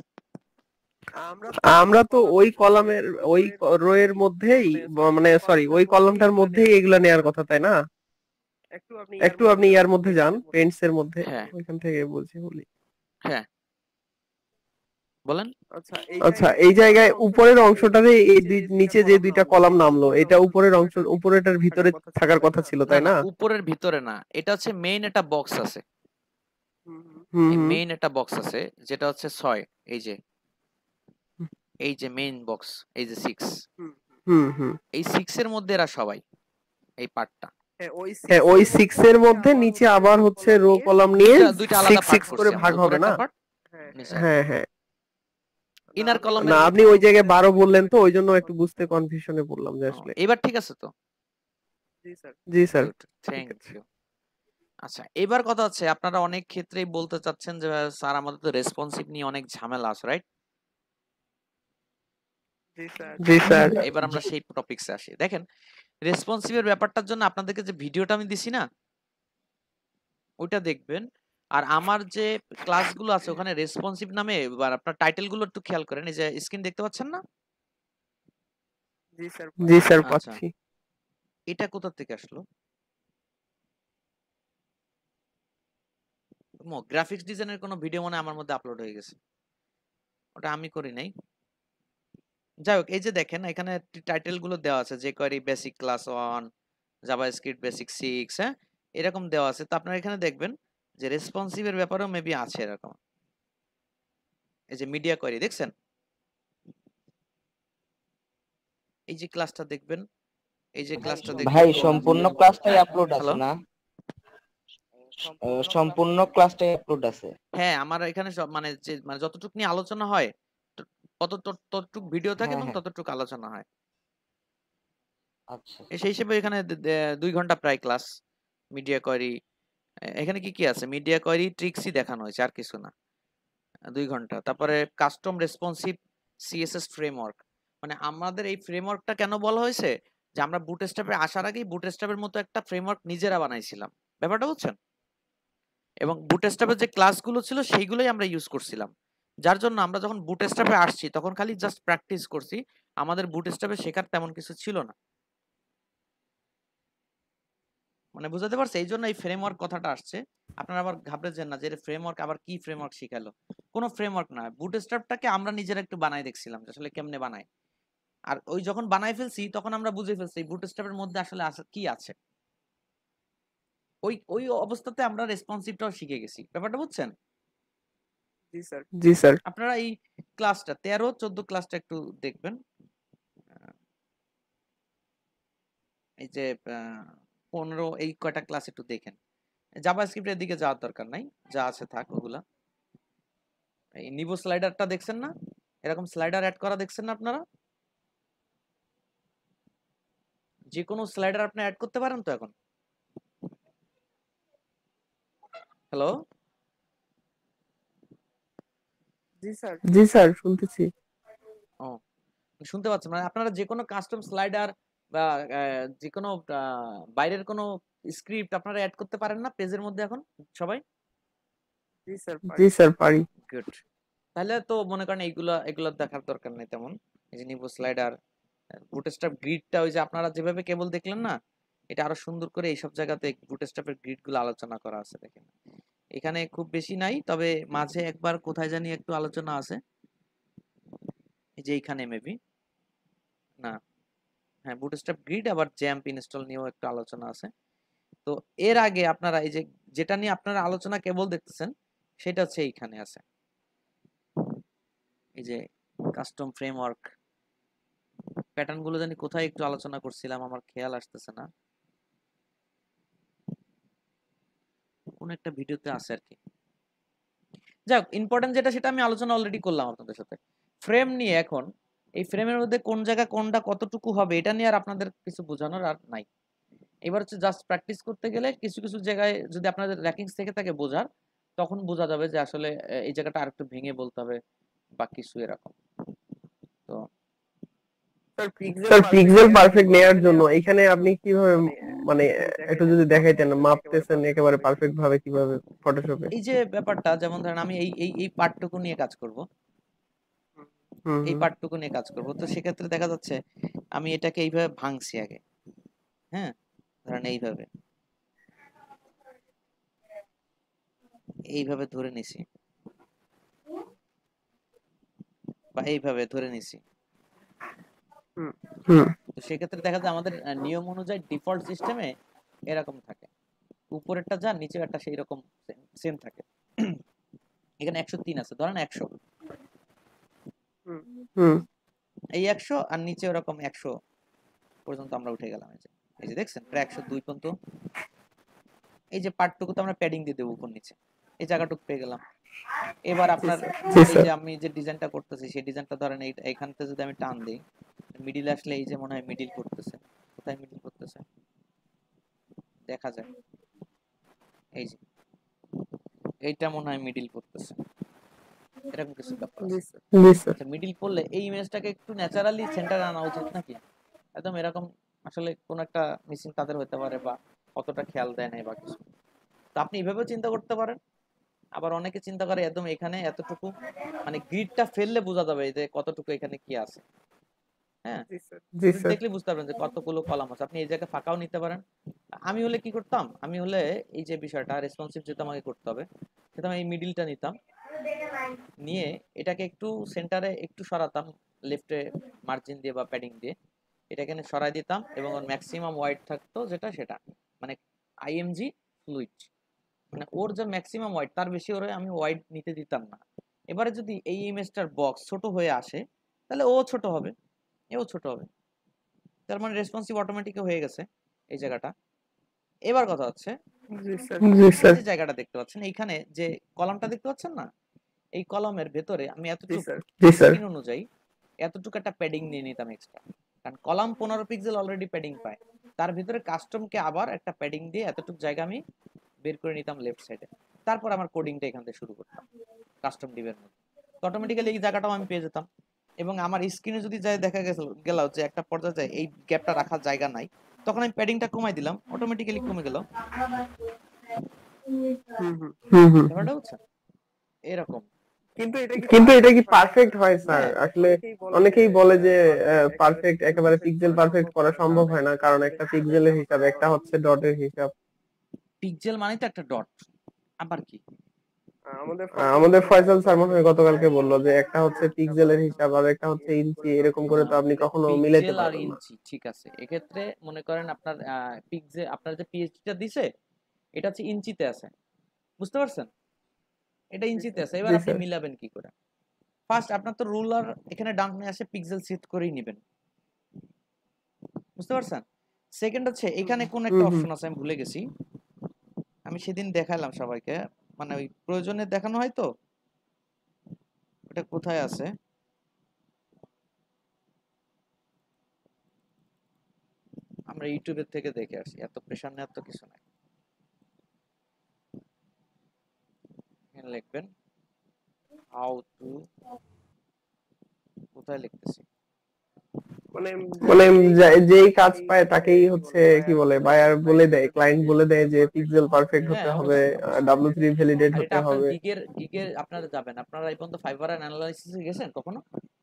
আমরা তো ওই কলামের ওই রো এর মধ্যেই, মানে সরি ওই কলামটার মধ্যেই এগুলা নেয়ার কথা, তাই না? একটু আপনি ইয়ার মধ্যে যান, পেন্টস এর মধ্যে, হ্যাঁ ওইখান থেকে বলি। হ্যাঁ বলেন। আচ্ছা এই জায়গায় উপরের অংশটাতে এই নিচে যে দুইটা কলাম নামলো, এটা উপরের অংশ, উপরেরটার ভিতরে থাকার কথা ছিল, না তাই না না? উপরের ভিতরে না, এটা হচ্ছে মেইন একটা বক্স আছে, এই মেইন একটা বক্স আছে যেটা হচ্ছে 6, এই যে মেইন বক্স, এই যে 6, এই 6 এর মধ্যে এরা সবাই এই পার্টটা, হ্যাঁ ওই 6 এর মধ্যে নিচে আবার হচ্ছে রো কলাম নিয়ে দুইটা আলাদা 6 পার্ট 6 করে করছি ভাগ আমরা, হবে উপরে না? একটা পার্ট নিচে হ্যাঁ হ্যাঁ। ইনার কলামের না আপনি ওই জায়গায় 12 বললেন তো, ওই জন্য একটু বুঝতে কনফিউশনে পড়লাম যে আসলে। এবার ঠিক আছে তো? জি স্যার। Good, thank you. আচ্ছা, এবার কথা হচ্ছে আপনারা অনেক ক্ষেত্রেই বলতে চাচ্ছেন যে স্যার আমাদের তো রেসপন্সিভ নিয়ে অনেক ঝামেলা আছে, রাইট? জি স্যার। এবার আমরা সেই টপিকসে আসি। দেখেন, রেসপন্সিভের ব্যাপারটার জন্য আপনাদেরকে যে ভিডিওটা আমি দিছি না, ওইটা দেখবেন। আর আমার যে ক্লাসগুলো আছে ওখানে রেসপন্সিভ নামে এবার আপনার টাইটেল গুলো একটু খেয়াল করেন। এই যে স্ক্রিন দেখতে পাচ্ছেন না? জি স্যার আচ্ছা, পাচ্ছি। এটা কোথা থেকে আসলো? গ্রাফিক্স ডিজাইনের কোনো ভিডিও মনে হয় আমার মধ্যে আপলোড হয়ে গেছে, ওটা আমি করি নাই। যাই হোক, এই যে দেখেন এখানে টাইটেল গুলো দেওয়া আছে, যে query basic class 1, JavaScript basic 6, হ্যাঁ এরকম দেওয়া আছে। তো আপনারা এখানে দেখবেন যে রেসপন্সিভ এর ব্যাপারেও মেবি আছে এরকম। এই যে মিডিয়া কোয়েরি দেখছেন, এই যে ক্লাসটা দেখবেন, এই যে ক্লাসটা ভাই দেখবেন। সম্পূর্ণ ক্লাসটাই আপলোড আছে হ্যালো, না? সম্পূর্ণ ক্লাসটাই আপলোড আছে। হ্যাঁ আমার এখানে সব মানে যে মানে যতটুকু নিয়ে আলোচনা হয় ততটুকু ভিডিও থাকে হ্যাঁ এবং হ্যাঁ, ততটুকু আলোচনা হয়। আচ্ছা সেই হিসেবে এখানে 2 ঘন্টা প্রায় ক্লাস। মিডিয়া কোয়েরি এখানে কি কি আছে? মিডিয়া কোয়েরি ট্রিক্সই দেখানো হয়েছে, আর কিছু না। 2 ঘন্টা। তারপরে কাস্টম রেসপন্সিভ সিএসএস ফ্রেমওয়ার্ক, মানে আমাদের এই ফ্রেমওয়ার্কটা কেন বলা হয়েছে যে আমরা বুটস্ট্র্যাপে আসার আগেই বুটস্ট্র্যাপের মতো একটা ফ্রেমওয়ার্ক নিজেরা বানাইছিলাম, ব্যাপারটা বুঝছেন? এবং বুটস্ট্র্যাপের যে ক্লাসগুলো ছিল সেইগুলোই আমরা ইউজ করছিলাম, যার জন্য আমরা যখন বুটস্ট্র্যাপে আসছি তখন খালি জাস্ট প্র্যাকটিস করছি, আমাদের বুটস্ট্র্যাপে শেখার তেমন কিছু ছিল না। মানে বুঝাতে পারছে? এই জন্য এই ফ্রেমওয়ার্ক কথাটা আসছে। আপনারা আবার ঘাবড়েছেন না যে ফ্রেমওয়ার্ক আবার কি ফ্রেমওয়ার্ক শিখালো। কোনো ফ্রেমওয়ার্ক না, বুটস্ট্র্যাপটাকে আমরা নিজেরা একটু বানাই দেখছিলাম যে আসলে কেমনে বানায়। আর ওই যখন বানাই ফেলছি তখন আমরা বুঝে ফেলছি এই বুটস্ট্র্যাপের মধ্যে আসলে কি আছে। ওই ওই অবস্থাতে আমরা রেসপন্সিভটাও শিখে গেছি, ব্যাপারটা বুঝছেন? জি স্যার। আপনারা এই ক্লাসটা 13-14 ক্লাসটা একটু দেখবেন। এই যে 15 এই কয়টা ক্লাস একটু দেখেন। জাভাস্ক্রিপ্টের দিকে যাওয়ার দরকার নাই, যা আছে থাক ওগুলা। এই নিবো স্লাইডারটা দেখছেন না? এরকম স্লাইডার অ্যাড করা দেখছেন না আপনারা? যে কোনো স্লাইডার আপনি অ্যাড করতে পারেন তো এখন। হ্যালো, জি স্যার শুনতেছি। ও শুনতে পাচ্ছেন? মানে আপনারা যে কোনো কাস্টম স্লাইডার বা যে কোনো বাইরের কোনো স্ক্রিপ্ট আপনারা অ্যাড করতে পারেন না পেজের মধ্যে এখন সবাই? জি স্যার পারি। গুড। তাহলে তো মনে করেন এগুলো দেখার দরকার নেই তেমন। এই যে নিবো স্লাইডার, বুটস্ট্র্যাপ গ্রিডটা ওই যে আপনারা যেভাবে কেবল দেখলেন না, এটা আরো সুন্দর করে এইসব জায়গাতে বুটস্ট্র্যাপের গ্রিড গুলো আলোচনা করা আছে দেখেন। এখানে খুব বেশি নাই, তবে মাঝে একবার কোথায় জানি একটু আলোচনা আছে, এই যে এইখানে মেবি না, হ্যাঁ বুটস্ট্র্যাপ গ্রিড আবার জ্যাম্প ইনস্টল নিয়েও একটু আলোচনা আছে। তো এর আগে আপনারা এই যে যেটা নিয়ে আপনারা আলোচনা কেবল দেখতেছেন সেটা হচ্ছে এইখানে আছে, এই যে কাস্টম ফ্রেমওয়ার্ক প্যাটার্ন গুলো জানি কোথায় একটু আলোচনা করছিলাম, আমার খেয়াল আসতেছে না, কোন একটা ভিডিওতে আছে আর কি। যাক, ইম্পর্টেন্ট যেটা সেটা আমি আলোচনা অলরেডি করলাম আপনাদের সাথে। ফ্রেম নিয়ে এখন এই ফ্রেমের মধ্যে কোন জায়গা কোনটা কতটুকু হবে এটা নিয়ে আর আপনাদের কিছু বোঝানোর আর নাই। এবার হচ্ছে জাস্ট প্র্যাকটিস করতে গেলে কিছু কিছু জায়গায় যদি আপনাদের র্যাকিংস থেকে থাকে বোঝার, তখন বোঝা যাবে যে আসলে এই জায়গাটা আরেকটু ভেঙে বলতে হবে বা কিছু এরকম। তো স্যার পিক্সেল পারফেক্ট নেয়ার জন্য এখানে আপনি কিভাবে মানে একটু যদি দেখাইতেন, মাপতেছেন একেবারে পারফেক্ট ভাবে কিভাবে ফটোশপে? এই যে ব্যাপারটা, যেমন ধরেন আমি এই এই এই পার্টটুকু নিয়ে কাজ করব, এই পার্টটুকু নিয়ে কাজ করব, তো সেক্ষেত্রে দেখা যাচ্ছে আমি এটাকে এইভাবে ভাঙছি আগে, হ্যাঁ ধরেন এইভাবে এইভাবে ধরে নিছি বা এইভাবে ধরে নিছি। তো সেক্ষেত্রে দেখা যায় আমাদের নিয়ম অনুযায়ী ডিফল্ট সিস্টেমে এরকম থাকে, উপরেরটা যা নিচেরটা সেই রকম সেম থাকে। এখানে 103 আছে, ধরেন 100, এই 100 আর নিচে ওরকম 100 পর্যন্ত আমরা উঠে গেলাম। এই যে দেখছেন প্রায় 102 পর্যন্ত। এই যে পার্টটুকু তো আমরা প্যাডিং দিয়ে দেবো উপর নিচে, এই জায়গাটুকু পেয়ে গেলাম। এবার আপনার এই যে আমি যে ডিজাইনটা করতেছি সেই ডিজাইনটা ধরেন এইখান থেকে যদি আমি টান দিই, মিডিল আসলে এই যে মনে হয় মিডিল করতেছে, কোথায় মিডিল করতেছে, দেখা যায় এই যে এইটা মনে হয় মিডিল পড়তেছে, এরকম কিছু ব্যাপার আছে। জি স্যার। আচ্ছা মিডিল পড়লে এই ইমেজটাকে একটু ন্যাচারালি সেন্টারে আনা উচিত নাকি? একদম এরকম আসলে কোন একটা মিসিং তাদের হতে পারে বা অতটা খেয়াল দেয় নাই বা কিছু, তো আপনি এভাবেও চিন্তা করতে পারেন। আবার অনেকে চিন্তা করে একদম এখানে এতটুকু মানে গ্রিডটা ফেললে বোঝা যাবে যে কতটুকু এখানে কি আছে। হ্যাঁ, জি স্যার। দেখলে বুঝতে পারবেন যে কতগুলো কলাম আছে। আপনি এই জায়গায় ফাঁকাও নিতে পারেন। আমি হলে কি করতাম, আমি হলে এই যে বিষয়টা রেসপন্সিভ যেটা আমাকে করতে হবে সেটা আমি এই মিডিলটা নিতাম, নিয়ে এটাকে একটু সেন্টারে একটু সরাতাম লেফটে মার্জিন দিয়ে বা প্যাডিং দিয়ে, এটা এখানে সরাই দিতাম এবং ওর ম্যাক্সিমাম ওয়াইড থাকতো যেটা সেটা মানে আইএমজি ফ্লুইড, মানে ওর যে ম্যাক্সিমাম ওয়াইড তার বেশি ওরে আমি ওয়াইড নিতে দিতাম না। এবারে যদি এই ইমেজটার বক্স ছোট হয়ে আসে তাহলে ও ছোট হবে, এও ছোট হবে, তার মানে রেসপন্সিভ অটোমেটিক হয়ে গেছে এই জায়গাটা। এবার কথা হচ্ছে জি স্যার। এই যে জায়গাটা দেখতে পাচ্ছেন এইখানে যে কলামটা দেখতে পাচ্ছেন না, এই কলামের ভেতরে আমি এতটুকু জি স্যার। স্ক্রিন অনুযায়ী এতটুকু একটা প্যাডিং নিয়ে নিতাম এক্সট্রা, কারণ কলাম 15 পিক্সেল অলরেডি প্যাডিং পায়, তার ভিতরে কাস্টমকে আবার একটা প্যাডিং দিয়ে এতটুকু জায়গা আমি বের করে নিতাম লেফট সাইডে, তারপর আমার কোডিংটা এখান থেকে শুরু করতাম কাস্টম ডিভের মধ্যে, তো অটোমেটিক্যালি এই জায়গাটাও আমি পেয়ে যেতাম। এবং আমার স্ক্রিনে যদি যাই দেখা গেল যে একটা পর্যায়ে যায় এই গ্যাপটা রাখার জায়গা নাই, তখন আমি প্যাডিংটা কমাই দিলাম, অটোমেটিক্যালি কমে গেল। ব্যাপারটা বুঝছেন এরকম। কিন্তু এটা কি পারফেক্ট হয় স্যার? আসলে অনেকেই বলে যে পারফেক্ট একেবারে পিক্সেল পারফেক্ট করা সম্ভব হয় না, কারণ একটা পিক্সেলের হিসাব, একটা হচ্ছে ডটের হিসাব। পিক্সেল মানে তো একটা ডট, আবার কি? আমাদের ফয়সাল স্যার মনে হয় গতকালকে বললো যে একটা হচ্ছে পিক্সেলের হিসাব আর একটা হচ্ছে ইঞ্চি, এরকম করে তো আপনি কখনো মিলাইতে পিক্সেল আর পারবেন না। ইঞ্চি ঠিক আছে, এক্ষেত্রে মনে করেন আপনার পিক্সেল আপনার যে পিএইচডিটা দিছে এটা হচ্ছে ইঞ্চিতে আছে, বুঝতে পারছেন? এটা ইঞ্চিতে আছে, এবার আপনি মিলাবেন কি করে? ফার্স্ট আপনার তো রুলার এখানে ডানে আসে পিক্সেল সেট করেই নেবেন, বুঝতে পারছেন? সেকেন্ড হচ্ছে এখানে কোন একটা অপশন আছে আমি ভুলে গেছি, আমি সেদিন দেখালাম সবাইকে, মানে ওই প্রয়োজনে দেখানো হয় তো, এটা কোথায় আছে? আমরা ইউটিউবের থেকে দেখে আসি, এত প্রেশার নেওয়ার তো কিছু নাই। এখানে লিখবেন হাউ টু, কোথায় লিখতেছি, মানে যেই কাজ পায় তাকেই হচ্ছে কি বলে বায়ার বলে দেয়, ক্লায়েন্ট বলে দেয় যে পিক্সেল পারফেক্ট হতে হবে, W3 ভ্যালিডেট আর হতে এটা আপনার হবে। গিগের আপনারা যাবেন, আপনারা এই পর্যন্ত ফাইবার এন্ড অ্যানালাইসিসে গেছেন কখনো?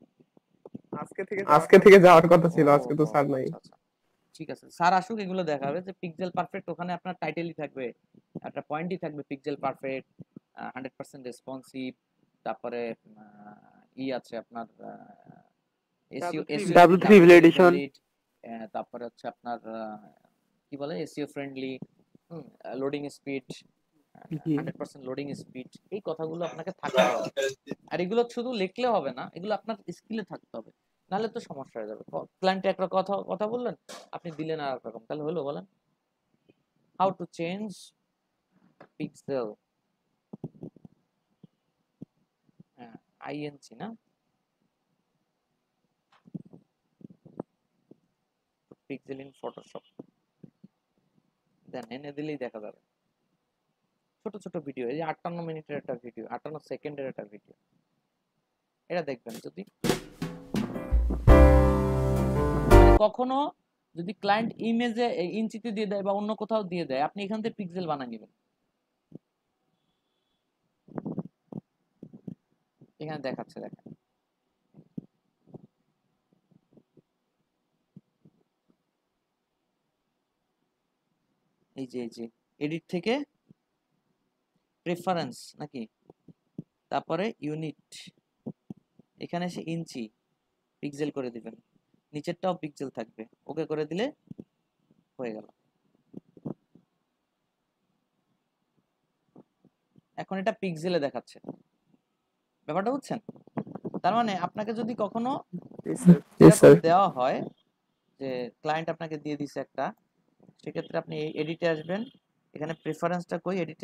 আজকে থেকে যাওয়ার কথা ছিল, আজকে তো স্যার নাই। আচ্ছা ঠিক আছে, স্যার আসুক এগুলো দেখাবে যে পিক্সেল পারফেক্ট, ওখানে আপনার টাইটেলই থাকবে, একটা পয়েন্টই থাকবে পিক্সেল পারফেক্ট 100% রেসপন্সিভ, তারপরে ই আছে আপনার এসইও W3 ভ্যালিডেশন, তারপরে হচ্ছে আপনার কি বলে SEO friendly, loading speed 100% loading speed, এই কথাগুলো আপনাকে থাকতে হবে। আর এগুলো শুধু লিখলে হবে না, এগুলো আপনার স্কিলে থাকতে হবে, নাহলে তো সমস্যা হয়ে যাবে। ক্লায়েন্ট একটা কথা বললেন, আপনি দিলেন আর এক রকম, তাহলে হলো? বলেন how to change pixel, inch না, পিক্সেল ইন ফটোশপ দেন, এনে দিলেই দেখা যাবে। ছোট ছোট ভিডিও, এই যে 58 মিনিটের একটা ভিডিও, 58 সেকেন্ডের একটা ভিডিও, এটা দেখবেন। যদি কখনো যদি ক্লায়েন্ট ইমেজে ইঞ্চিতে দিয়ে দেয় বা অন্য কোথাও দিয়ে দেয়, আপনি এখান থেকে পিক্সেল বানিয়ে নেবেন। এখানে দেখাচ্ছে, দেখেন এই যে এডিট থেকে প্রেফারেন্স নাকি, তারপরে ইউনিট, এখানে এসে ইঞ্চি পিক্সেল করে দিবেন, নিচেরটাও পিক্সেল থাকবে, ওকে করে দিলে হয়ে গেল। এখন এটা পিক্সেলে দেখাচ্ছে, ব্যাপারটা বুঝছেন? তার মানে আপনাকে যদি কখনো দেওয়া হয় যে ক্লায়েন্ট আপনাকে দিয়ে দিছে একটা, সেক্ষেত্রে আপনি এডিটে আসবেন, এখানে প্রেফারেন্সটা কই, এডিটে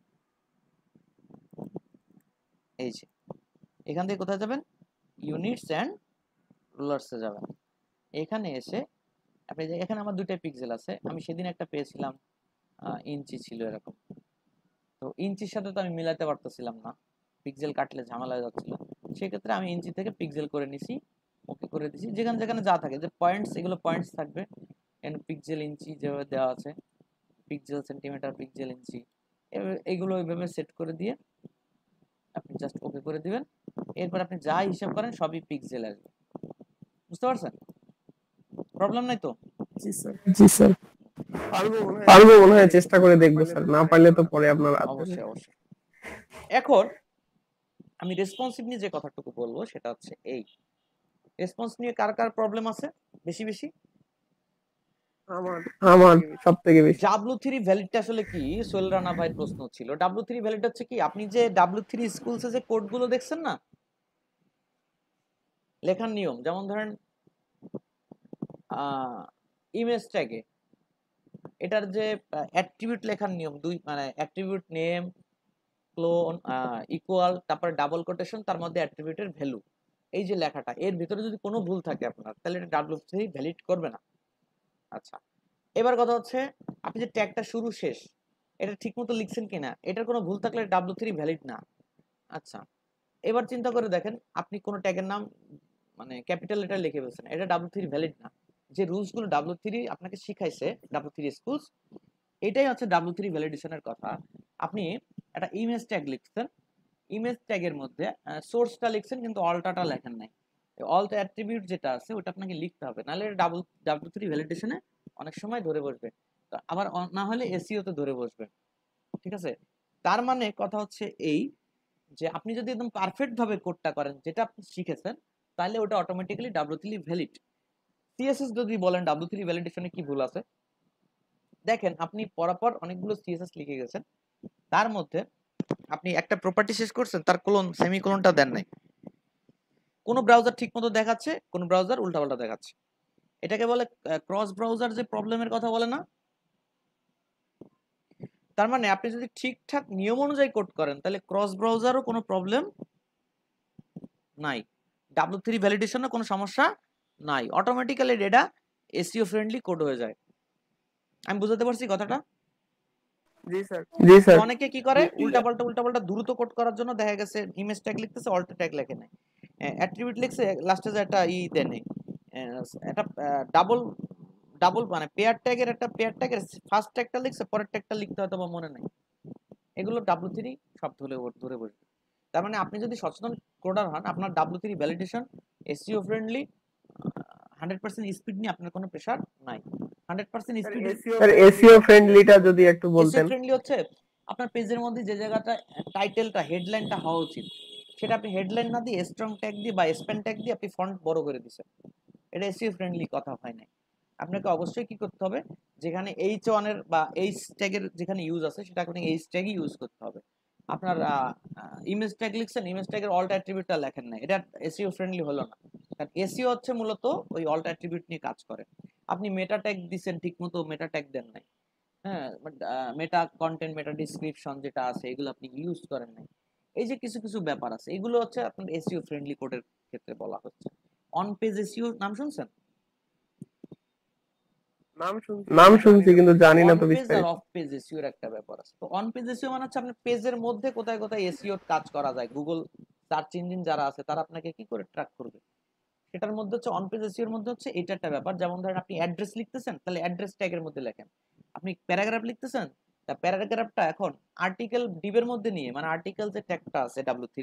এই যে এখান থেকে কোথায় যাবেন, ইউনিটস এন্ড রুলার্সে যাবেন। এখানে এসে আপনি এখানে আমার দুইটা পিক্সেল আছে, আমি সেদিন একটা পেয়েছিলাম ইঞ্চি ছিল এরকম। তো ইঞ্চির সাথে তো আমি মিলাতে পারতেছিলাম না, পিক্সেল কাটলে ঝামেলা হয়ে যাচ্ছিল। সেক্ষেত্রে আমি ইঞ্চি থেকে পিক্সেল করে নিছি, ওকে করে দিছি। যেখানে যেখানে যা থাকে যে পয়েন্টস, এগুলো পয়েন্টস থাকবে, পিক্সেল ইঞ্চি যেভাবে দেওয়া আছে, পিক্সেল সেন্টিমিটার, পিক্সেল ইঞ্চি, এইগুলো ওইভাবে সেট করে দিয়ে আপনি জাস্ট ওকে করে দিবেন। এরপর আপনি যা হিসাব করেন সবই পিক্সেল আসবে। বুঝতে পারছেন? প্রবলেম নাই তো? জি স্যার। জি স্যার, পারবো মনে হয়, চেষ্টা করে দেখবো স্যার, না পারলে তো পরে আপনার অবশ্যই অবশ্যই। এখন আমি রেসপন্সিভ নিয়ে যে কথাটুকু বলবো সেটা হচ্ছে এই, রেসপন্স নিয়ে কার কার প্রবলেম আছে বেশি বেশি? আমার সব থেকে বেশি। W3 ভ্যালিডটা আসলে কি? সোহেল রানা ভাই প্রশ্ন ছিল। W3 ভ্যালিড হচ্ছে কি, আপনি যে W3 স্কুলসে যে কোডগুলো দেখছেন না লেখার নিয়ম, যেমন ধরেন ইমেজ ট্যাগে এটার যে অ্যাট্রিবিউট লেখার নিয়ম, দুই মানে অ্যাট্রিবিউট নেম, ক্লোন, ইকুয়াল, তারপরে ডাবল কোটেশন, তার মধ্যে অ্যাট্রিবিউটের ভ্যালু, এই যে লেখাটা, এর ভিতরে যদি কোনো ভুল থাকে আপনার, তাহলে এটা W3 ভ্যালিড করবে না। আচ্ছা, এবার কথা হচ্ছে আপনি যে ট্যাগটা শুরু শেষ এটা ঠিকমতো লিখছেন কিনা, এটার কোনো ভুল থাকলে W3 ভ্যালিড না। আচ্ছা, এবার চিন্তা করে দেখেন আপনি কোনো ট্যাগের নাম মানে ক্যাপিটাল লেটার লিখে ফেলছেন, এটা W3 ভ্যালিড না। যে রুলস গুলো W3 আপনাকে শিখাইছে W3 স্কুলস, এটাই হচ্ছে W3 ভ্যালিডেশনের কথা। আপনি একটা ইমেজ ট্যাগ লিখছেন, ইমেজ ট্যাগের মধ্যে সোর্সটা লিখছেন কিন্তু অলটাটা লেখেন নাই, অলটা অ্যাট্রিবিউট যেটা আছে ওটা আপনাকে লিখতে হবে, নাহলে W3 ভ্যালিডেশনে অনেক সময় ধরে বসবে, আবার না হলে এসইও তে ধরে বসবে। ঠিক আছে? তার মানে কথা হচ্ছে এই যে আপনি যদি একদম পারফেক্ট ভাবে কোডটা করেন যেটা আপনি শিখেছেন, তাহলে ওটা অটোমেটিক্যালি W3 ভ্যালিড। সিএসএস যদি বলেন W3 ভ্যালিডেশনে কি ভুল আছে, দেখেন আপনি পরপর অনেকগুলো সিএসএস লিখে গেছেন, তার মধ্যে আপনি একটা প্রপার্টি শেষ করছেন, তার কোলন সেমিকোলনটা দেন নাই। কোন ব্রাউজার ঠিকমতো দেখাচ্ছে, কোন ব্রাউজার উল্টাপাল্টা দেখাচ্ছে, এটাকে বলে ক্রস ব্রাউজার যে প্রবলেমের কথা বলে না। তার মানে আপনি যদি ঠিকঠাক নিয়ম অনুযায়ী কোড করেন তাহলে ক্রস ব্রাউজারও কোনো প্রবলেম নাই, W3 ভ্যালিডেশনে কোনো সমস্যা নাই, অটোমেটিক্যালি এটা এসইও ফ্রেন্ডলি কোড হয়ে যায়। আমি বুঝাতে পারছি কথাটা? জি স্যার, জি স্যার। অনেকে কি করে উল্টাপাল্টা দ্রুত কোড করার জন্য দেখা গেছে ইমেজ ট্যাগ লিখতেছে, অল্ট ট্যাগ লেখে নাই, অ্যাট্রিবিউট লিখছে, লাস্টে যে একটা দেয় নাই, এটা ডাবল ডাবল মানে পেয়ার ট্যাগের একটা পেয়ার ট্যাগের ফার্স্ট ট্যাগটা লিখছে, পরের ট্যাগটা লিখতে হয়তো বা মনে নাই, এগুলো W3 সব ধরে বসবে। তার মানে আপনি যদি সচেতন কোডার হন, আপনার W3 validation SEO friendly, 100% speed নিয়ে আপনার কোনো প্রেসার নাই। 100% স্পিড স্যার এসইও ফ্রেন্ডলিটা যদি একটু বলতেন। এসইও ফ্রেন্ডলি হচ্ছে আপনার পেজের মধ্যে যে জায়গাটা টাইটেলটা হেডলাইনটা হওয়া উচিত সেটা আপনি হেডলাইন না দিয়ে স্ট্রং ট্যাগ দিয়ে বা স্প্যান ট্যাগ দিয়ে আপনি ফন্ট বড় করে দিয়েছেন, এটা এসইও ফ্রেন্ডলি কথা হয় না। আপনাকে অবশ্যই কি করতে হবে, যেখানে H1 এর বা H ট্যাগের যেখানে ইউজ আছে সেটা আপনি H ট্যাগই ইউজ করতে হবে। আপনার ইমেজ ট্যাগ লিখছেন, ইমেজ ট্যাগের অল্ট অ্যাট্রিবিউটটা লেখেন না, এটা এসইও ফ্রেন্ডলি হলো না, কারণ এসইও হচ্ছে মূলত ওই অল্ট অ্যাট্রিবিউট নিয়ে কাজ করে। আপনি মেটা ট্যাগ দিবেন ঠিকমতো, মেটা ট্যাগ দেন নাই, হ্যাঁ, মেটা কন্টেন্ট, মেটা ডেসক্রিপশন যেটা আছে এগুলো আপনি ইউজ করেন নাই, এই যে কিছু কিছু ব্যাপার আছে, এগুলো হচ্ছে আপনার এসইও ফ্রেন্ডলি কোডের ক্ষেত্রে বলা হচ্ছে। অন পেজ এসইও নাম শুনছেন? নাম শুনছি কিন্তু জানি না তো বিস্তারিত। অফ পেজ এসইও এর একটা ব্যাপার আছে। তো অন পেজ এসইও মানে হচ্ছে আপনার পেজের মধ্যে কোথায় কোথায় এসইও কাজ করা যায়, গুগল সার্চ ইঞ্জিন যারা আছে তারা আপনাকে কি করে ট্র্যাক করবে, সেটার মধ্যে হচ্ছে অন পেজ এসইও এর মধ্যে হচ্ছে এটা একটা ব্যাপার। যেমন ধরেন আপনি অ্যাড্রেস লিখতেছেন, তাহলে অ্যাড্রেস ট্যাগের মধ্যে লেখেন। আপনি প্যারাগ্রাফ লিখতেছেন, তা প্যারাগ্রাফটা এখন আর্টিকেল ডিবের মধ্যে নিয়ে, মানে আর্টিকেল যে ট্যাগটা আছে W3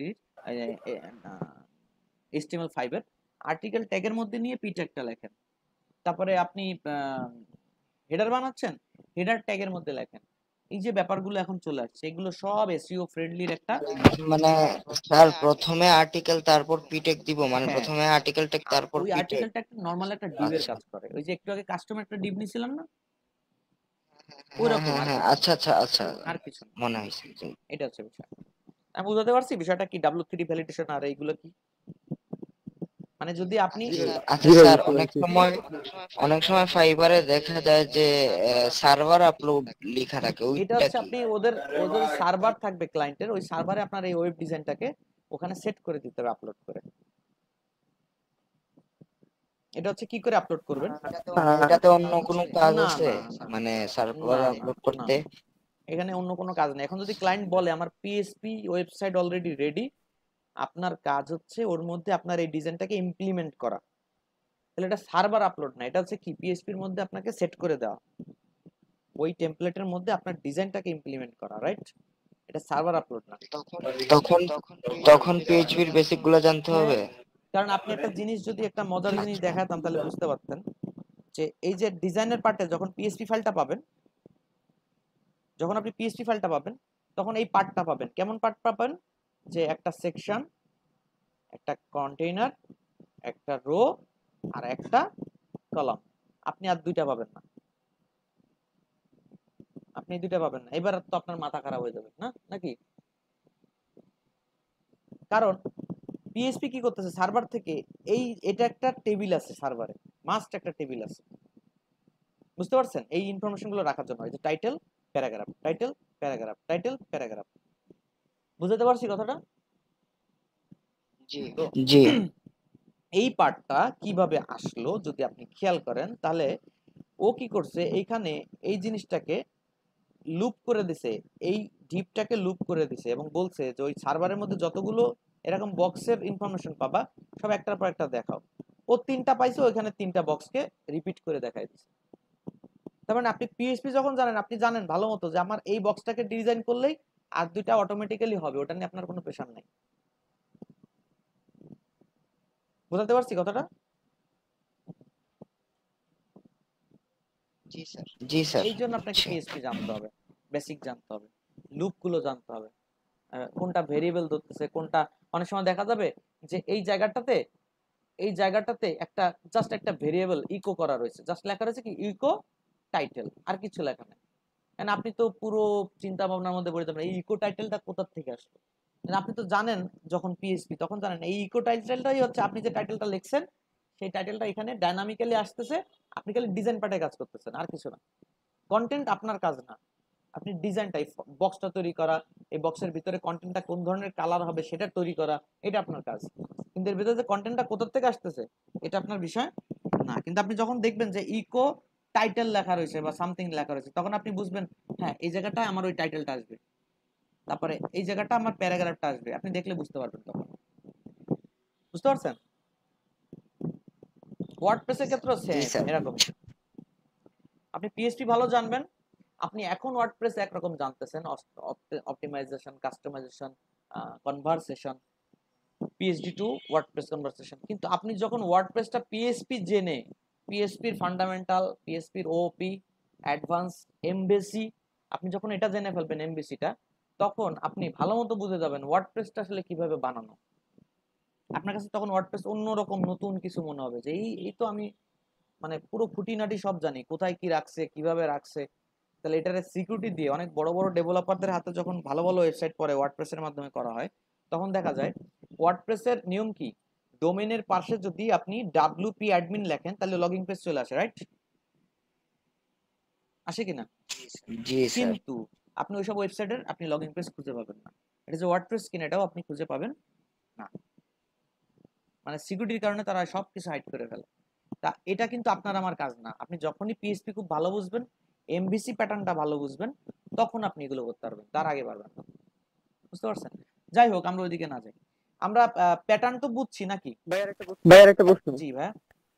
HTML5 এর আর্টিকেল ট্যাগের মধ্যে নিয়ে পি ট্যাগটা লেখেন। তারপরে আপনি হেডার বানাচ্ছেন, হেডার ট্যাগের মধ্যে লেখেন। এই যে ব্যাপারগুলো এখন চলে আসছে, এগুলো সব এসইও ফ্রেন্ডলির একটা মানে স্যার প্রথমে আর্টিকেল তারপর পিটেক দিব, মানে প্রথমে আর্টিকেল ট্যাগ তারপর ওই পিটেক। আর্টিকেল ট্যাগ নরমাল একটা ডিবের কাজ করে, ওই যে একটু আগে কাস্টম একটা ডিব নিছিলাম না ওইরকম। আচ্ছা আচ্ছা আচ্ছা, আর কিছু মনে হয়েছে, এটা হচ্ছে বিষয়। আমি বুঝাতে পারছি বিষয়টা কি, W3 ভ্যালিডেশন আর এইগুলো কি, মানে যদি আপনি আচ্ছা স্যার অনেক সময় ফাইবারে দেখা যায় যে সার্ভার আপলোড লেখা থাকে, এটা হচ্ছে আপনি ওদের সার্ভার থাকবে ক্লায়েন্টের, ওই সার্ভারে আপনার এই ওয়েব ডিজাইনটাকে ওখানে সেট করে দিতে হবে আপলোড করে। এটা হচ্ছে কি করে আপলোড করবেন? এটাতে অন্য কোনো কাজ না আছে না না মানে না সার্ভার না আপলোড না, করতে? এখানে অন্য কোনো কাজ নেই। এখন যদি ক্লায়েন্ট বলে আমার পিএসপি ওয়েবসাইট অলরেডি রেডি, আপনার কাজ হচ্ছে ওর মধ্যে আপনার এই ডিজাইনটাকে ইমপ্লিমেন্ট করা, তাহলে এটা সার্ভার আপলোড না, এটা হচ্ছে কি পিএসপির মধ্যে আপনাকে সেট করে দেওয়া, ওই টেমপ্লেটের মধ্যে আপনার ডিজাইনটাকে ইমপ্লিমেন্ট করা, রাইট? এটা সার্ভার আপলোড না। তখন তখন পিএইচপির বেসিক গুলো জানতে হবে। কারণ আপনি একটা জিনিস যদি একটা মজার জিনিস দেখাতাম তাহলে বুঝতে পারতেন যে এই যে ডিজাইনের পার্টে যখন পিএসপি ফাইলটা পাবেন, যখন আপনি পিএসপি ফাইলটা পাবেন তখন এই পার্টটা পাবেন। কেমন পার্ট পাবেন? যে একটা সেকশন, একটা কন্টেইনার, একটা রো আর একটা কলাম। আপনি আর দুইটা পাবেন না, আপনি দুইটা পাবেন না। এবার তো আপনার মাথা খারাপ হয়ে যাবে না নাকি? কারণ পিএসপি কি করতেছে সার্ভার থেকে, এটা একটা টেবিল আছে সার্ভারে, মাস্ট একটা টেবিল আছে, বুঝতে পারছেন? এই ইনফরমেশন গুলো রাখার জন্য, এই যে title paragraph, title paragraph, title paragraph. বুঝতে পারছি কথাটা? জি এই পার্টটা কিভাবে আসলো যদি আপনি খেয়াল করেন, তাহলে ও কি করছে এইখানে এই জিনিসটাকে লুপ করে দিছে, এই ডিপটাকে লুপ করে দিছে এবং বলছে যে ওই সার্ভারের মধ্যে যতগুলো এরকম বক্সের ইনফরমেশন পাবা সব একটার পর একটা দেখাও। ও তিনটা পাইছে, ওইখানে তিনটা বক্সকে রিপিট করে দেখাই দিছে। তার মানে আপনি পিএইচপি যখন জানেন, আপনি জানেন ভালো মতো যে আমার এই বক্সটাকে ডিজাইন করলেই আর দুইটা অটোমেটিক্যালি হবে, ওটা নিয়ে আপনার কোনো প্রেশার নাই। বুঝতে পারছি কথাটা? জি স্যার। এই জন্য আপনাকে পিএইচপি জানতে হবে, বেসিক জানতে হবে, লুপ গুলো জানতে হবে, কোনটা ভেরিয়েবল ধরতেছে কোনটা। অনেক সময় দেখা যাবে যে এই জায়গাটাতে একটা জাস্ট একটা ভেরিয়েবল ইকো করা রয়েছে, জাস্ট লেখা রয়েছে কি ইকো টাইটেল, আর কিছু লেখা নেই। কারণ আপনি তো পুরো চিন্তা ভাবনার মধ্যে পড়ে যাবেন এই ইকো টাইটেলটা কোথা থেকে আসলো। আপনি তো জানেন যখন পিএইচপি তখন জানেন এই ইকো টাইটেলটাই হচ্ছে আপনি যে টাইটেলটা লিখছেন সেই টাইটেলটা এখানে ডাইনামিক্যালি আসতেছে, আপনি খালি ডিজাইন পার্টে কাজ করতেছেন আর কিছু না। কন্টেন্ট আপনার কাজ না, আপনি ডিজাইনটা এই বক্সটা তৈরি করা, এই বক্সের ভিতরে কন্টেন্টটা কোন ধরনের কালার হবে সেটা তৈরি করা, এটা আপনার কাজ। কিন্তু এর ভিতরে যে কন্টেন্টটা কোথা থেকে আসতেছে এটা আপনার বিষয় না। কিন্তু আপনি যখন দেখবেন যে ইকো টাইটেল লেখা রয়েছে বা সামথিং লেখা রয়েছে তখন আপনি বুঝবেন হ্যাঁ এই জায়গাটায় আমার ওই টাইটেলটা আসবে, তারপরে এই জায়গাটা আমার প্যারাগ্রাফটা আসবে, আপনি দেখলে বুঝতে পারবেন তখন। বুঝতে পারছেন? ওয়ার্ডপ্রেসের ক্ষেত্রেও সেম এরকম। আপনি পিএইচপি ভালো জানবেন, আপনি এখন ওয়ার্ডপ্রেস একরকম জানতেছেন, optimisation, customisation, conversation, PhD to WordPress conversation. কিন্তু আপনি যখন ওয়ার্ডপ্রেসটা পিএইচপি জেনে, পিএইচপির ফান্ডামেন্টাল, পিএইচপির ওপি, অ্যাডভান্স, এমবেসি, আপনি যখন এটা জেনে ফেলবেন এমবেসিটা, তখন আপনি ভালো মতো বুঝে যাবেন ওয়ার্ডপ্রেসটা আসলে কিভাবে বানানো। আপনার কাছে তখন ওয়ার্ডপ্রেস অন্যরকম নতুন কিছু মনে হবে যে এই তো আমি মানে পুরো খুঁটিনাটি সব জানি, কোথায় কি রাখছে, কিভাবে রাখছে। তাহলে এটারে সিকিউরিটি দিয়ে অনেক বড় বড় ডেভেলপারদের হাতে যখন ভালো ভালো ওয়েবসাইট পরে ওয়ার্ডপ্রেসের মাধ্যমে করা হয় তখন দেখা যায় ওয়ার্ডপ্রেসের নিয়ম কি, ডোমেনের পাশে যদি আপনি ডাব্লিউপি অ্যাডমিন লেখেন তাহলে লগইন পেজ চলে আসে, রাইট? আসে কিনা? জি স্যার। কিন্তু আপনি ওইসব ওয়েবসাইটের আপনি লগইন পেজ খুঁজে পাবেন না। এটা যে ওয়ার্ডপ্রেস কিনা এটাও আপনি খুঁজে পাবেন না, মানে সিকিউরিটির কারণে তারা সবকিছু হাইড করে ফেলে। তা এটা কিন্তু আপনার আমার কাজ না। আপনি যখনই পিএইচপি খুব ভালো বুঝবেন, এমভিসি প্যাটার্নটা ভালো বুঝবেন, তখন আপনি এগুলো করতে পারবেন, তার আগে পারবেন না। বুঝতে পারছেন? যাই হোক আমরা ওইদিকে না যাই, আমরা প্যাটার্ন তো বুঝছি নাকি? ভাইয়ার একটা প্রশ্ন। জি ভাই।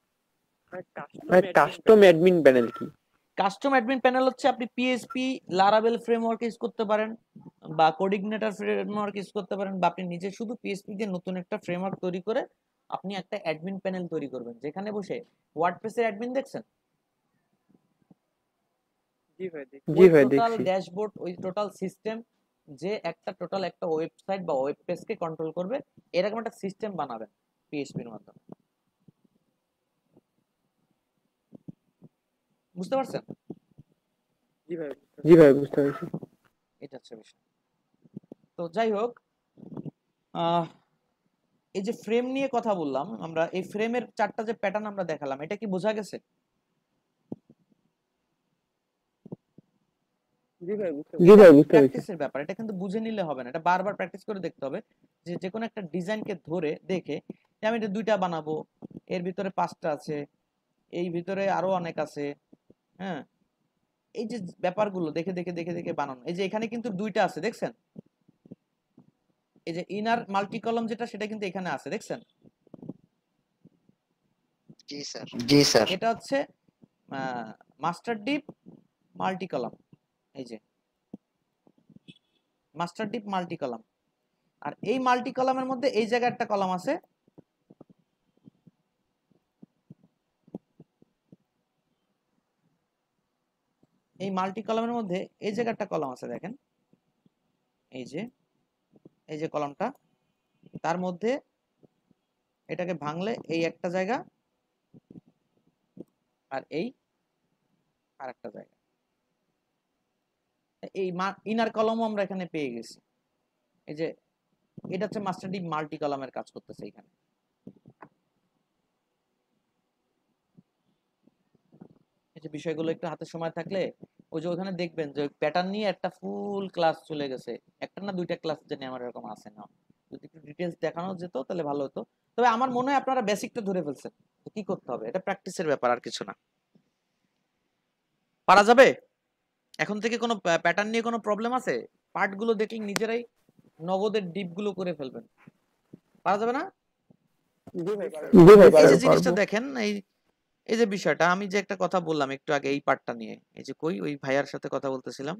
কাস্টম অ্যাডমিন প্যানেল কি? কাস্টম অ্যাডমিন প্যানেল হচ্ছে আপনি পিএইচপি লারাভেল ফ্রেমওয়ার্ক ইউজ করতে পারেন বা কোডিগনেটর ফ্রেমওয়ার্ক ইউজ করতে পারেন, বা আপনি নিজে শুধু পিএইচপি দিয়ে নতুন একটা ফ্রেমওয়ার্ক তৈরি করে আপনি একটা অ্যাডমিন প্যানেল তৈরি করবেন যেখানে বসে ওয়ার্ডপ্রেসের অ্যাডমিন দেখছেন? জি ভাই টোটাল দেখছি। ড্যাশবোর্ড, ওই টোটাল সিস্টেম যে একটা ওয়েবসাইট বা ওয়েব পেজকে কন্ট্রোল করবে, এরকম একটা সিস্টেম বানাবেন পিএইচপির মাধ্যমে। বুঝতে পারছেন? জি ভাই বুঝতে পেরেছি। এটা হচ্ছে বিষয়। তো যাই হোক, এই যে ফ্রেম নিয়ে কথা বললাম আমরা, এই ফ্রেমের চারটা যে প্যাটার্ন আমরা দেখালাম এটা কি বোঝা গেছে? জি ভাই বুঝতে পেরেছি। প্র্যাকটিসের ব্যাপার, এটা কিন্তু বুঝে নিলে হবে না, এটা বারবার প্র্যাকটিস করে দেখতে হবে। যে কোনো একটা ডিজাইনকে ধরে দেখে যে আমি এটা দুইটা বানাবো, এর ভিতরে 5টা আছে, এই ভিতরে আরো অনেক আছে। হ্যাঁ, এই যে ব্যাপারগুলো দেখে দেখে দেখে দেখে বানানো। এই যে এখানে কিন্তু 2টা আছে, দেখছেন? এই যে ইনার মাল্টি কলাম যেটা, সেটা কিন্তু এখানে আছে, দেখছেন? জি স্যার, জি স্যার। এটা হচ্ছে মাস্টার ডিপ মাল্টি কলাম। এই যে মাস্টার ডিপ মাল্টি কলাম। আর এই মাল্টি কলামের মধ্যে এই জায়গায় একটা কলাম আছে, এই মাল্টি কলামের মধ্যে এই জায়গায় একটা কলাম আছে, দেখেন এই যে কলামটা, তার মধ্যে এটাকে ভাঙলে এই একটা জায়গা আর এই আর একটা জায়গা, এই ইনার কলামও আমরা এখানে পেয়ে গেছি। এই যে এটা হচ্ছে মাস্টার ডিপ মাল্টি কলামের কাজ করতেছে এখানে। এই যে বিষয়গুলো একটু হাতে সময় থাকলে ওই যে ওখানে দেখবেন যে প্যাটার্ন নিয়ে একটা ফুল ক্লাস চলে গেছে, একটা না 2টা ক্লাস জানি আমার এরকম আছে না। যদি একটু ডিটেইলস দেখানো যেত তাহলে ভালো হতো। তবে আমার মনে হয় আপনারা বেসিকটা ধরে ফেলছেন, কি করতে হবে এটা প্র্যাকটিসের ব্যাপার, আর কিছু না। পারা যাবে? এখন থেকে কোনো প্যাটার্ন নিয়ে কোনো প্রবলেম আছে? পার্টগুলো দেখলে নিজেরাই নগদের ডিপগুলো করে ফেলবেন। পারা যাবে না? এই যে জিনিসটা দেখেন, এই যে বিষয়টা আমি যে একটা কথা বললাম একটু আগে, এই পার্টটা নিয়ে, এই যে কই ওই ভাইয়ার সাথে কথা বলতেছিলাম,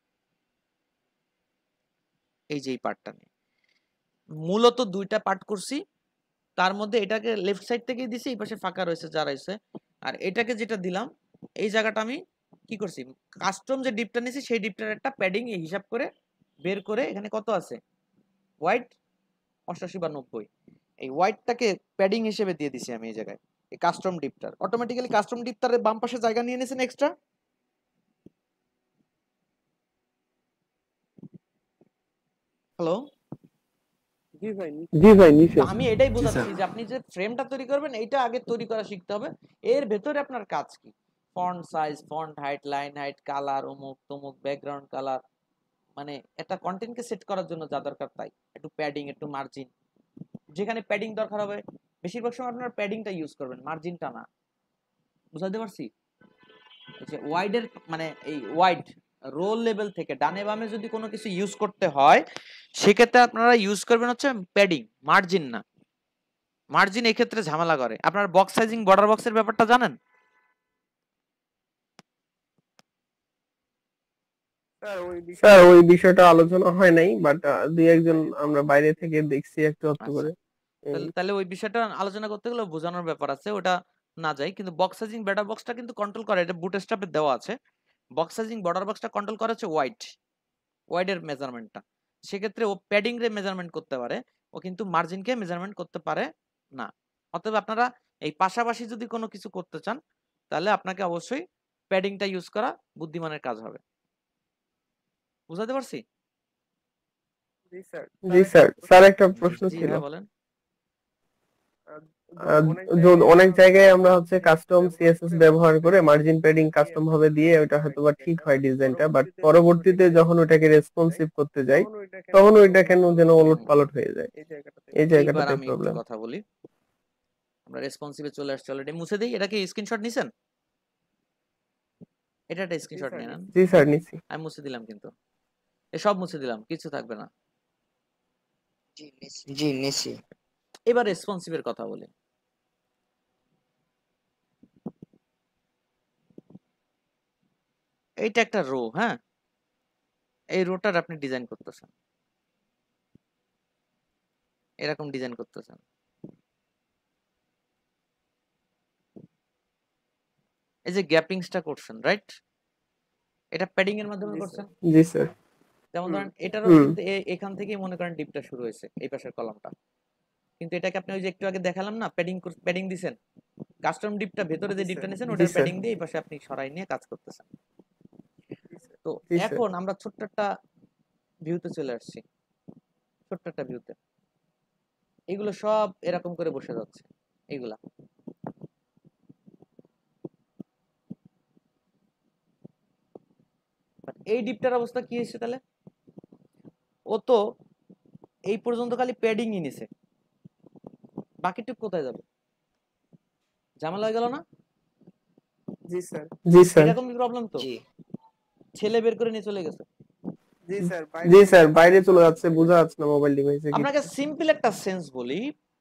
এই যে এই পার্টটা নিয়ে মূলত 2টা পার্ট করছি। তার মধ্যে এটাকে লেফট সাইড থেকেই দিছি, এই পাশে ফাঁকা রয়েছে যা রয়েছে, আর এটাকে যেটা দিলাম এই জায়গাটা আমি কি করছি, কাস্টম যে ডিপটা নিছি সেই ডিপটার একটা প্যাডিং হিসাব করে বের করে, এখানে কত আছে হোয়াইট 88 বা 90, এই হোয়াইটটাকে প্যাডিং হিসেবে দিয়ে দিছি আমি এই জায়গায়। এই কাস্টম ডিপটার অটোমেটিক্যালি কাস্টম ডিপটার বাম পাশে জায়গা নিয়ে নিয়েছেন এক্সট্রা। হ্যালো, জি ভাই নিচে। আমি এটাই বোঝাচ্ছি যে আপনি যে ফ্রেমটা তৈরি করবেন এইটা আগে তৈরি করা শিখতে হবে। এর ভেতরে আপনার কাজ কি, font size, font height, line height, colour, অমুক তমুক, ব্যাকগ্রাউন্ড কালার, মানে একটা কন্টেন্টকে সেট করার জন্য যা দরকার তাই, একটু প্যাডিং, একটু মার্জিন, যেখানে প্যাডিং দরকার হবে বেশিরভাগ সময় আপনার প্যাডিংটা ইউজ করবেন, মার্জিনটা না। বুঝাতে পারছি? এই যে ওয়াইডের মানে এই ওয়াইড রোল লেভেল থেকে ডানে বামে যদি কোনো কিছু ইউজ করতে হয় সেক্ষেত্রে আপনারা ইউজ করবেন হচ্ছে প্যাডিং, মার্জিন না। মার্জিন এই ক্ষেত্রে ঝামেলা করে। আপনার বক্স সাইজিং, বর্ডার বক্সের ব্যাপারটা জানেন? স্যার ওই বিষয়টা আলোচনা হয় নাই, বাট দুই একজন আমরা বাইরে থেকে দেখছি একটু একটু করে। তাহলে ওই বিষয়টা আলোচনা করতে গেলে বোঝানোর ব্যাপার আছে, ওটা না যাই। কিন্তু বক্স সাইজিং, বর্ডার বক্সটা কিন্তু কন্ট্রোল করে, এটা বুটস্ট্র্যাপে দেওয়া আছে। বক্স সাইজিং, বর্ডার বক্সটা কন্ট্রোল করে হচ্ছে ওয়াইডের মেজারমেন্টটা। সেক্ষেত্রে ও প্যাডিং রে মেজারমেন্ট করতে পারে, ও কিন্তু মার্জিনকে মেজারমেন্ট করতে পারে না। অতএব আপনারা এই পাশাপাশি যদি কোনো কিছু করতে চান তাহলে আপনাকে অবশ্যই প্যাডিংটা ইউজ করা বুদ্ধিমানের কাজ হবে। বুঝাতে পারছি? জি স্যার। স্যার একটা প্রশ্ন ছিল। বলেন। অনেক জায়গায় আমরা হচ্ছে কাস্টম সিএসএস ব্যবহার করে মার্জিন প্যাডিং কাস্টম ভাবে দিয়ে ওটা হয়তোবা ঠিক হয় ডিজাইনটা, বাট পরবর্তীতে যখন ওটাকে রেসপন্সিভ করতে যাই তখন ওইটা কেন যেন ওলটপালট হয়ে যায়, এই জায়গাটাতে আমি প্রবলেম। একটু কথা বলি। আমরা রেসপন্সিভে চলে আসছি অলরেডি। মুছে দেই। এটা কি স্ক্রিনশট নিছেন? এটা একটা স্ক্রিনশট নিয়ে নেন। জি স্যার নিছি। আমি মুছে দিলাম, কিন্তু সব মুছে দিলাম, কিছু থাকবে না। জি নিছি। এবার রেসপন্সিভের কথা বলি। এইটা একটা রো, হ্যাঁ, এই রোটার আপনি ডিজাইন করতেছেন, এরকম ডিজাইন করতেছেন। এই যে গ্যাপিংসটা করছেন, রাইট? এটা প্যাডিং এর মাধ্যমে করছেন। জি স্যার। যেমন ধরেন এটারও কিন্তু এখান থেকেই মনে করেন ডিপটা শুরু হয়েছে, এই পাশের কলামটা। কিন্তু এটাকে আপনি ওই যে একটু আগে দেখালাম না, প্যাডিং দিছেন, কাস্টম ডিপটা ভেতরে যে ডিপটা নিছেন ওটার প্যাডিং দিয়ে এই পাশে আপনি সরাই নিয়ে কাজ করতেছেন। তো এখন আমরা ছোট্ট একটা ভিউতে চলে আসছি, ছোট্ট একটা ভিউতে এগুলো সব এরকম করে বসে যাচ্ছে। এইগুলা এই ডিপটার অবস্থা কি হয়েছে তাহলে? ও তো এই পর্যন্ত খালি প্যাডিংই নিছে, বাকিটুকু কোথায় যাবে? ঝামেলা হয়ে গেল না? জি স্যার, জি স্যার, এরকম প্রবলেম তো, জি ছেলে বের করে নিয়ে চলে গেছে। জি স্যার, বাইরে চলে যাচ্ছে, বোঝা যাচ্ছে না মোবাইল ডিভাইসে কি। আপনাকে সিম্পল একটা সেন্স বলি,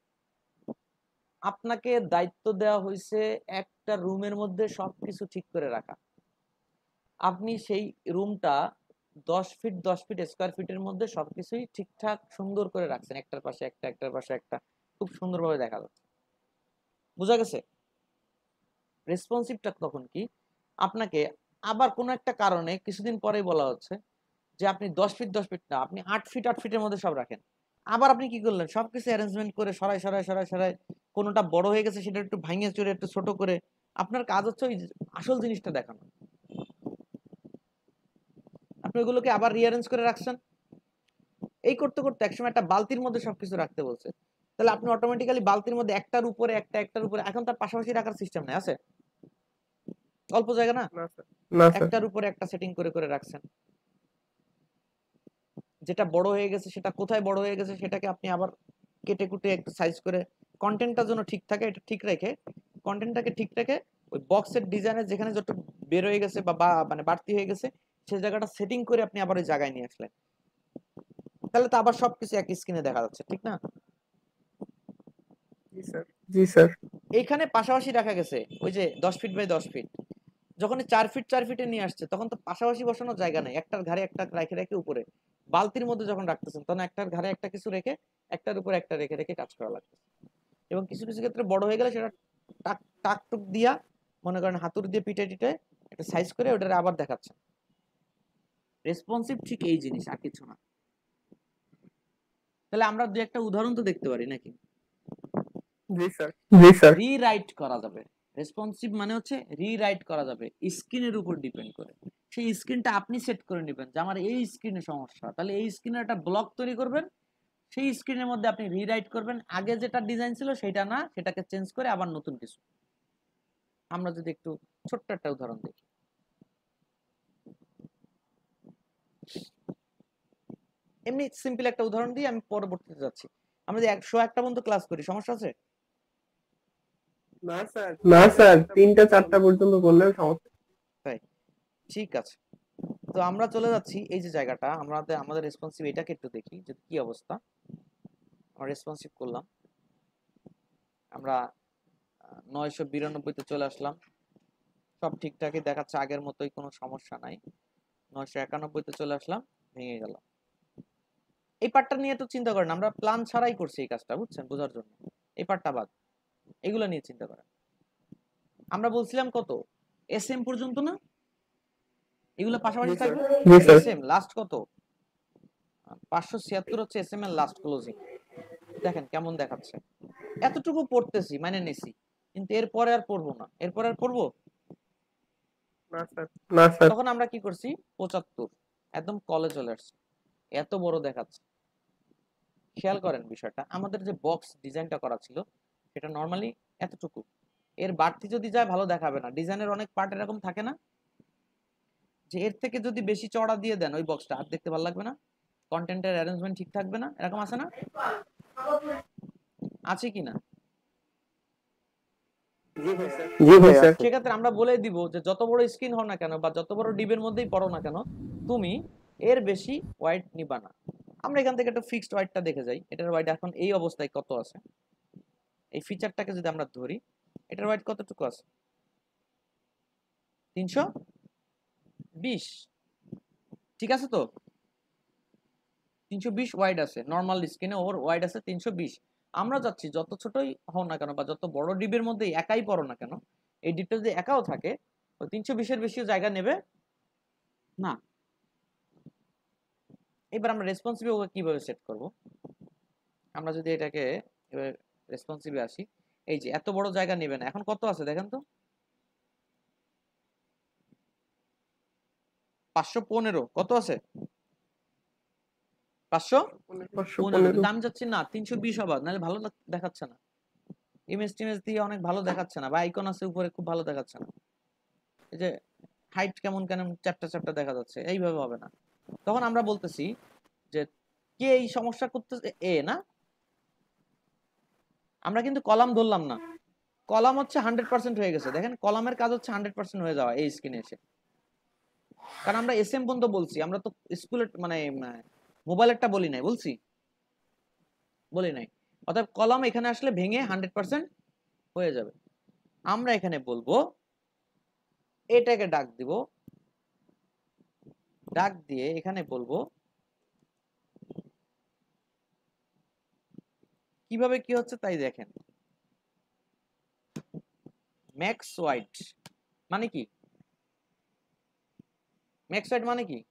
আপনাকে দায়িত্ব দেওয়া হয়েছে একটা রুমের মধ্যে সবকিছু ঠিক করে রাখা। আপনি সেই রুমটা 10 ফিট 10 ফিট স্কোয়ার ফিটের মধ্যে সবকিছুই ঠিকঠাক সুন্দর করে রাখছেন, একটার পাশে একটা একটার পাশে একটা, খুব সুন্দরভাবে দেখা যাচ্ছে। বোঝা গেছে? রেসপন্সিভটা তখন কি, আপনাকে আবার কোনো একটা কারণে কিছুদিন পরেই বলা হচ্ছে যে আপনি 10 ফিট 10 ফিট না, আপনি 8 ফিট 8 ফিটের মধ্যে সব রাখেন। আবার আপনি কি করলেন, সবকিছু অ্যারেঞ্জমেন্ট করে সরাই সরাই সরাই সরাই, কোনোটা বড় হয়ে গেছে সেটা একটু ভাঙিয়ে চুরে একটু ছোট করে, আপনার কাজ হচ্ছে ওই আসল জিনিসটা দেখানো। আপনি ওইগুলোকে আবার রিঅ্যারেঞ্জ করে রাখছেন। এই করতে করতে একসময় একটা বালতির মধ্যে সবকিছু রাখতে বলছে, তাহলে আপনি অটোমেটিক্যালি বালতির মধ্যে একটার উপরে একটা একটার উপরে, এখন তার পাশাপাশি রাখার সিস্টেম নেই, আছে অল্প জায়গা না, না স্যার, একটার উপরে একটা সেটিং করে করে রাখছেন। যেটা বড় হয়ে গেছে সেটা কোথায় বড় হয়ে গেছে সেটাকে আপনি আবার কেটে কুটে একটু সাইজ করে, কন্টেন্টটা যেন ঠিক থাকে এটা ঠিক রেখে, কন্টেন্টটাকে ঠিক রেখে ওই বক্সের ডিজাইনের যেখানে যত বের হয়ে গেছে বা মানে বাড়তি হয়ে গেছে সেই জায়গাটা সেটিং করে আপনি আবার ওই জায়গায় নিয়ে আসলেন, তাহলে তো আবার সবকিছু এক স্ক্রিনে দেখা যাচ্ছে, ঠিক না? জি স্যার, এইখানে পাশাপাশি রাখা গেছে ওই যে 10 ফিট বাই 10 ফিট, যখন 4 ফিট 4 ফিটে নিয়ে আসছে তখন তো পাশাপাশি বসানোর জায়গা নেই, একটার ঘাড়ে একটা রেখে রেখে উপরে বালতির মধ্যে যখন রাখতেছেন তখন একটার ঘাড়ে একটা কিছু রেখে একটার উপর একটা রেখে রেখে কাজ করা লাগছে। এবং কিছু কিছু ক্ষেত্রে বড় হয়ে গেলে সেটা টাক টাক টুক দিয়া, মনে করেন হাতুড়ি দিয়ে পিটে টিটে একটা সাইজ করে ওটারে আবার দেখাচ্ছে। রেসপন্সিভ ঠিক এই জিনিস, আর কিছু না। তাহলে আমরা দুই একটা উদাহরণ তো দেখতে পারি নাকি? জি স্যার, জি স্যার, রিরাইট করা যাবে। রেসপন্সিভ মানে হচ্ছে রিরাইট করা যাবে স্ক্রিনের উপর ডিপেন্ড করে। সেই স্ক্রিনটা আপনি সেট করে নেবেন যে আমার এই স্ক্রিনে সমস্যা, তাহলে এই স্ক্রিনের একটা ব্লক তৈরি করবেন, সেই স্ক্রিনের মধ্যে আপনি রিরাইট করবেন, আগে যেটা ডিজাইন ছিল সেটা না, সেটাকে চেঞ্জ করে আবার নতুন কিছু। আমরা যদি একটু ছোট্ট একটা উদাহরণ দেখি, এমনি সিম্পল একটা উদাহরণ দিয়ে আমি পরবর্তীতে যাচ্ছি। আমরা যে 101টা পর্যন্ত ক্লাস করি, সমস্যা আছে? না স্যার, 3টা 4টা পর্যন্ত করলেও সমস্যা। তাই, ঠিক আছে। তো আমরা চলে যাচ্ছি এই যে জায়গাটা, আমাদের রেসপন্সিভ এটাকে একটু দেখি যে কি অবস্থা। আমরা রেসপন্সিভ করলাম, আমরা 992 তে চলে আসলাম, সব ঠিকঠাকই দেখাচ্ছে, আগের মতোই, কোনো সমস্যা নাই। 991 তে চলে আসলাম, ভেঙে গেল। এই পার্টটা নিয়ে তো চিন্তা করেন, আমরা প্ল্যান ছাড়াই করছি এই কাজটা, বুঝছেন, বোঝার জন্য। এই পার্টটা বাদ, এগুলো নিয়ে চিন্তা করেন। আমরা বলছিলাম কত, এসএম পর্যন্ত না, এগুলো পাশাপাশি থাকবে। এসএম লাস্ট কত, 576 হচ্ছে এসএম এর লাস্ট ক্লোজিং। দেখেন কেমন দেখাচ্ছে, এতটুকু পড়তেছি মানে নেছি, কিন্তু এরপরে আর পড়বো না, এরপরে আর পড়বো না স্যার, তখন আমরা কি করছি, 75 একদম কলে চলে আসছে, এত বড় দেখাচ্ছে। খেয়াল করেন বিষয়টা, আমাদের যে বক্স ডিজাইনটা করা ছিল সেটা নরমালি এতটুকু, এর বাড়তি যদি যায় ভালো দেখাবে না। ডিজাইনের অনেক পার্ট এরকম থাকে না যে এর থেকে যদি বেশি চড়া দিয়ে দেন ওই বক্সটা আর দেখতে ভালো লাগবে না, কন্টেন্টের অ্যারেঞ্জমেন্ট ঠিক থাকবে না, এরকম আছে না, আছে কি না? জি ভাই স্যার, সেক্ষেত্রে আমরা বলে দিব যে যত বড় স্ক্রিন হও না কেন বা যত বড় ডিবের মধ্যেই পড়ো না কেন, তুমি এর বেশি ওয়াইড নিবা না। আমরা এখান থেকে একটা ফিক্সড ওয়াইডটা দেখে যাই, এটার ওয়াইড এখন এই অবস্থায় কত আছে। এই ফিচারটাকে যদি আমরা ধরি, এটার ওয়াইড কতটুকু আছে, 320, ঠিক আছে তো, 320 ওয়াইড আছে নরমাল স্ক্রিনে, ওর ওয়াইড আছে 320। আমরা যাচ্ছি যত ছোটই হও না কেন বা যত বড় ডিবের মধ্যে একাই পড়ো না কেন, এই ডিপটা যদি একাও থাকে ওই 320 এর বেশিও জায়গা নেবে না। এবার আমরা রেসপন্সিভ কিভাবে সেট করব, আমরা যদি এটাকে এবার রেসপন্সিভে আসি, এই যে এত বড় জায়গা নেবে না, এখন কত আছে দেখেন তো, 515 কত আছে, 515, দাম যাচ্ছে না 320 হবার, নাহলে ভালো দেখাচ্ছে না, ইমেজ টিমেজ দিয়ে অনেক ভালো দেখাচ্ছে না, বা আইকন আছে উপরে খুব ভালো দেখাচ্ছে না, এই যে হাইট কেমন কেমন চ্যাপ্টা চ্যাপ্টা দেখা যাচ্ছে, এইভাবে হবে না। তখন আমরা বলতেছি যে কে এই সমস্যা করতেছে, এ না, আমরা কিন্তু কলাম ধরলাম না, কলাম হচ্ছে 100% হয়ে গেছে। দেখেন কলামের কাজ হচ্ছে 100% হয়ে যাওয়া এই স্ক্রিনে এসে, কারণ আমরা এসএম পর্যন্ত বলছি, আমরা তো স্কুলের মানে মোবাইলেরটা বলি নাই, বলি নাই। অর্থাৎ কলাম এখানে আসলে ভেঙে 100% হয়ে যাবে। আমরা এখানে বলবো এটাকে ডাক দিব, ডাক দিয়ে এখানে বলবো কিভাবে কি হচ্ছে তাই দেখেন। ম্যাক্স ওয়াইড মানে কি? ম্যাক্স ওয়াইড মানে কি?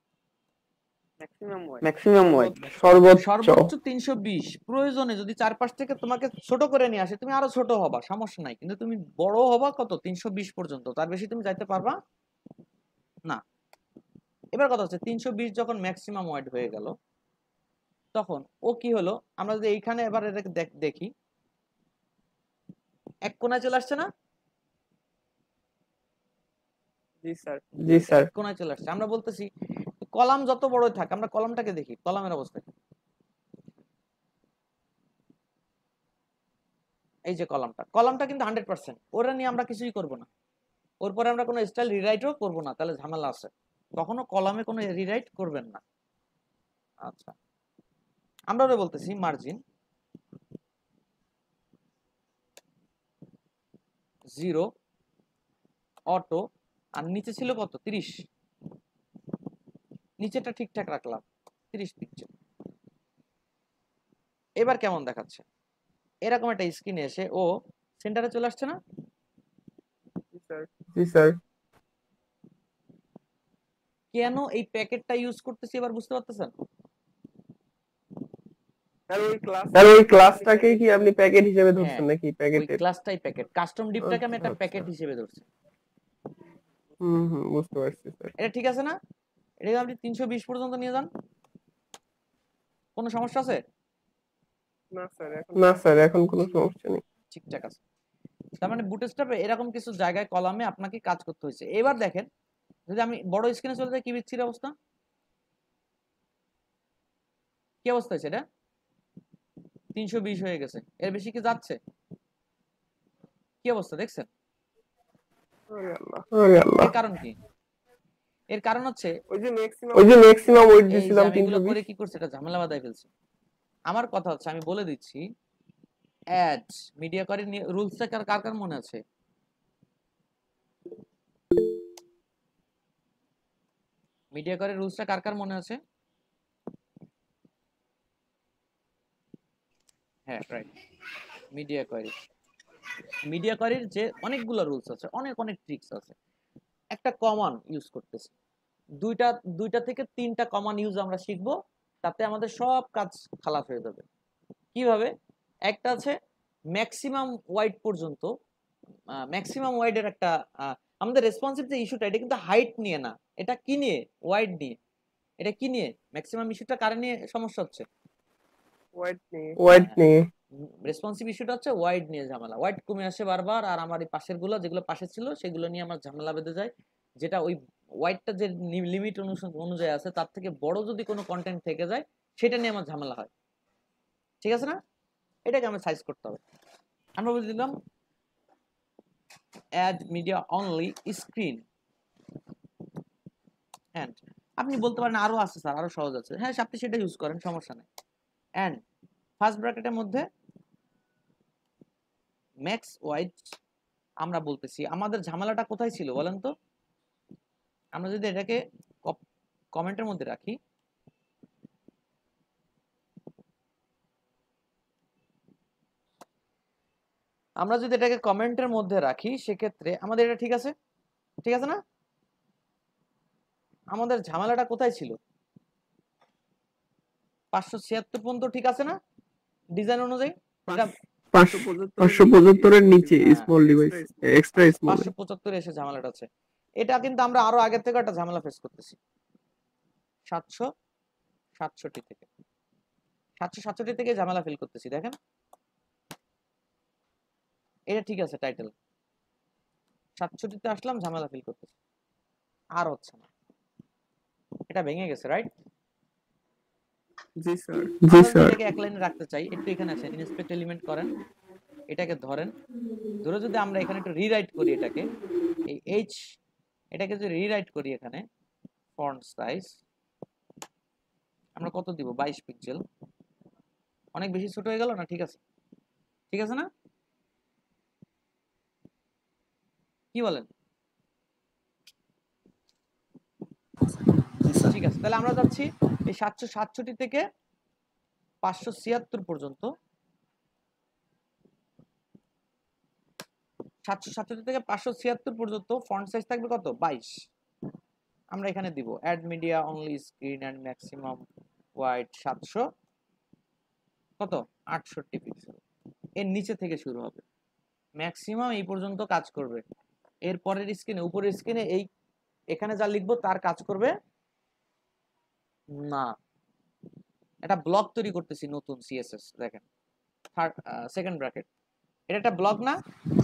ম্যাক্সিমাম ওয়াইড, সর্বোচ্চ 320। প্রয়োজনে যদি চারপাশ থেকে তোমাকে ছোট করে নিয়ে আসে তুমি আরো ছোট হবা, সমস্যা নাই, কিন্তু তুমি বড় হবা কত? 320 পর্যন্ত, তার বেশি তুমি যাইতে পারবা না। এবার কথা হচ্ছে 320 যখন ম্যাক্সিমাম ওয়াইড হয়ে গেল তখন ও কি হলো, আমরা যদি এইখানে এবার এটাকে দেখি, এক কোণায় চলে আসছে না? জি স্যার। এক কোণায় চলে আসছে। আমরা বলতেছি কলাম যত বড়ই থাক, আমরা কলামটাকে দেখি, কলামের অবস্থা কি? এই যে কলামটা কিন্তু 100%, ওরা নিয়ে আমরা কিছুই করব না, ওর পরে আমরা কোনো স্টাইল রিরাইটও করব না, তাহলে ঝামেলা আছে। কখনো কলামে কোনো রিরাইট করবেন না। আচ্ছা, আমরা ওরা বলতেছি মার্জিন 0 অটো, আর নিচে ছিল কত? 30। নিচেটা ঠিকঠাক রাখলাম, 30 পিক্সেল। এবার কেমন দেখাচ্ছে? এরকম একটা স্ক্রিনে এসে ও সেন্টারে চলে আসছে না? জি স্যার। কেন এই প্যাকেটটা ইউজ করতেছি এবার বুঝতে পারতেছেন? স্যার ওই ক্লাসটাকে কি আপনি প্যাকেট হিসেবে ধরছেন নাকি? ওই প্যাকেটের ক্লাসটাই প্যাকেট, কাস্টম ডিপটাকে আমি একটা প্যাকেট হিসেবে ধরছি। বুঝতে পারছি স্যার। এটা ঠিক আছে না? এটা আপনি 320 পর্যন্ত নিয়ে যান, কোনো সমস্যা আছে? না স্যার, এখন কোনো সমস্যা নেই। ঠিকঠাক আছে। তার মানে বুটস্ট্র্যাপে এরকম কিছু জায়গায় কলামে আপনাকে কাজ করতে হয়েছে। এবার দেখেন যদি আমি বড় স্ক্রিনে চলে যাই, কি বিচ্ছির অবস্থা, কি অবস্থা হয়েছে? এটা 320 হয়ে গেছে, এর বেশি কি যাচ্ছে? কি অবস্থা দেখছেন? এর কারণ কি? এর কারণ হচ্ছে ওই যে ম্যাক্সিমাম ওয়েট এই যে দিছিলাম আমি এগুলো 320। করে কি করছে, এটা ঝামেলা বাঁধায় ফেলছে। আমার কথা হচ্ছে আমি বলে দিচ্ছি, অ্যাড মিডিয়া করে রুলসটা কার কার মনে আছে? মিডিয়া করে রুলসটা কার কার মনে আছে? হ্যাঁ রাইট, মিডিয়া কোয়ারির যে অনেকগুলো রুলস আছে, অনেক ট্রিক্স আছে। একটা কমন ইউজ করতেছি, দুইটা থেকে 3টা কমন ইউজ আমরা শিখবো, তাতে আমাদের সব কাজ খালাস হয়ে যাবে। কিভাবে? একটা আছে ম্যাক্সিমাম ওয়াইড পর্যন্ত, ম্যাক্সিমাম ওয়াইডের একটা আমাদের রেসপন্সিভ যে ইস্যুটা, এটা কিন্তু হাইট নিয়ে না, এটা কি নিয়ে? ওয়াইড নিয়ে। এটা কি নিয়ে? ম্যাক্সিমাম ইস্যুটা কারে নিয়ে সমস্যা হচ্ছে? ওয়াইড নিয়ে। রেসপন্সিভ ইস্যুটা হচ্ছে ওয়াইড নিয়ে ঝামেলা, ওয়াইড কমে আসে বারবার, আর আমার এই পাশের গুলো যেগুলো পাশে ছিল সেগুলো নিয়ে আমার ঝামেলা বেঁধে যায়। যেটা ওই ওয়াইডটা যে লিমিট অনুযায়ী আছে তার থেকে বড় যদি কোনো কন্টেন্ট থেকে যায় সেটা নিয়ে আমার ঝামেলা হয়। ঠিক আছে না? এটাকে আমি সাইজ করতে হবে। আমরা বলে দিলাম add media only screen, and আপনি বলতে পারেন আরো আছে স্যার, আরো সহজ আছে। হ্যাঁ, আপনি সেটা ইউজ করেন, সমস্যা নেই। এন্ড ফার্স্ট ব্র্যাকেটের মধ্যে ম্যাক্স ওয়াইড। আমরা বলতেছি আমাদের ঝামেলাটা কোথায় ছিল বলেন তো? আমরা যদি এটাকে কমেন্টের মধ্যে রাখি, সেক্ষেত্রে আমাদের এটা ঠিক আছে, ঠিক আছে না? আমাদের ঝামেলাটা কোথায় ছিল? 576 পর্যন্ত ঠিক আছে না ডিজাইন অনুযায়ী? 575 এর নিচে স্মল ডিভাইস, এক্সট্রা স্মল 575 এসে ঝামেলাটা আছে। এটা কিন্তু আমরা আরো আগে থেকে একটা ঝামেলা ফেস করতেছি 767 থেকে, 767 থেকে ঝামেলা ফিল করতেছি। দেখেন এটা ঠিক আছে, টাইটেল 67 তে আসলাম, ঝামেলা ফিল করতেছি, আর হচ্ছে না, এটা ভেঙে গেছে, রাইট? জি স্যার। এটাকে এক লাইনে রাখতে চাই, একটু এখানে আসেন, ইনস্পেক্ট এলিমেন্ট করেন, এটাকে ধরেন, ধরে যদি আমরা এখানে একটু রিরাইট করি এটাকে, এই এইচ এটাকে যদি রিরাইট করি এখানে ফন্ট সাইজ আমরা কত দিব 22 পিক্সেল, অনেক বেশি ছোট হয়ে গেল না? ঠিক আছে, ঠিক আছে না? কি বলেন? ঠিক আছে, তাহলে আমরা যাচ্ছি এই 767 থেকে 576 পর্যন্ত, 767 থেকে 576 পর্যন্ত ফন্ট সাইজ থাকবে কত? 22। আমরা এখানে দিব add media only screen and maximum wide 700 কত 68 পিক্সেল। এর নিচে থেকে শুরু হবে, ম্যাক্সিমাম এই পর্যন্ত কাজ করবে। এর পরের স্ক্রিনে, উপরের স্ক্রিনে এই এখানে যা লিখবো তার কাজ করবে না। এটা ব্লক তৈরি করতেছি নতুন সিএসএস, দেখেন সেকেন্ড ব্র্যাকেট, এটা একটা ব্লক না?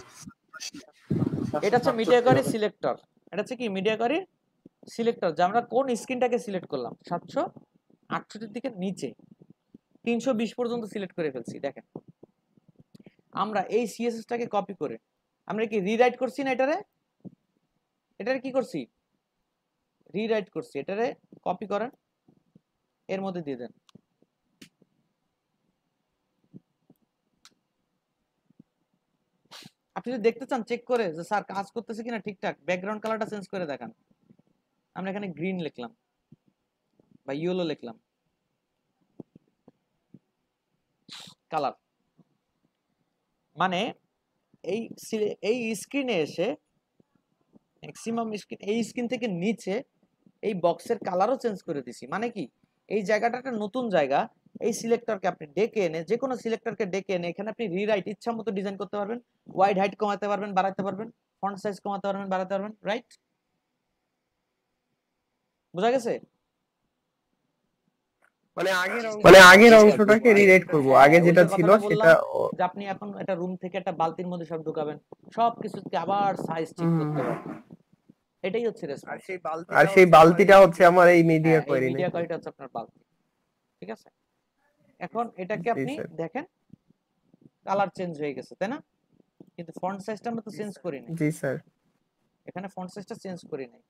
এটা হচ্ছে মিডিয়া কোয়ারি সিলেক্টর, এটা হচ্ছে কি মিডিয়া কোয়ারি সিলেক্টর, যে আমরা কোন স্ক্রিনটাকে সিলেক্ট করলাম 768 থেকে নিচে 320 পর্যন্ত সিলেক্ট করে ফেলছি। দেখেন আমরা এই সিএসএসটাকে কপি করে আমরা কি রিরাইট করছি না? এটারে কি করছি? রিরাইট করছি। এটারে কপি করেন, এর মধ্যে দিয়ে দেন। আপনি যদি দেখতে চান চেক করে যে স্যার কাজ করতেছে কিনা ঠিকঠাক, ব্যাকগ্রাউন্ড কালারটা চেঞ্জ করে দেখান। আমরা এখানে গ্রিন লিখলাম বা ইয়েলো লিখলাম, কালার মানে এই স্ক্রিনে এসে ম্যাক্সিমাম স্ক্রিন, এই স্ক্রিন থেকে নিচে এই বক্সের কালারও চেঞ্জ করে দিছি। মানে কি এই জায়গাটা একটা নতুন জায়গা, এই সিলেক্টরকে আপনি ডেকে এনে, যে কোনো সিলেক্টরকে ডেকে এনে এখানে আপনি রিরাইট ইচ্ছা মতো ডিজাইন করতে পারবেন, ওয়াইড হাইট কমাতে পারবেন, বাড়াতে পারবেন, ফন্ট সাইজ কমাতে পারবেন, বাড়াতে পারবেন, রাইট? বোঝা গেছে? মানে আগের অংশটাকে রিরাইট করব, আগে যেটা ছিল সেটা যে আপনি এখন একটা রুম থেকে একটা বালতির মধ্যে সব ঢুকাবেন, সবকিছুকে আবার সাইজ ঠিক করতে পারবেন। এটাই হচ্ছে রেসপন্স। আর সেই বালতিটা হচ্ছে আমার এই মিডিয়া কোয়ারি, মিডিয়া কোয়ারিটা হচ্ছে আপনার বালতি, ঠিক আছে? এখন এটাকে আপনি দেখেন কালার চেঞ্জ হয়ে গেছে, তাই না? কিন্তু ফন্ট সাইজটা আমরা তো চেঞ্জ করি নাই। জি স্যার, এখানে ফন্ট সাইজটা চেঞ্জ করি নাই।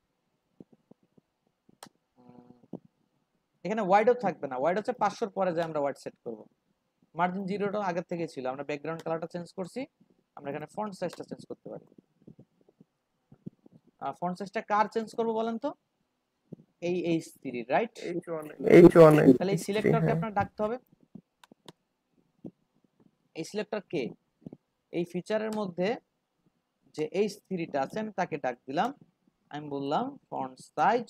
এখানে ওয়াইডও থাকবে না, ওয়াইড হচ্ছে 500 এর পরে যে আমরা ওয়াইড সেট করব। মার্জিন 0টা আগে থেকে ছিল, আমরা ব্যাকগ্রাউন্ড কালারটা চেঞ্জ করছি, আমরা এখানে ফন্ট সাইজটা চেঞ্জ করতে পারি। ফন্ট সাইজটা কার চেঞ্জ করব বলেন তো? এই H3, রাইট? H1 তাহলে এই সিলেক্টরকে আপনার ডাকতে হবে। এই সিলেক্টর কে? এই ফিচারের মধ্যে যে H3টা আছে আমি তাকে ডাক দিলাম, আমি বললাম ফন্ট সাইজ।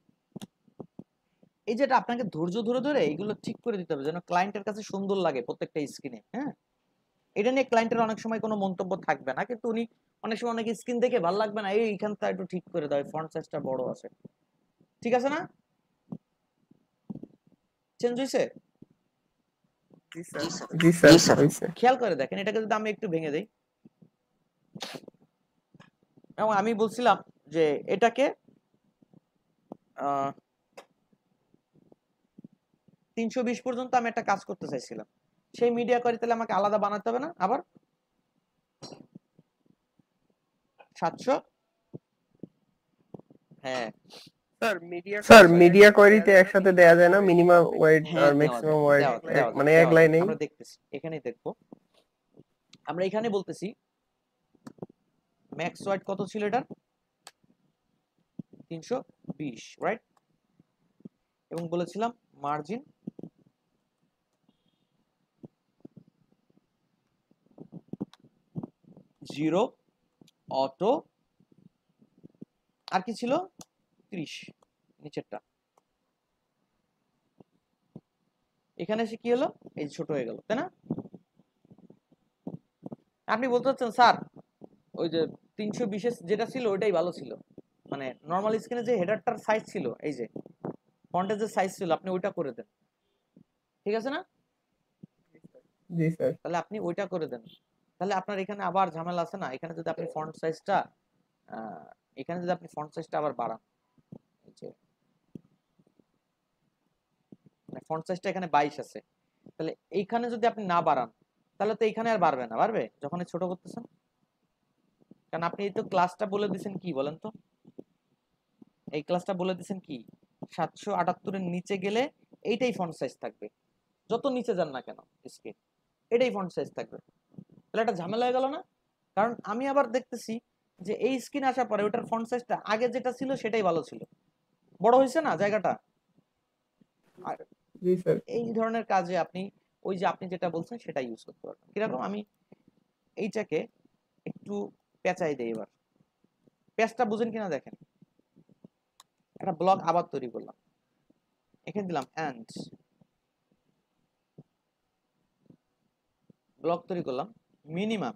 এই যেটা আপনাকে ধৈর্য ধরে ধরে এইগুলো ঠিক করে দিতে হবে যেন ক্লায়েন্টের কাছে সুন্দর লাগে প্রত্যেকটা স্ক্রিনে। হ্যাঁ, এটা নিয়ে ক্লায়েন্টের অনেক সময় কোনো মন্তব্য থাকবে না, কিন্তু উনি অনেক সময় অনেক স্ক্রিন দেখে ভালো লাগবে না, এইখানটা একটু ঠিক করে দাও, ফন্ট সাইজটা বড় আছে, ঠিক আছে না? চেঞ্জ হইছে? জি স্যার হইছে। খেয়াল করে দেখেন, এটাকে যদি আমি একটু ভেঙে দেই, এবং আমি বলছিলাম যে এটাকে 320 পর্যন্ত আমি একটা কাজ করতে চাইছিলাম, সেই মিডিয়া কোয়ারি তাহলে আমাকে আলাদা বানাতে হবে না? আবার 700, হ্যাঁ স্যার মিডিয়া কোয়ারিতে একসাথে দেয়া যায় না মিনিমাম ওয়াইড আর ম্যাক্সিমাম ওয়াইড, মানে এক লাইনেই? আমরা দেখতেছি, এখানেই দেখব। আমরা এখানে বলতেছি ম্যাক্স ওয়াইড কত ছিল এটা? 320, রাইট? এবং বলেছিলাম মার্জিন 0, অটো, আর কি ছিল 30 নিচেরটা। এখানে এসে কি হলো? এই ছোট হয়ে গেল, তাই না? আপনি বলতে চাচ্ছেন স্যার ওই যে 320 যেটা ছিল ওইটাই ভালো ছিল, মানে নরমাল স্ক্রিনে যে হেডারটার সাইজ ছিল, এই যে ফন্টের যে সাইজ ছিল আপনি ওইটা করে দেন, ঠিক আছে না? জি স্যার। তাহলে আপনি ওইটা করে দেন, তাহলে আপনার এখানে আবার ঝামেলা আছে না? এখানে যদি আপনি ফন্ট সাইজটা আবার বাড়ান, এই যে ফন্ট সাইজটা এখানে 22 আছে, তাহলে এইখানে যদি আপনি না বাড়ান তাহলে তো এখানে আর বাড়বে না, বাড়বে যখন ছোট করতেছেন? কারণ আপনি এই তো ক্লাসটা বলে দিয়েছেন কি বলেন তো, এই ক্লাসটা বলে দিয়েছেন কি 778 এর নিচে গেলে এইটাই ফন্ট সাইজ থাকবে, যত নিচে যান না কেন স্ক্রিন এটাই ফন্ট সাইজ থাকবে। তাহলে একটা ঝামেলা হয়ে গেল না? কারণ আমি আবার দেখতেছি যে এই স্ক্রিন আসার পরে ওটার ফন্ট সাইজটা আগে যেটা ছিল সেটাই ভালো ছিল, বড় হয়েছে না জায়গাটা। আর জি স্যার। এই ধরনের কাজে আপনি ওই যে আপনি যেটা বলছেন সেটা ইউজ করতে পারবেন। কিরকম, আমি এইটাকে একটু পেঁচাই দেই, এবার পেঁচটা বুঝেন কিনা দেখেন। একটা ব্লক আবার তৈরি করলাম, এখানে দিলাম এন্ড ব্লক তৈরি করলাম মিনিমাম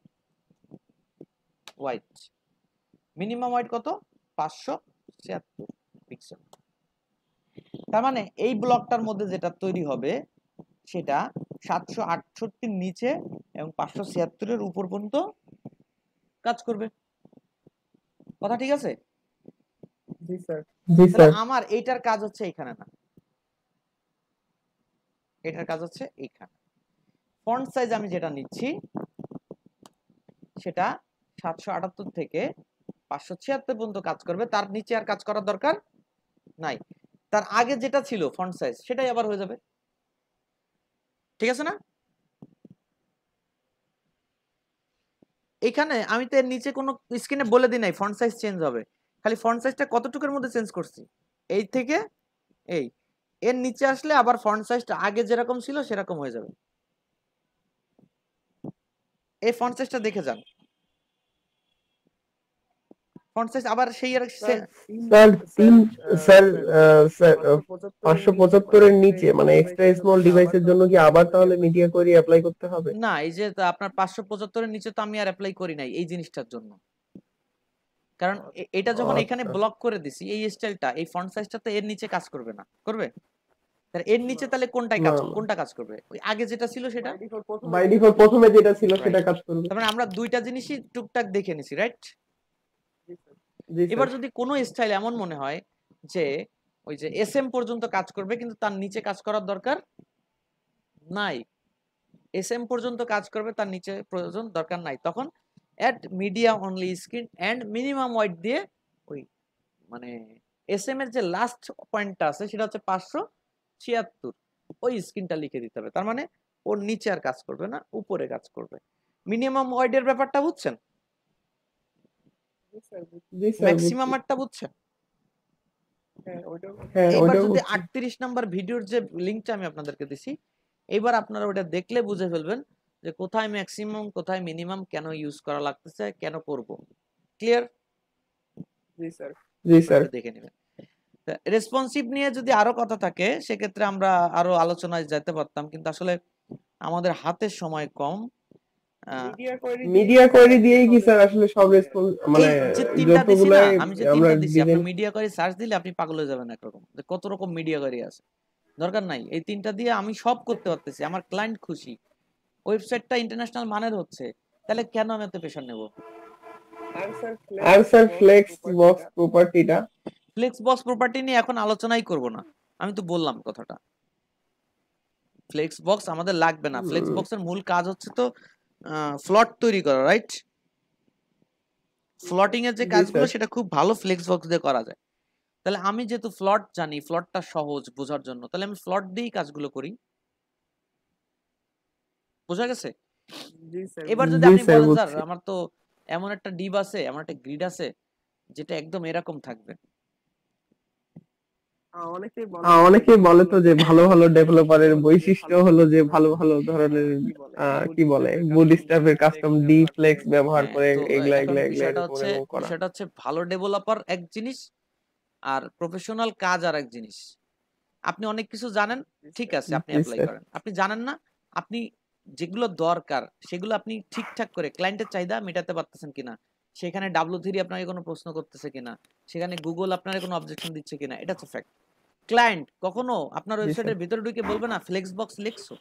ওয়াইড, মিনিমাম ওয়াইড কত 576 পিক্সেল। তার মানে এই ব্লকটার মধ্যে যেটা তৈরি হবে সেটা 768 নিচে এবং 576 উপর পর্যন্ত কাজ করবে। কথা ঠিক আছে? জি স্যার। জি স্যার। আমার এইটার কাজ হচ্ছে এখানে না, এটার কাজ হচ্ছে এইখানে। ফন্ট সাইজ আমি যেটা নিচ্ছি সেটা 778 থেকে 576 পর্যন্ত কাজ করবে, তার নিচে আর কাজ করার দরকার নাই। তার আগে যেটা ছিল ফন্ট সাইজ সেটাই আবার হয়ে যাবে, ঠিক আছে না? এখানে আমি তো এর নিচে কোনো স্ক্রিনে বলে দিই নাই ফন্ট সাইজ চেঞ্জ হবে, খালি ফন্ট সাইজটা কতটুকুর মধ্যে চেঞ্জ করছি, এই থেকে এই, এর নিচে আসলে আবার ফন্ট সাইজটা আগে যেরকম ছিল সেরকম হয়ে যাবে। এই ফন্ট সাইজটা দেখে যান, ফন্ট সাইজ আবার সেই আর স্যার স্যার 575 এর নিচে মানে এক্সট্রা স্মল ডিভাইসের জন্য কি আবার তাহলে মিডিয়া কোয়েরি অ্যাপ্লাই করতে হবে? না, এই যে আপনার 575 এর নিচে তো আমি আর অ্যাপ্লাই করি নাই এই জিনিসটার জন্য, কারণ এটা যখন এখানে ব্লক করে দিছি এই স্টাইলটা, এই ফন্ট সাইজটা তো এর নিচে কাজ করবে না, করবে? তাহলে এর নিচে তাহলে কোনটা কাজ করবে? ওই আগে যেটা ছিল সেটা, বাই ডিফল্ট প্রথমে যেটা ছিল সেটা কাজ করবে। তার মানে আমরা দুইটা জিনিসই টুকটাক দেখে নিছি, রাইট? জি এবার স্যার। যদি কোনো স্টাইল এমন মনে হয় যে ওই যে এসএম পর্যন্ত কাজ করবে কিন্তু তার নিচে কাজ করার দরকার নাই, এসএম পর্যন্ত কাজ করবে তার নিচে প্রয়োজন দরকার নাই, তখন add media only screen and minimum wide দিয়ে ওই মানে এসএম এর যে লাস্ট পয়েন্টটা আছে সেটা হচ্ছে 576, ওই স্ক্রিনটা লিখে দিতে হবে। তার মানে ওর নিচে আর কাজ করবে না, উপরে কাজ করবে। মিনিমাম ওয়াইড এর ব্যাপারটা বুঝছেন? জি স্যার। ম্যাক্সিমামটা বুঝছেন? হ্যাঁ এবার ওটাও যদি বুঝছি। 38 নাম্বার ভিডিওর যে লিংকটা আমি আপনাদেরকে দিছি, এবার আপনারা ওটা দেখলে বুঝে ফেলবেন যে কোথায় ম্যাক্সিমাম কোথায় মিনিমাম, কেন ইউজ করা লাগতেছে, কেন করব। ক্লিয়ার? জি স্যার। জি স্যার। দেখে নেবেন। রেসপন্সিভ নিয়ে যদি আরো কথা থাকে সেক্ষেত্রে আমরা আরো আলোচনায় যেতে পারতাম, কিন্তু আসলে আমাদের হাতের সময় কম। মিডিয়া কোয়েরি দিয়েই কি স্যার আসলে সব রেসপন্স মানে এই যে তিনটা দিছি না, যতগুলাই আমি যে আমরা তিনটা দিছি, আপনি ডিজাইন মিডিয়া কোয়েরি সার্চ দিলে আপনি পাগল হয়ে যাবেন একরকম, যে কত রকম মিডিয়া কোয়েরি আছে। দরকার নাই, এই তিনটা দিয়ে আমি সব করতে পারতেছি, আমার ক্লায়েন্ট খুশি, ওয়েবসাইটটা ইন্টারন্যাশনাল মানের হচ্ছে, তাহলে কেন আমি এত প্রেশার নেব? আর স্যার ফ্লেক্স বক্স প্রপার্টিটা, ফ্লেক্স বক্স প্রপার্টি নিয়ে এখন আলোচনাই করব না, আমি তো বললাম কথাটা। ফ্লেক্স বক্স আমাদের লাগবে না, ফ্লেক্স বক্সের মূল কাজ হচ্ছে তো ফ্লট তৈরি করা, রাইট? ফ্লটিং এর যে কাজগুলো সেটা খুব ভালো ফ্লেক্স বক্স দিয়ে করা যায়। তাহলে আমি যেহেতু ফ্লট জানি, ফ্লটটা সহজ বোঝার জন্য, তাহলে আমি ফ্লট দিয়েই কাজগুলো করি। বোঝা গেছে? এবার যদি আপনি বলেন স্যার আমার তো এমন একটা ডিভ আছে, এমন একটা গ্রিড আছে যেটা একদম এরকম থাকবে, অনেকেই বলে তো যে ভালো ভালো ডেভেলপারের বৈশিষ্ট্য হলো যে ভালো ভালো ধরনের কি বলে বুটস্ট্র্যাপের কাস্টম ডি ফ্লেক্স ব্যবহার করে তো এগুলা এখন এগুলা বিষয়টা এরকম হচ্ছে এরকম করা। ভালো ডেভেলপার এক জিনিস আর প্রফেশনাল কাজ আর এক জিনিস। আপনি অনেক কিছু জানেন, ঠিক আছে, আপনি অ্যাপ্লাই করেন। আপনি জানেন না, আপনি যেগুলো দরকার সেগুলো আপনি ঠিকঠাক করে ক্লায়েন্টের চাহিদা মেটাতে পারতেছেন কিনা, সেখানে W3 আপনাকে কোনো প্রশ্ন করতেছে কিনা, সেখানে গুগল আপনার কোনো অবজেকশন দিচ্ছে কিনা, এটা হচ্ছে ফ্যাক্ট। ক্লায়েন্ট কখনো আপনার ওয়েবসাইটের ভিতরে ঢুকে বলবে না ফ্লেক্স বক্স লিখছো।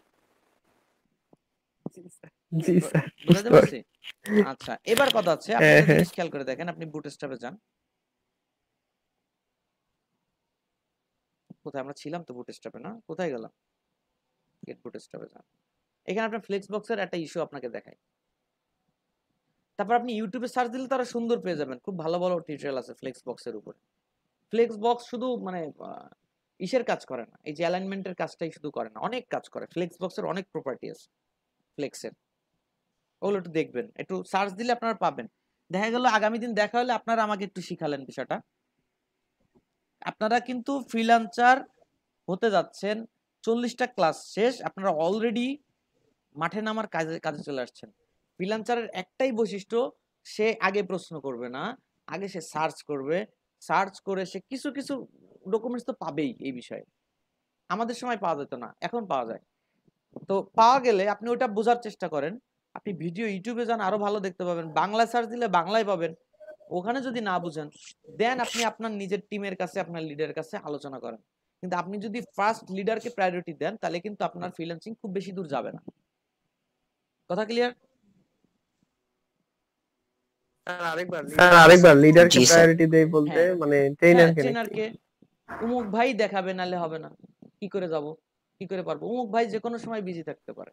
জি স্যার, বুঝতে পারছি। আচ্ছা, এবার কথা হচ্ছে আপনি একটা জিনিস খেয়াল করে দেখেন, আপনি বুটস্ট্র্যাপে যান, কোথায় আমরা ছিলাম তো বুটস্ট্র্যাপে, না কোথায় গেলাম, গেট বুটস্ট্র্যাপে যান। এখানে আপনার ফ্লেক্স বক্সের একটা ইস্যু আপনাকে দেখায়। তারপর আপনি ইউটিউবে সার্চ দিলে তারা সুন্দর পেয়ে যাবেন, খুব ভালো ভালো টিউটোরিয়াল আছে ফ্লেক্স বক্সের উপরে। ফ্লেক্স বক্স শুধু মানে ইসের কাজ করে না, এই যে অ্যালাইনমেন্টের কাজটাই শুধু করে না, অনেক কাজ করে। ফ্লেক্স বক্সের অনেক প্রপার্টি আছে ফ্লেক্সের, ওগুলো একটু দেখবেন, একটু সার্চ দিলে আপনারা পাবেন। দেখা গেল আগামী দিন দেখা হলে আপনারা আমাকে একটু শিখালেন বিষয়টা। আপনারা কিন্তু ফ্রিল্যান্সার হতে যাচ্ছেন, 40টা ক্লাস শেষ, আপনারা অলরেডি মাঠে নামার কাজে চলে আসছেন। ফ্রিল্যান্সারের একটাই বৈশিষ্ট্য, সে আগে প্রশ্ন করবে না, আগে সে সার্চ করবে, সার্চ করে সে কিছু কিছু ডকুমেন্টস তো পাবেই এই বিষয়ে। আমাদের সময় পাওয়া যেত না, এখন পাওয়া যায়। তো পাওয়া গেলে আপনি ওটা বোঝার চেষ্টা করেন, আপনি ভিডিও ইউটিউবে যান, আরো ভালো দেখতে পাবেন। বাংলা সার্চ দিলে বাংলায় পাবেন। ওখানে যদি না বুঝেন, দেন আপনি আপনার নিজের টিমের কাছে, আপনার লিডারের কাছে আলোচনা করেন। কিন্তু আপনি যদি ফার্স্ট লিডারকে প্রায়োরিটি দেন, তাহলে কিন্তু আপনার ফ্রিল্যান্সিং খুব বেশি দূর যাবে না। কথা ক্লিয়ার? স্যার আরেকবার লিডারকে প্রায়োরিটি দেই বলতে মানে ট্রেনারকে ট্রেনারকে উমুক ভাই দেখাবে, নালে হবে না। কি করে যাব, কি করে পারবো? উমুক ভাই যে কোনো সময় বিজি থাকতে পারে।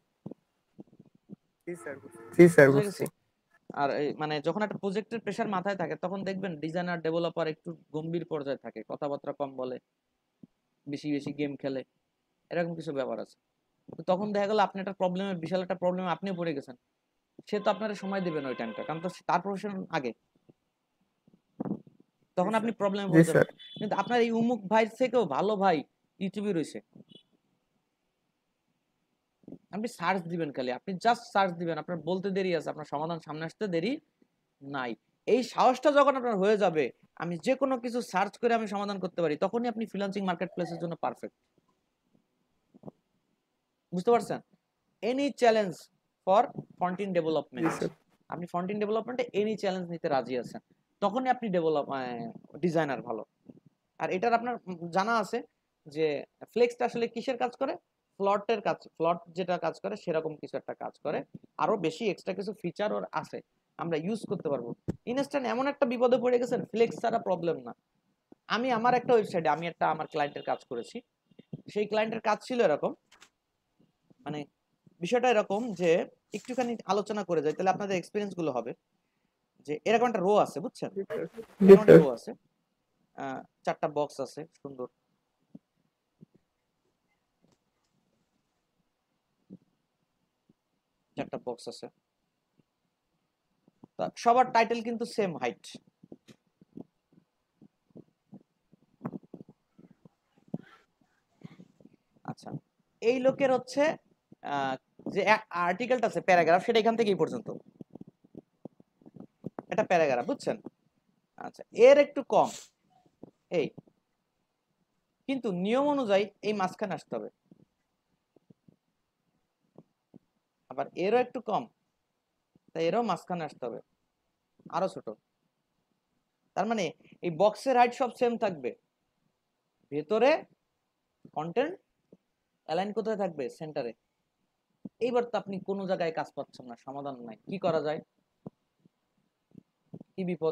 জি স্যার বুঝছি। আর মানে যখন একটা প্রজেক্টের প্রেসার মাথায় থাকে, তখন দেখবেন ডিজাইনার ডেভেলপার একটু গম্ভীর পর্যায়ে থাকে, কথাবার্তা কম বলে, বেশি বেশি গেম খেলে, এরকম কিছু ব্যাপার আছে। তো তখন দেখা গেল আপনি একটা প্রবলেমে, বিশাল একটা প্রবলেমে আপনিও পড়ে গেছেন, সে তো আপনার সময় দেবেন ওই টাইমটা, কারণ তো তার প্রফেশন আগে, তখন আপনি প্রবলেমে পড়ে যাবেন। কিন্তু আপনার এই উমুক ভাইয়ের থেকেও ভালো ভাই ইউটিউবে রয়েছে, আপনি সার্চ দিবেন, খালি আপনি জাস্ট সার্চ দিবেন, আপনার বলতে দেরি আছে, আপনার সমাধান সামনে আসতে দেরি নাই। এই সাহসটা যখন আপনার হয়ে যাবে, আমি যে কোনো কিছু সার্চ করে আমি সমাধান করতে পারি, তখনই আপনি ফ্রিল্যান্সিং মার্কেট প্লেসের জন্য পারফেক্ট। বুঝতে পারছেন? Any challenge for front end development, আপনি ফ্রন্ট-এন্ড ডেভেলপমেন্টে এনি চ্যালেঞ্জ নিতে রাজি আছেন, তখনই আপনি ডিজাইনার ভালো। আর এটার আপনার জানা আছে যে ফ্লেক্সটা আসলে কিসের কাজ করে? ফ্লটের কাজ, ফ্লট যেটা কাজ করে সেরকম কিছু একটা কাজ করে, আরো বেশি এক্সট্রা কিছু ফিচার ওর আছে, আমরা ইউজ করতে পারবো। ইনস্ট্যান্ট এমন একটা বিপদে পড়ে গেছেন, ফ্লেক্স ছাড়া প্রবলেম না। আমি আমার একটা ওয়েবসাইটে আমি একটা আমার ক্লায়েন্টের কাজ করেছি, সেই ক্লায়েন্টের কাজ ছিল এরকম, মানে বিষয়টা এরকম যে একটুখানি আলোচনা করে যাই, তাহলে আপনাদের এক্সপিরিয়েন্স গুলো হবে। যে এরকম একটা রো আছে, বুঝছেন? এরকম একটা রো আছে, 4টা বক্স আছে, সুন্দর। একটা বক্স আছে, সবার টাইটেল কিন্তু সেম হাইট। আচ্ছা, এই লোকের হচ্ছে যে আর্টিকেলটা আছে, প্যারাগ্রাফ, সেটা এখান থেকে এই পর্যন্ত এটা প্যারাগ্রাফ, বুঝছেন? আচ্ছা, এর একটু কম এই, কিন্তু নিয়ম অনুযায়ী এই মাঝখানে আসতে হবে। আবার এরও একটু কম, তাই এরও মাঝখানে আসতে হবে, আরো ছোট। তার মানে এই বক্সের হাইট সব সেম থাকবে, ভেতরে কন্টেন্ট অ্যালাইন কোথায় থাকবে? সেন্টারে। এইবার তো আপনি কোনো জায়গায় কাজ পাচ্ছেন না, সমাধান নাই, কি করা যায়? কি বিপদ?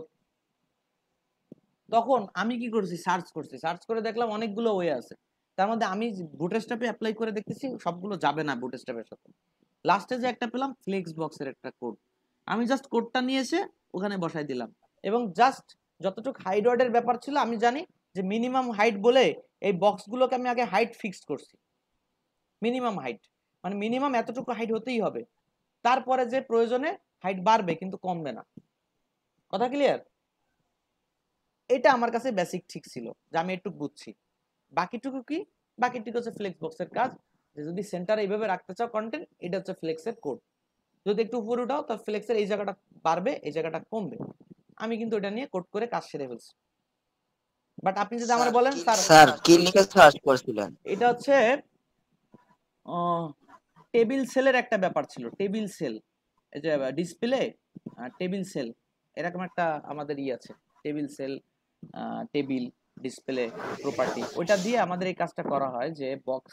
তখন আমি কি করছি, সার্চ করছি, সার্চ করে দেখলাম অনেকগুলো ওয়ে আছে। তার মধ্যে আমি বুটস্ট্র্যাপে অ্যাপ্লাই করে দেখতেছি, সবগুলো যাবে না বুটস্ট্র্যাপের সাথে। লাস্টে যে একটা পেলাম, ফ্লেক্স বক্সের একটা কোড, আমি জাস্ট কোডটা নিয়ে এসে ওখানে বসাই দিলাম, এবং জাস্ট যতটুকু হাইট ওয়ার্ডের ব্যাপার ছিল আমি জানি যে মিনিমাম হাইট বলে এই বক্সগুলোকে আমি আগে হাইট ফিক্সড করছি, মিনিমাম হাইট, মানে মিনিমাম এতটুকু হাইট হতেই হবে, তারপরে যে প্রয়োজনে হাইট বাড়বে কিন্তু কমবে না। কথা ক্লিয়ার? এটা আমার কাছে বেসিক ঠিক ছিল, যে আমি একটু বুঝছি। বাকিটুকু কি? বাকিটুকু হচ্ছে ফ্লেক্স বক্সের কাজ, যে যদি সেন্টার এইভাবে রাখতে চাও কন্টেন্ট, এটা হচ্ছে ফ্লেক্সের কোড। যদি একটু উপরে উঠাও, তাহলে ফ্লেক্সের এই জায়গাটা বাড়বে, এই জায়গাটা কমবে। আমি কিন্তু এটা নিয়ে কোড করে কাজ সেরে ফেলছি। বাট আপনি যদি আমার বলেন স্যার কি লিখে সার্চ করছিলেন? এটা হচ্ছে টেবিল সেলের একটা ব্যাপার ছিল, টেবিল সেল, এই যে ডিসপ্লে টেবিল সেল, এরকম একটা আমাদের আছে, table cell, table display property, ওইটা দিয়ে আমাদের এই কাজটা করা হয়, যে box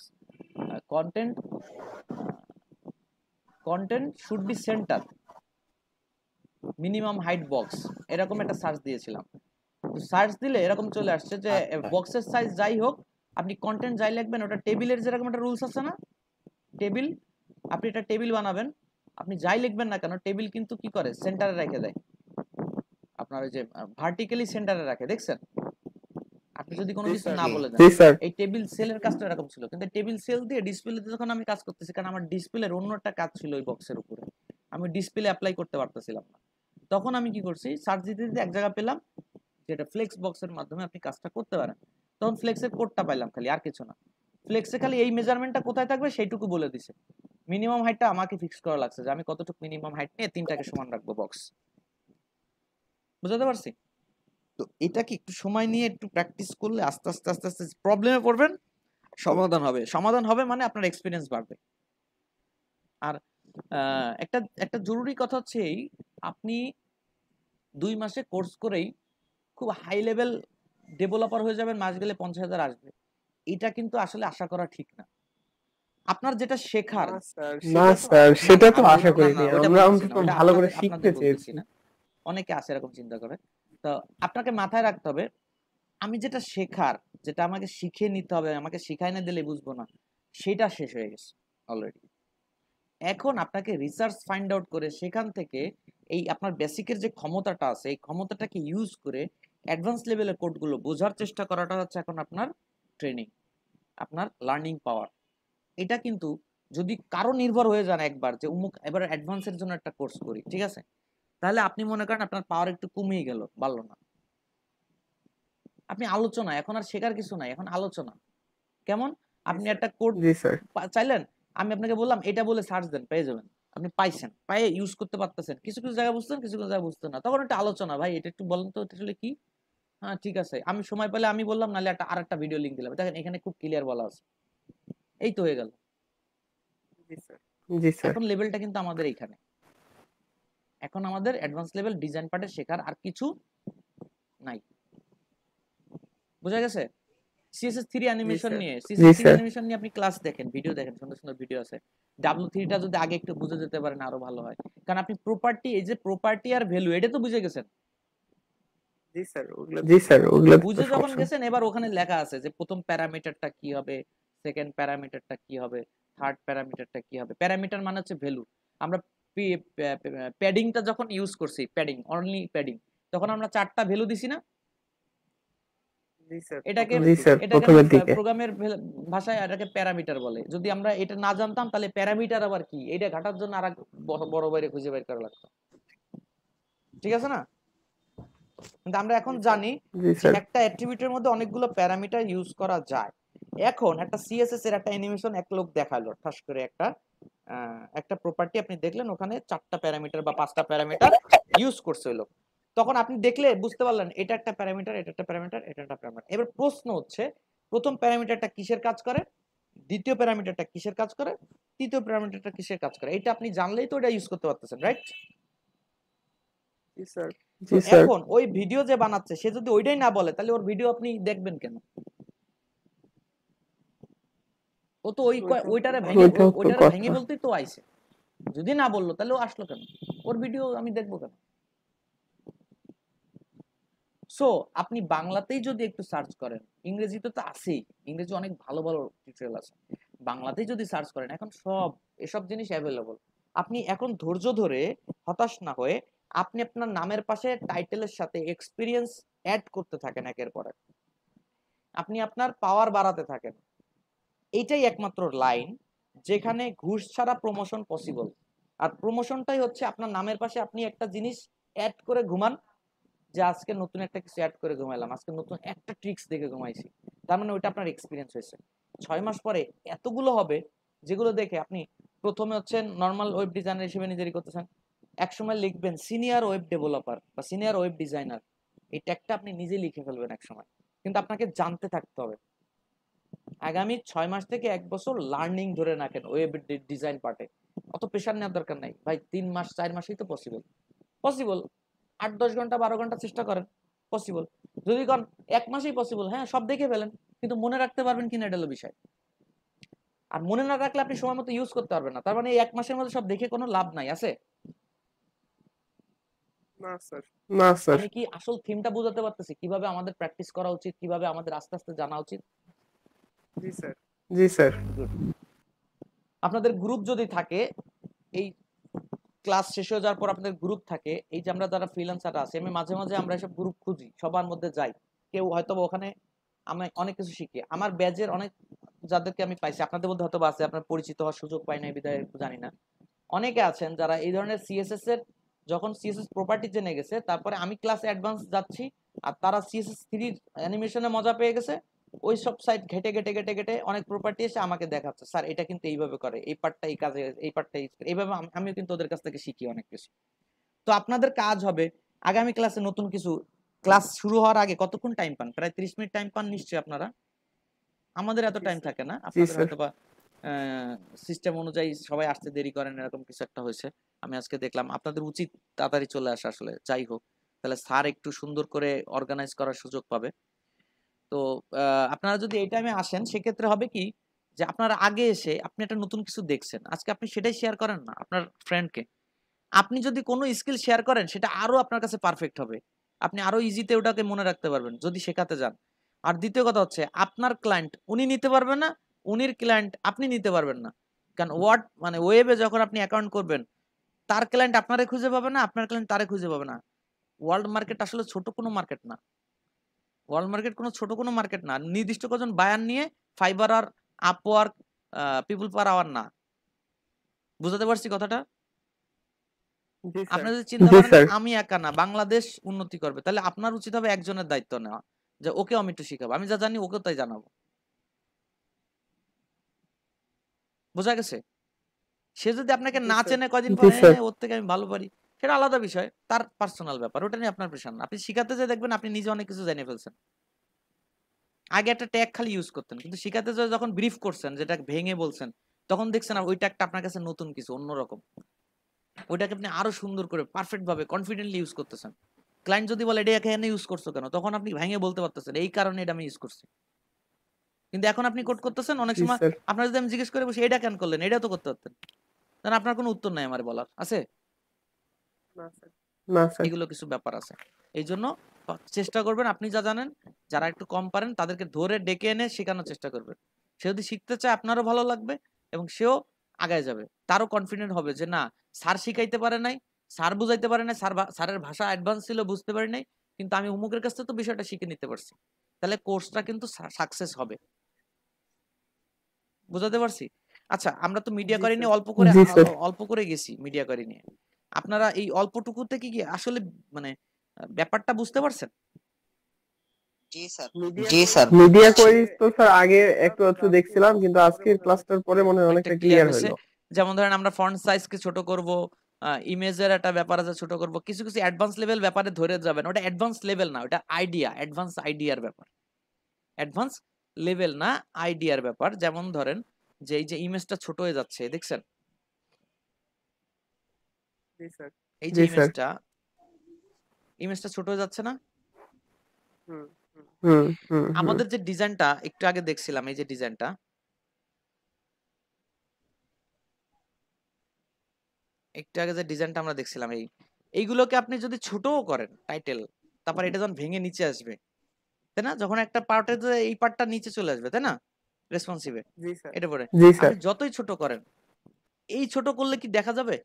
content should be center, minimum height box, এরকম একটা সার্চ দিয়েছিলাম। সার্চ দিলে এরকম চলে আসছে যে বক্সের সাইজ যাই হোক, আপনি কন্টেন্ট যাই লিখবেন, ওটা টেবিলের যেরকম একটা রুলস আছে না, টেবিল আপনি একটা টেবিল বানাবেন, আপনি যাই লিখবেন না কেন টেবিল কিন্তু কি করে সেন্টারে রেখে দেয়, আপনার ওই যে ভার্টিক্যালি সেন্টারে রাখে, দেখছেন? আপনি যদি কোনো কিছু না বলে দেন, জি স্যার এই টেবিল সেলের কাজটা এরকম ছিল, কিন্তু টেবিল সেল দিয়ে ডিসপ্লেতে যখন আমি কাজ করতেছি, কারণ আমার ডিসপ্লের অন্য একটা কাজ ছিল ওই বক্সের উপরে, আমি ডিসপ্লে অ্যাপ্লাই করতে পারতেছিলাম না, তখন আমি কি করছি সার্চ দিতে দিতে এক জায়গা পেলাম যেটা ফ্লেক্স বক্সের মাধ্যমে আপনি কাজটা করতে পারেন, তখন ফ্লেক্সের কোডটা পাইলাম খালি, আর কিছু না। ফ্লেক্সে খালি এই মেজারমেন্টটা কোথায় থাকবে সেইটুকু বলে দিছে, মিনিমাম হাইটটা আমাকে ফিক্স করা লাগছে যে আমি কতটুকু মিনিমাম হাইট নিয়ে তিনটাকে সমান রাখবো বক্স, বুঝতে পারছি? তো এটা কি একটু সময় নিয়ে একটু প্র্যাকটিস করলে আস্তে আস্তে আস্তে আস্তে প্রবলেমে পড়বেন, সমাধান হবে, সমাধান হবে মানে আপনার এক্সপিরিয়েন্স বাড়বে। আর একটা একটা জরুরি কথা হচ্ছে এই, আপনি 2 মাসে কোর্স করেই খুব হাই লেভেল ডেভেলপার হয়ে যাবেন, মাস গেলে 50,000 আসবে, এটা কিন্তু আসলে আশা করা ঠিক না। আপনার যেটা শেখার, না স্যার সেটা তো আশা না করিনি, না ওইটা আমরা বলতেছি না, অন্তত ওইটা ভালো করে আপনাদের শিখতে আপনাদের চেয়েছি। বলতেছি না, অনেকে আছে এরকম চিন্তা করে। তো আপনাকে মাথায় রাখতে হবে, আমি যেটা শেখার, যেটা আমাকে শিখে নিতে হবে, আমাকে শিখাই না দিলে বুঝবো না, সেটা শেষ হয়ে গেছে অলরেডি। এখন আপনাকে রিসার্চ ফাইন্ড আউট করে সেখান থেকে এই আপনার বেসিকের যে ক্ষমতাটা আছে এই ক্ষমতাটাকে ইউজ করে অ্যাডভান্স লেভেলের কোডগুলো বোঝার চেষ্টা করাটা হচ্ছে এখন আপনার ট্রেনিং, আপনার লার্নিং পাওয়ার। এটা কিন্তু যদি কারো নির্ভর হয়ে যান একবার যে উমুক এবার অ্যাডভান্সের জন্য একটা কোর্স করি, ঠিক আছে, তাহলে আপনি মনে করেন আপনার পাওয়ার একটু কমিয়ে গেল, বাড়লো না। আপনি আলোচনা, এখন আর শেখার কিছু নাই, এখন আলোচনা। কেমন? আপনি একটা কোড জি স্যার চাইলেন, আমি আপনাকে বললাম এটা বলে সার্চ দেন, পেয়ে যাবেন, আপনি পাইছেন, পায়ে ইউজ করতে পারতেছেন, কিছু কিছু জায়গা বুঝতেন, কিছু কিছু জায়গা বুঝতেন না, তখন একটা আলোচনা, ভাই এটা একটু বলেন তো এটা আসলে কি, হ্যাঁ ঠিক আছে, আমি সময় পেলে আমি বললাম, নাহলে একটা আরেকটা ভিডিও লিংক দিলাম, দেখেন এখানে খুব ক্লিয়ার বলা আছে, এই তো হয়ে গেল। জি স্যার এখন লেভেলটা কিন্তু আমাদের এইখানে, এখন আমাদের অ্যাডভান্স লেভেল ডিজাইন পার্টে শেখার আর কিছু নাই, বোঝা গেছে? CSS3 অ্যানিমেশন নিয়ে, জি CSS3 স্যার অ্যানিমেশন নিয়ে আপনি ক্লাস দেখেন, ভিডিও দেখেন, সুন্দর সুন্দর ভিডিও আছে। W3টা যদি আগে একটু বুঝে যেতে পারেন আরো ভালো হয়, কারণ আপনি প্রপার্টি, এই যে প্রপার্টি আর ভ্যালু এটা তো বুঝে গেছেন, জি স্যার ওগুলো তো বুঝে যখন সমস্যা গেছেন এবার ওখানে লেখা আছে যে প্রথম প্যারামিটারটা কি হবে, সেকেন্ড প্যারামিটারটা কি হবে, থার্ড প্যারামিটারটা কি হবে। প্যারামিটার মানে হচ্ছে ভ্যালু। আমরা প্যাডিংটা যখন ইউজ করছি, প্যাডিং অনলি প্যাডিং, তখন আমরা 4টা ভ্যালু দিছি না, এটাকে জি স্যার এটাকে প্রথমের দিকে প্রোগ্রামের ভাষায় এটাকে প্যারামিটার বলে। যদি আমরা এটা না জানতাম তাহলে প্যারামিটার আবার কি, এটা ঘাটার জন্য আর বড় বাইরে খুঁজে বের করা লাগতো, ঠিক আছে না? কিন্তু আমরা এখন জানি জি যে স্যার একটা অ্যাট্রিবিউটের মধ্যে অনেকগুলো প্যারামিটার ইউজ করা যায়। এখন একটা সিএসএস এর একটা অ্যানিমেশন এক লোক দেখালো, ঠাস করে একটা প্রপার্টি আপনি দেখলেন ওখানে 4টা প্যারামিটার বা 5টা প্যারামিটার ইউজ করছে ওই লোক, তখন আপনি দেখলে বুঝতে পারলেন এটা একটা প্যারামিটার, এটা একটা প্যারামিটার, এটা একটা প্যারামিটার। এবার প্রশ্ন হচ্ছে প্রথম প্যারামিটারটা কিসের কাজ করে, দ্বিতীয় প্যারামিটারটা কিসের কাজ করে, তৃতীয় প্যারামিটারটা কিসের কাজ করে, এটা আপনি জানলেই তো এটা ইউজ করতে পারতেছেন, রাইট? জি স্যার এখন ওই ভিডিও যে বানাচ্ছে সে যদি ওইটাই না বলে তাহলে ওর ভিডিও আপনি দেখবেন কেন? ও তো ওইটারে ওইটাও তো ভেঙে কথা বলতেই তো আইছে, যদি না বললো তাহলে ও আসলো কেন, ওর ভিডিও আমি দেখবো কেন? সো আপনি বাংলাতেই যদি একটু সার্চ করেন, ইংরেজিতে তো আছেই, ইংরেজি অনেক ভালো ভালো টিউটোরিয়াল আছে, বাংলাতেই যদি সার্চ করেন এখন এসব জিনিস অ্যাভেলেবল। আপনি এখন ধৈর্য ধরে হতাশ না হয়ে আপনি আপনার নামের পাশে টাইটেলের সাথে এক্সপিরিয়েন্স অ্যাড করতে থাকেন একের পর এক, আপনি আপনার পাওয়ার বাড়াতে থাকেন, এইটাই একমাত্র লাইন যেখানে ঘুষ ছাড়া প্রমোশন পসিবল। আর প্রমোশনটাই হচ্ছে আপনার নামের পাশে আপনি একটা জিনিস অ্যাড করে ঘুমান, যে আজকে নতুন একটা কিছু অ্যাড করে ঘুমাইলাম, আজকে নতুন একটা ট্রিক্স দেখে ঘুমাইছি, তার মানে ওইটা আপনার এক্সপিরিয়েন্স হয়েছে। 6 মাস পরে এতগুলো হবে যেগুলো দেখে আপনি প্রথমে হচ্ছে নর্মাল ওয়েব ডিজাইনার হিসেবে নিজেরই করতেছেন, একসময় লিখবেন সিনিয়র ওয়েব ডেভেলপার বা সিনিয়র ওয়েব ডিজাইনার, এই ট্যাগটা আপনি নিজে লিখে ফেলবেন একসময়, কিন্তু আপনাকে জানতে থাকতে হবে। আগামী 6 মাস থেকে 1 বছর লার্নিং ধরে রাখেন ওয়েব ডিজাইন পার্টে, অত প্রেশার নেওয়ার দরকার নাই ভাই, 3 মাস 4 মাসেই তো পসিবল 8-10 ঘন্টা 12 ঘন্টা চেষ্টা করেন, পসিবল। যদি কোন 1 মাসেই পসিবল, হ্যাঁ সব দেখে ফেলেন, কিন্তু মনে রাখতে পারবেন কিনা এটা হলো বিষয়। আর মনে না রাখলে আপনি সময় মতো ইউজ করতে পারবেন না, তার মানে এই 1 মাসের মধ্যে সব দেখে কোনো লাভ নাই আছে। না স্যার আমি কি আসল থিমটা বোঝাতে পারতেছি, কিভাবে আমাদের প্র্যাকটিস করা উচিত, কিভাবে আমাদের আস্তে আস্তে জানা উচিত? জি স্যার গুড। আপনাদের গ্রুপ যদি থাকে, এই ক্লাস শেষ হয়ে যাওয়ার পর আপনাদের গ্রুপ থাকে, এই যে আমরা যারা ফ্রিল্যান্সার আছি, আমি মাঝে মাঝে আমরা এসব গ্রুপ খুঁজি, সবার মধ্যে যাই, কেউ হয়তো ওখানে আমি অনেক কিছু শিখি। আমার ব্যাচের অনেক যাদেরকে আমি পাইছি, আপনাদের মধ্যে হয়তো আছে, আপনার পরিচিত হওয়ার সুযোগ পাই না বিধায় জানি না, অনেকে আছেন যারা এই ধরনের সিএসএস এর যখন সিএসএস প্রপার্টি জেনে গেছে, তারপরে আমি ক্লাসে অ্যাডভান্স যাচ্ছি আর তারা সিএসএস 3 অ্যানিমেশনে মজা পেয়ে গেছে, ওই সব সাইট ঘেটে ঘেটে ঘেটে ঘেটে অনেক প্রপার্টি এসে আমাকে দেখাচ্ছে, স্যার এটা কিন্তু এইভাবে করে, এই পার্টটা এই কাজে, এই পার্টটা এইভাবে। আমিও কিন্তু ওদের কাছ থেকে শিখি অনেক কিছু। তো আপনাদের কাজ হবে আগামী ক্লাসে নতুন কিছু, ক্লাস শুরু হওয়ার আগে কতক্ষণ টাইম পান? প্রায় 30 মিনিট টাইম পান নিশ্চয়ই আপনারা। আমাদের এত টাইম থাকে না, আপনাদের হয়তো বা সিস্টেম অনুযায়ী সবাই আসতে দেরি করেন, এরকম কিছু একটা হয়েছে। আমি আজকে দেখলাম আপনাদের উচিত তাড়াতাড়ি চলে আসা, আসলে যাই হোক, তাহলে স্যার একটু সুন্দর করে অর্গানাইজ করার সুযোগ পাবে। তো আপনারা যদি এই টাইমে আসেন, সেক্ষেত্রে হবে কি যে আপনারা আগে এসে আপনি একটা নতুন কিছু দেখছেন, আজকে আপনি সেটাই শেয়ার করেন না আপনার ফ্রেন্ডকে। আপনি যদি কোনো স্কিল শেয়ার করেন, সেটা আরো আপনার কাছে পারফেক্ট হবে, আপনি আরো ইজিতে ওটাকে মনে রাখতে পারবেন যদি শেখাতে যান। আর দ্বিতীয় কথা হচ্ছে, আপনার ক্লায়েন্ট উনি নিতে পারবেন না, উনির ক্লায়েন্ট আপনি নিতে পারবেন না। কারণ মানে ওয়েবে যখন আপনি অ্যাকাউন্ট করবেন, তার ক্লায়েন্ট আপনারে খুঁজে পাবে না, আপনার ক্লায়েন্ট তারে খুঁজে পাবে না। ওয়ার্ল্ড মার্কেট আসলে ছোট কোনো মার্কেট না, ওয়ার্ল্ড মার্কেট কোনো ছোট কোনো মার্কেট না। নির্দিষ্ট কজন বায়ার নিয়ে ফাইবার আর আপওয়ার্ক, পিপল পার আওয়ার না। বুঝাতে পারছি কথাটা? আপনি যদি চিন্তা করেন আমি একা না, বাংলাদেশ উন্নতি করবে, তাহলে আপনার উচিত হবে একজনের দায়িত্ব নেওয়া, যে ওকে আমি একটু শিখাবো, আমি যা জানি ওকে তাই জানাবো। বোঝা গেছে? সে যদি আপনাকে না চেনে কয়দিন পরে ওর থেকে আমি ভালো পারি, সেটা আলাদা বিষয়, তার পার্সোনাল ব্যাপার, ওটা নিয়ে আপনার প্রেশার না। আপনি শিখাতে যে দেখবেন আপনি নিজে অনেক কিছু জেনে ফেলছেন। আগে একটা ট্যাগ খালি ইউজ করতেন, কিন্তু শিখাতে যে যখন ব্রিফ করছেন, যেটা ভেঙে বলছেন, তখন দেখছেন ওই ট্যাগটা আপনার কাছে নতুন কিছু, অন্যরকম। ওইটাকে আপনি আরো সুন্দর করে পারফেক্ট ভাবে কনফিডেন্টলি ইউজ করতেছেন। ক্লায়েন্ট যদি বলে এটা এখানে ইউজ করছো কেন, তখন আপনি ভেঙে বলতে পারতেছেন এই কারণে এটা আমি ইউজ করছি। কিন্তু এখন আপনি কোড করতেছেন, অনেক সময় আপনার যদি আমি জিজ্ঞেস করে বসে এটা কেন করলেন, এটা তো করতে পারতেন, কারণ আপনার কোনো উত্তর নাই আমার বলার আছে। এগুলো কিছু ব্যাপার আছে, এই জন্য চেষ্টা করবেন আপনি যা জানেন, যারা একটু কম পারেন তাদেরকে ধরে ডেকে এনে শেখানোর চেষ্টা করবেন। সে যদি শিখতে চায় আপনারও ভালো লাগবে এবং সেও আগায় যাবে, তারও কনফিডেন্ট হবে যে না, স্যার শিখাইতে পারে নাই, স্যার বুঝাইতে পারে নাই, স্যারের ভাষা অ্যাডভান্স ছিল বুঝতে পারি নাই, কিন্তু আমি অমুকের কাছ থেকে তো বিষয়টা শিখে নিতে পারছি, তাহলে কোর্সটা কিন্তু সাকসেস হবে। বুঝাতে পারছি? আচ্ছা, আমরা তো মিডিয়া করি নিয়ে অল্প করে গেছি মিডিয়া করি নিয়ে, আপনারা এই অল্পটুকু থেকে কি আসলে মানে ব্যাপারটা বুঝতে পারছেন? জি স্যার, মিডিয়া কোয়েরিজ তো স্যার আগে একটু একটু দেখছিলাম, কিন্তু আজকের ক্লাসটার পরে মনে হয় অনেকটা ক্লিয়ার হলো। যেমন ধরেন আমরা ফন্ট সাইজকে ছোট করব, ইমেজের একটা ব্যাপার আছে ছোট করব, কিছু কিছু অ্যাডভান্স লেভেল ব্যাপারে ধরে যাবেন, ওটা অ্যাডভান্স লেভেল না, ওটা আইডিয়া, অ্যাডভান্স আইডিয়ার ব্যাপার, অ্যাডভান্স লেভেল না, আইডিয়ার ব্যাপার। যেমন ধরেন যে এই যে ইমেজটা ছোট হয়ে যাচ্ছে দেখছেন, এই যে ইমেজটা ছোট হয়ে যাচ্ছে না, আমাদের যে ডিজাইনটা একটু আগে দেখছিলাম, এই যে ডিজাইনটা, একটু আগে যে ডিজাইনটা আমরা দেখছিলাম, এইগুলোকে আপনি যদি ছোটও করেন টাইটেল, তারপর এটা যখন ভেঙে নিচে আসবে, তাই না, যখন একটা পার্টের এই পার্টটা নিচে চলে আসবে, তাই না, রেসপন্সিভে, এটা পরে আপনি যতই ছোট করেন, এই ছোট করলে কি দেখা যাবে?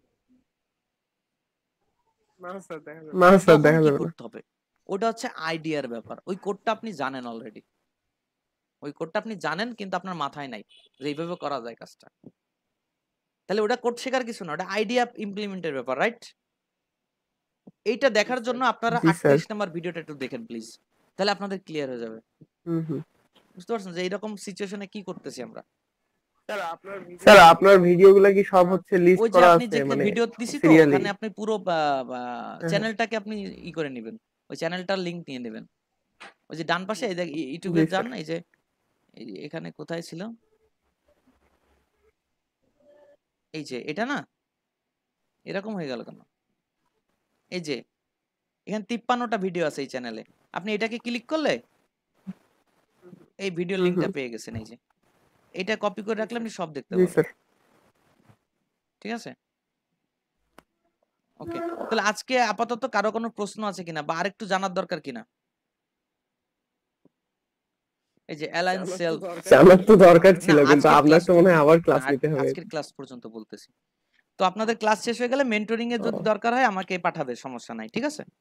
করতে হবে, ওটা হচ্ছে আইডিয়ার ব্যাপার। ওই কোডটা আপনি জানেন অলরেডি, ওই কোডটা আপনি জানেন, কিন্তু আপনার মাথায় নাই যে এইভাবে করা যায় কাজটা, তাহলে ওটা কোড শেখার কিছু না, ওটা আইডিয়া ইমপ্লিমেন্টের ব্যাপার, রাইট? এইটা দেখার জন্য আপনারা 38 নাম্বার ভিডিওটা একটু দেখেন প্লিজ, তাহলে আপনাদের ক্লিয়ার হয়ে যাবে। বুঝতে পারছেন যে এইরকম সিচুয়েশনে কি করতেছি আমরা। স্যার আপনার ভিডিওগুলো কি সব হচ্ছে লিস্ট করা আছে, মানে ভিডিও দিছি তো ওখানে আপনি পুরো চ্যানেলটাকে আপনি ই করে নেবেন, ওই চ্যানেলটার লিংক নিয়ে নেবেন, ওই যে ডান পাশে এই যে ইউটিউবে যান, এই যে এখানে কোথায় ছিল, এই যে এটা না, এরকম হয়ে গেল কেন, এই যে এখানে 53টা ভিডিও আছে এই চ্যানেলে, আপনি এটাকে ক্লিক করলে এই ভিডিও লিংকটা পেয়ে গেছেন, এই যে এটা কপি করে রাখলে আপনি সব দেখতে পাবেন। ঠিক আছে, ওকে। তাহলে আজকে আপাতত কারো কোনো প্রশ্ন আছে কিনা, বা আরেকটু জানার দরকার কিনা? এই যে অ্যালায়েন্স সেল আমার তো দরকার না ছিল, কিন্তু আজকের আপনার ক্লাস তো মনে হয় আবার ক্লাস নিতে হবে। আজকের ক্লাস পর্যন্ত বলতেছি। তো আপনাদের ক্লাস শেষ হয়ে গেলে মেন্টরিং এর যদি দরকার হয় আমাকে পাঠাবে, সমস্যা নাই, ঠিক আছে?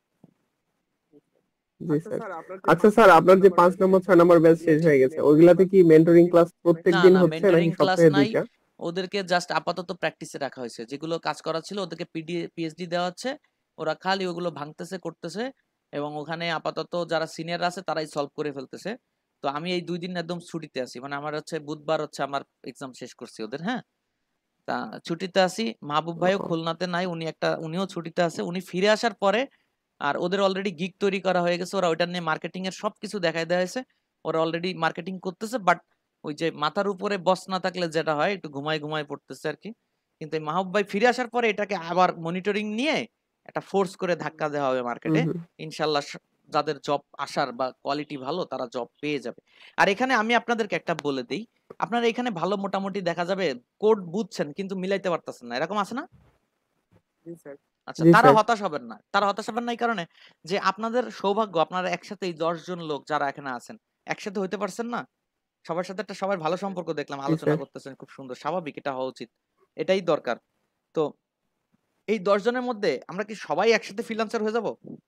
জি স্যার। আচ্ছা স্যার, আপনার যে 5 নম্বর 6 নম্বর ব্যাচ শেষ হয়ে গেছে, ওইগুলাতে কি মেন্টরিং ক্লাস না প্রত্যেকদিন না হচ্ছে মেন্টরিং নাকি ক্লাস সপ্তাহে নাই, 2টা? ওদেরকে জাস্ট আপাতত প্র্যাকটিসে রাখা হয়েছে। যেগুলো কাজ করা ছিল ওদেরকে পিএইচডি দেওয়া হচ্ছে, ওরা খালি ওগুলো ভাঙতেছে করতেছে, এবং ওখানে আপাতত যারা সিনিয়র আছে তারাই সলভ করে ফেলতেছে। তো আমি এই 2 দিন একদম ছুটিতে আছি, মানে আমার হচ্ছে বুধবার হচ্ছে আমার এক্সাম শেষ করছি ওদের। হ্যাঁ, তা ছুটিতে আছি। মাহবুব ভাইও খুলনাতে নাই, উনিও ছুটিতে আছে। উনি ফিরে আসার পরে আর ওদের অলরেডি গিগ তৈরি করা হয়ে গেছে, ওরা ওইটা নিয়ে মার্কেটিং এর সবকিছু দেখাই দেওয়া হয়েছে, ওরা অলরেডি মার্কেটিং করতেছে। বাট ওই যে মাথার উপরে বস না থাকলে যেটা হয়, একটু ঘুমায় ঘুমায় পড়তেছে আর কি। কিন্তু এই মাহবুব ভাই ফিরে আসার পরে এটাকে আবার মনিটরিং নিয়ে একটা ফোর্স করে ধাক্কা দেওয়া হবে মার্কেটে। ইনশাল্লাহ যাদের জব আসার বা কোয়ালিটি ভালো তারা জব পেয়ে যাবে। আর এখানে আমি আপনাদেরকে একটা বলে দিই, আপনারা এখানে ভালো মোটামুটি দেখা যাবে কোড বুঝছেন কিন্তু মিলাইতে পারতেছেন না, এরকম আছে না? আচ্ছা, জি তারা স্যার। হতাশ হবেন না, তারা হতাশ হবেন না এই কারণে যে আপনাদের সৌভাগ্য আপনারা একসাথে এই 10 জন লোক যারা এখানে আছেন একসাথে হইতে পারছেন না। সবার সাথে একটা সবার ভালো সম্পর্ক দেখলাম, জি আলোচনা স্যার। করতেছেন, খুব সুন্দর, স্বাভাবিক, এটা হওয়া উচিত, এটাই দরকার। তো এই 10 জনের মধ্যে আমরা কি সবাই একসাথে ফ্রিল্যান্সার হয়ে যাব?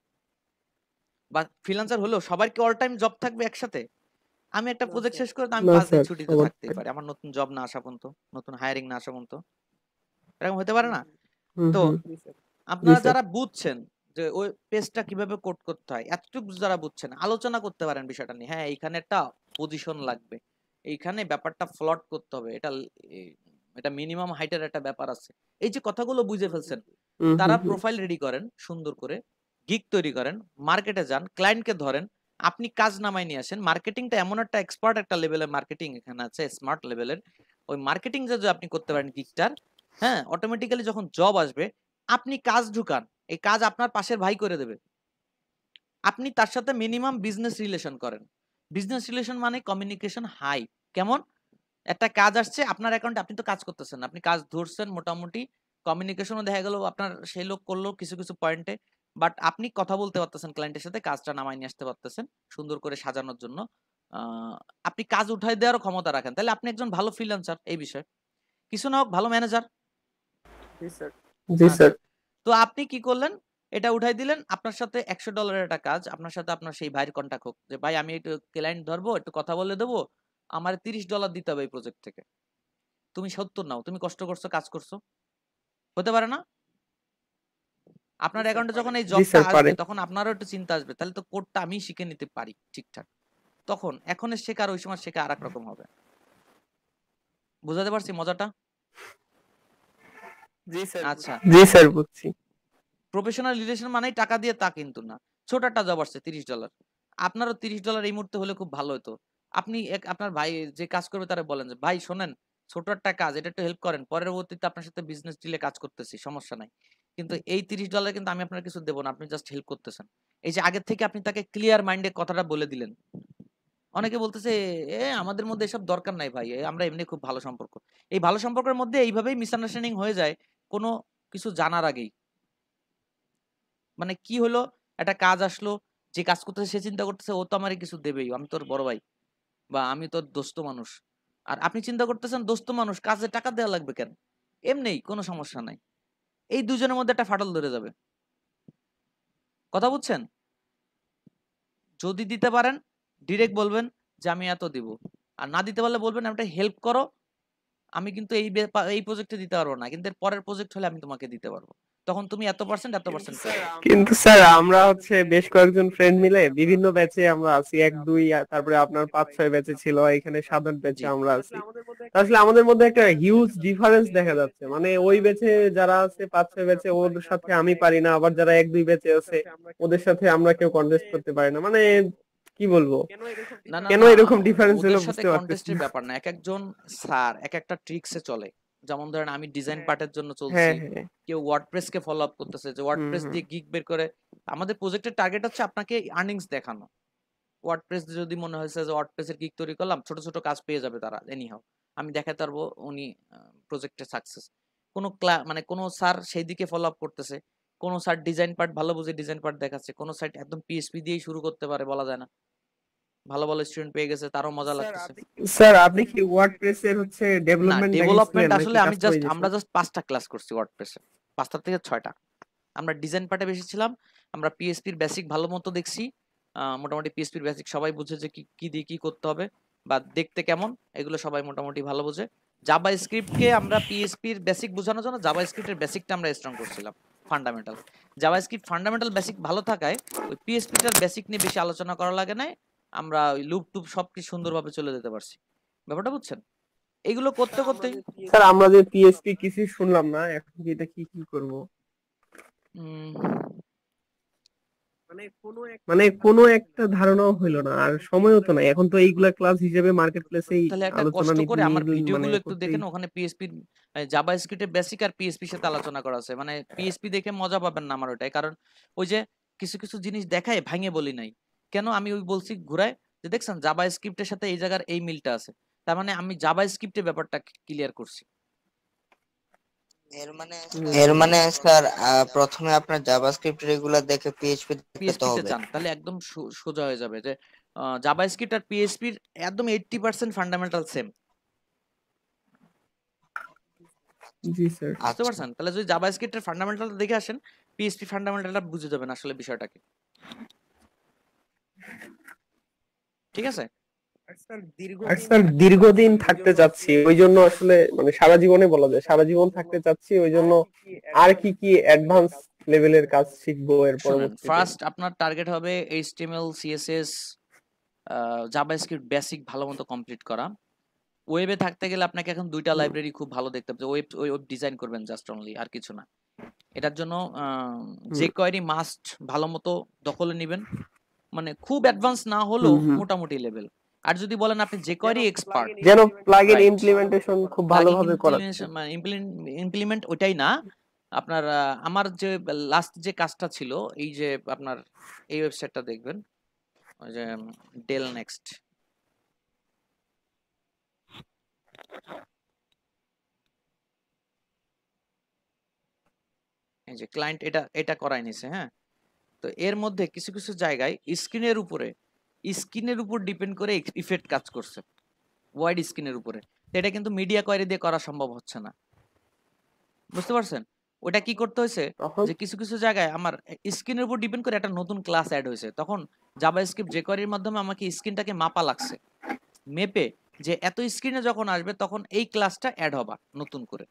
বা ফ্রিল্যান্সার হলেও সবার কি অল টাইম জব থাকবে একসাথে? আমি একটা প্রজেক্ট শেষ করে আমি না 5 দিন স্যার, ছুটিতে সবার থাকতেই পারি, আমার নতুন জব না আসা পর্যন্ত, নতুন হায়ারিং না আসা পর্যন্ত। এরকম হতে পারে না? তো জি আপনারা স্যার। যারা বুঝছেন যে ওই পেজটা কিভাবে কোড করতে হয়, এতটুকু যারা বুঝছেন আলোচনা করতে পারেন বিষয়টা নিয়ে। হ্যাঁ, এইখানে একটা পজিশন লাগবে, এইখানে ব্যাপারটা ফ্লট করতে হবে, এটা মিনিমাম হাইটের একটা ব্যাপার আছে। এই যে কথাগুলো বুঝে ফেলছেন, তারা প্রোফাইল রেডি করেন সুন্দর করে, গিগ তৈরি করেন, মার্কেটে যান, ক্লায়েন্টকে ধরেন, আপনি কাজ নামাই নিয়ে আসেন। মার্কেটিংটা এমন একটা এক্সপার্ট একটা লেভেলের মার্কেটিং এখানে আছে, স্মার্ট লেভেলের। ওই মার্কেটিং যদি আপনি করতে পারেন গিগটার, হ্যাঁ, অটোমেটিক্যালি যখন জব আসবে আপনি কাজ ঢুকান, এই কাজ আপনার পাশের ভাই করে দেবে। আপনি তার সাথে মিনিমাম বিজনেস রিলেশন করেন। বিজনেস রিলেশন মানে কমিউনিকেশন হাই। কেমন? একটা কাজ আসছে আপনার অ্যাকাউন্টে, আপনি তো কাজ করতেছেন, আপনি কাজ ধরছেন মোটামুটি, কমিউনিকেশনও দেখা গেল আপনার সেই লোক করলো কিছু কিছু পয়েন্টে, বাট আপনি কথা বলতে পারতেছেন ক্লায়েন্টের সাথে, কাজটা নামাই নিয়ে আসতে পারতেছেন সুন্দর করে সাজানোর জন্য। আপনি কাজ উঠাই দেওয়ারও ক্ষমতা রাখেন, তাহলে আপনি একজন ভালো ফ্রিল্যান্সার। এই বিষয়ে কিছু না হোক ভালো ম্যানেজার। জি স্যার। আচ্ছা, তো আপনি কি করলেন, এটা উঠাই দিলেন, আপনার সাথে $100 একটা কাজ, আপনার সাথে আপনার সেই ভাইয়ের কন্টাক্ট হোক যে ভাই আমি একটু ক্লায়েন্ট ধরবো, একটু কথা বলে দেবো, আমার $30 দিতে হবে এই প্রজেক্ট থেকে, তুমি 70 নাও, তুমি কষ্ট করছো, কাজ করছো। হতে পারে না? আপনার অ্যাকাউন্টে যখন এই জি জবটা স্যার, পারে। আসবে তখন আপনারও একটু চিন্তা আসবে, তাহলে তো কোডটা আমি শিখে নিতে পারি ঠিকঠাক। তখন এখনের শেখা আর ওই সময় শেখা আর এক রকম হবে। বুঝাতে পারছি মজাটা? জি স্যার। আচ্ছা, জি স্যার, বুঝছি। প্রফেশনাল রিলেশন মানেই টাকা দিয়ে তা কিন্তু না। ছোট একটা জব আসছে $30, আপনারও $30 এই মুহূর্তে হলে খুব ভালো হতো। আপনি আপনার ভাই যে কাজ করবে তারা বলেন যে ভাই শোনেন, ছোট একটা কাজ, এটা একটু হেল্প করেন, পরবর্তীতে আপনার সাথে বিজনেস ডিলে কাজ করতেছি, সমস্যা নাই, কিন্তু এই $30 কিন্তু আমি আপনার কিছু দেবো না, আপনি জাস্ট হেল্প করতেছেন। এই যে আগের থেকে আপনি তাকে ক্লিয়ার মাইন্ডে কথাটা বলে দিলেন। অনেকে বলতেছে আমাদের মধ্যে এসব দরকার নাই ভাই, আমরা এমনি খুব ভালো সম্পর্ক। এই ভালো সম্পর্কের মধ্যে এইভাবেই মিসআন্ডারস্ট্যান্ডিং হয়ে যায় কোনো কিছু জানার আগেই। মানে কি হলো, একটা কাজ আসলো, যে কাজ করতেছে সে চিন্তা করতেছে ও তো আমারই কিছু দেবেই, আমি তোর বড় ভাই বা আমি তোর দোস্ত মানুষ। আর আপনি চিন্তা করতেছেন দোস্ত মানুষ, কাজে টাকা দেওয়া লাগবে কেন, এমনি কোনো সমস্যা নাই। এই দুজনের মধ্যে একটা ফাটল ধরে যাবে। কথা বুঝছেন? যদি দিতে পারেন ডিরেক্ট বলবেন যে আমি এত দিব, আর না দিতে পারলে বলবেন একটা হেল্প করো, আমি কিন্তু এই প্রজেক্টে দিতে পারবো না, কিন্তু এর পরের প্রজেক্ট হলে আমি তোমাকে দিতে পারবো, তখন তুমি এত% কিন্তু স্যার আমরা হচ্ছে বেশ কয়েকজন ফ্রেন্ড মিলে বিভিন্ন ব্যাচে আমরা আছি, 1 2, তারপরে আপনার 5 6 ব্যাচে ছিল, এখানে 7 8 ব্যাচে জি। আমরা আছি। আসলে আমাদের মধ্যে একটা হিউজ ডিফারেন্স দেখা যাচ্ছে, মানে ওই ব্যাচে যারা আছে 5 6 ব্যাচে ওর সাথে আমি পারি না, আবার যারা 1 2 ব্যাচে আছে ওদের সাথে আমরা কেউ কন্টেস্ট করতে পারি না। মানে কি বলবো, না না কেন না, এরকম ডিফারেন্স ওদের হলো সাথে বুঝতে পারতেছি কন্টেস্টের না। ব্যাপার না, এক একজন স্যার এক একটা ট্রিক্সে চলে। যেমন ধরেন আমি ডিজাইন পার্টের জন্য হ্যাঁ চলছি, হ্যাঁ। কেউ ওয়ার্ডপ্রেস কে ফলো আপ করতেছে যে ওয়ার্ডপ্রেস দিয়ে গিগ বের করে। আমাদের প্রজেক্টের টার্গেট হচ্ছে আপনাকে আর্নিংস দেখানো। ওয়ার্ডপ্রেস যদি মনে হয়েছে যে ওয়ার্ডপ্রেসের গিগ তৈরি করলাম, ছোট ছোট কাজ পেয়ে যাবে তারা এনিহাও, আমি দেখাতে পারবো উনি প্রজেক্টে সাকসেস। কোনো মানে কোনো স্যার সেই দিকে ফলো আপ করতেছে, কোনো স্যার ডিজাইন পার্ট ভালো বুঝে ডিজাইন পার্ট দেখাচ্ছে, কোনো সাইট একদম পিএসপি দিয়েই শুরু করতে পারে, বলা যায় না। ভালো ভালো স্টুডেন্ট পেয়ে গেছে, তারও মজা লাগতেছে। স্যার আপনি কি ওয়ার্ডপ্রেস এর হচ্ছে না, ডেভেলপমেন্ট ডেভেলপমেন্ট দেখাইছিলেন আসলে নাকি আমি জাস্ট আমরা কাস্টমাইজেশন? জাস্ট 5টা ক্লাস করছি ওয়ার্ডপ্রেসে, 5টা থেকে 6টা। আমরা ডিজাইন পার্টে বেশি ছিলাম, আমরা পিএসপির বেসিক ভালো মতো দেখছি, মোটামুটি পিএসপির বেসিক সবাই বুঝে যে কি কি দিয়ে কি করতে হবে বা দেখতে কেমন, এগুলো সবাই মোটামুটি ভালো বোঝে। জাভা স্ক্রিপ্টকে আমরা পিএসপির বেসিক বোঝানোর জন্য জাভা স্ক্রিপ্টের বেসিকটা আমরা স্ট্রং করছিলাম, fundamental. JavaScript fundamental basic ভালো থাকায় ওই পিএসপিটার বেসিক নিয়ে বেশি আলোচনা করা লাগে না, আমরা ওই লুপ টুপ সবকিছু সুন্দরভাবে চলে যেতে পারছি। ব্যাপারটা বুঝছেন? এগুলো করতে করতে স্যার আমরা যে পিএসপি কিছু শুনলাম না, এখন কি এটা কি কি করব? মানে কোনো একটা ধারণাও হইলো না, আর সময়ও তো নাই। এখন তো এইগুলা ক্লাস হিসেবে মার্কেট প্লেসেই তাহলে একটা আলোচনা কষ্ট করে আমার মানে ভিডিওগুলো একটু করতেই। দেখেন, ওখানে পিএসপি জাভা স্ক্রিপ্টের বেসিক আর পিএসপি সাথে আলোচনা করা আছে। মানে পিএসপি দেখে মজা পাবেন না আমার ওটাই, কারণ ওই যে কিছু কিছু জিনিস দেখায় ভাঙে বলি নাই কেন, আমি ওই বলছি ঘুরায় যে দেখছেন জাভা স্ক্রিপ্টের সাথে এই জায়গার এই মিলটা আছে, তার মানে আমি জাভা স্ক্রিপ্টের ব্যাপারটা ক্লিয়ার করছি। এর মানে স্যার প্রথমে আপনার জাভাস্ক্রিপ্ট রেগুলার দেখে পিএইচপি দেখতে পিএসপি তে হবে। যান, তাহলে একদম সোজা হয়ে যাবে যে জাভা স্ক্রিপ্ট আর পিএসপির একদম 80% ফান্ডামেন্টাল সেম। জি স্যার। বুঝতে পারছেন? তাহলে যদি জাভা স্ক্রিপ্টের ফান্ডামেন্টাল দেখে আসেন, পিএসপি ফান্ডামেন্টালটা বুঝে যাবেন আসলে বিষয়টা কি। ঠিক আছে? আর স্যার দীর্ঘদিন থাকতে চাচ্ছি, ওই জন্য আসলে মানে সারা জীবনে বলা যায় সারা জীবন থাকতে চাচ্ছি, ওই জন্য আর কি কি অ্যাডভান্স লেভেলের কাজ শিখবো এর শুনেন, পরবর্তীতে? ফার্স্ট আপনার টার্গেট হবে এইচটিএমএল সিএসএস জাভাস্ক্রিপ্ট বেসিক ভালো মতো কমপ্লিট করা। ওয়েবে থাকতে গেলে আপনাকে এখন 2টা লাইব্রেরি খুব ভালো দেখতে হবে, ওয়েব ডিজাইন করবেন জাস্ট অনলি, আর কিছু না। এটার জন্য jQuery মাস্ট ভালো মতো দখলে নেবেন, মানে খুব অ্যাডভান্স না হলেও মোটামুটি লেভেল। আর যদি বলেন আপনি jQuery এক্সপার্ট, যেন প্লাগইন ইমপ্লিমেন্টেশন খুব ভালোভাবে করা যায়। ইমপ্লিমেন্ট ওইটাই না আপনার, আমার যে লাস্ট যে কাজটা ছিল, এই যে আপনার এই ওয়েবসাইটটা দেখবেন, ওই যে ডেল নেক্সট, এই যে ক্লায়েন্ট এটা করাই নিছে। হ্যাঁ, তো এর মধ্যে কিছু কিছু জায়গায় স্ক্রিনের উপর ডিপেন্ড করে ইফেক্ট কাজ করছে, ওয়াইড স্ক্রিনের উপরে। তো এটা কিন্তু মিডিয়া কোয়েরি দিয়ে করা সম্ভব হচ্ছে না, বুঝতে পারছেন? ওটা কি করতে হয়েছে যে কিছু কিছু জায়গায় আমার স্ক্রিনের উপর ডিপেন্ড করে একটা নতুন ক্লাস অ্যাড হয়েছে, তখন জাভাস্ক্রিপ্ট jQuery-র মাধ্যমে আমাকে স্ক্রিনটাকে মাপা লাগছে, মেপে যে এত স্ক্রিনে যখন আসবে তখন এই ক্লাসটা অ্যাড হবা নতুন করে।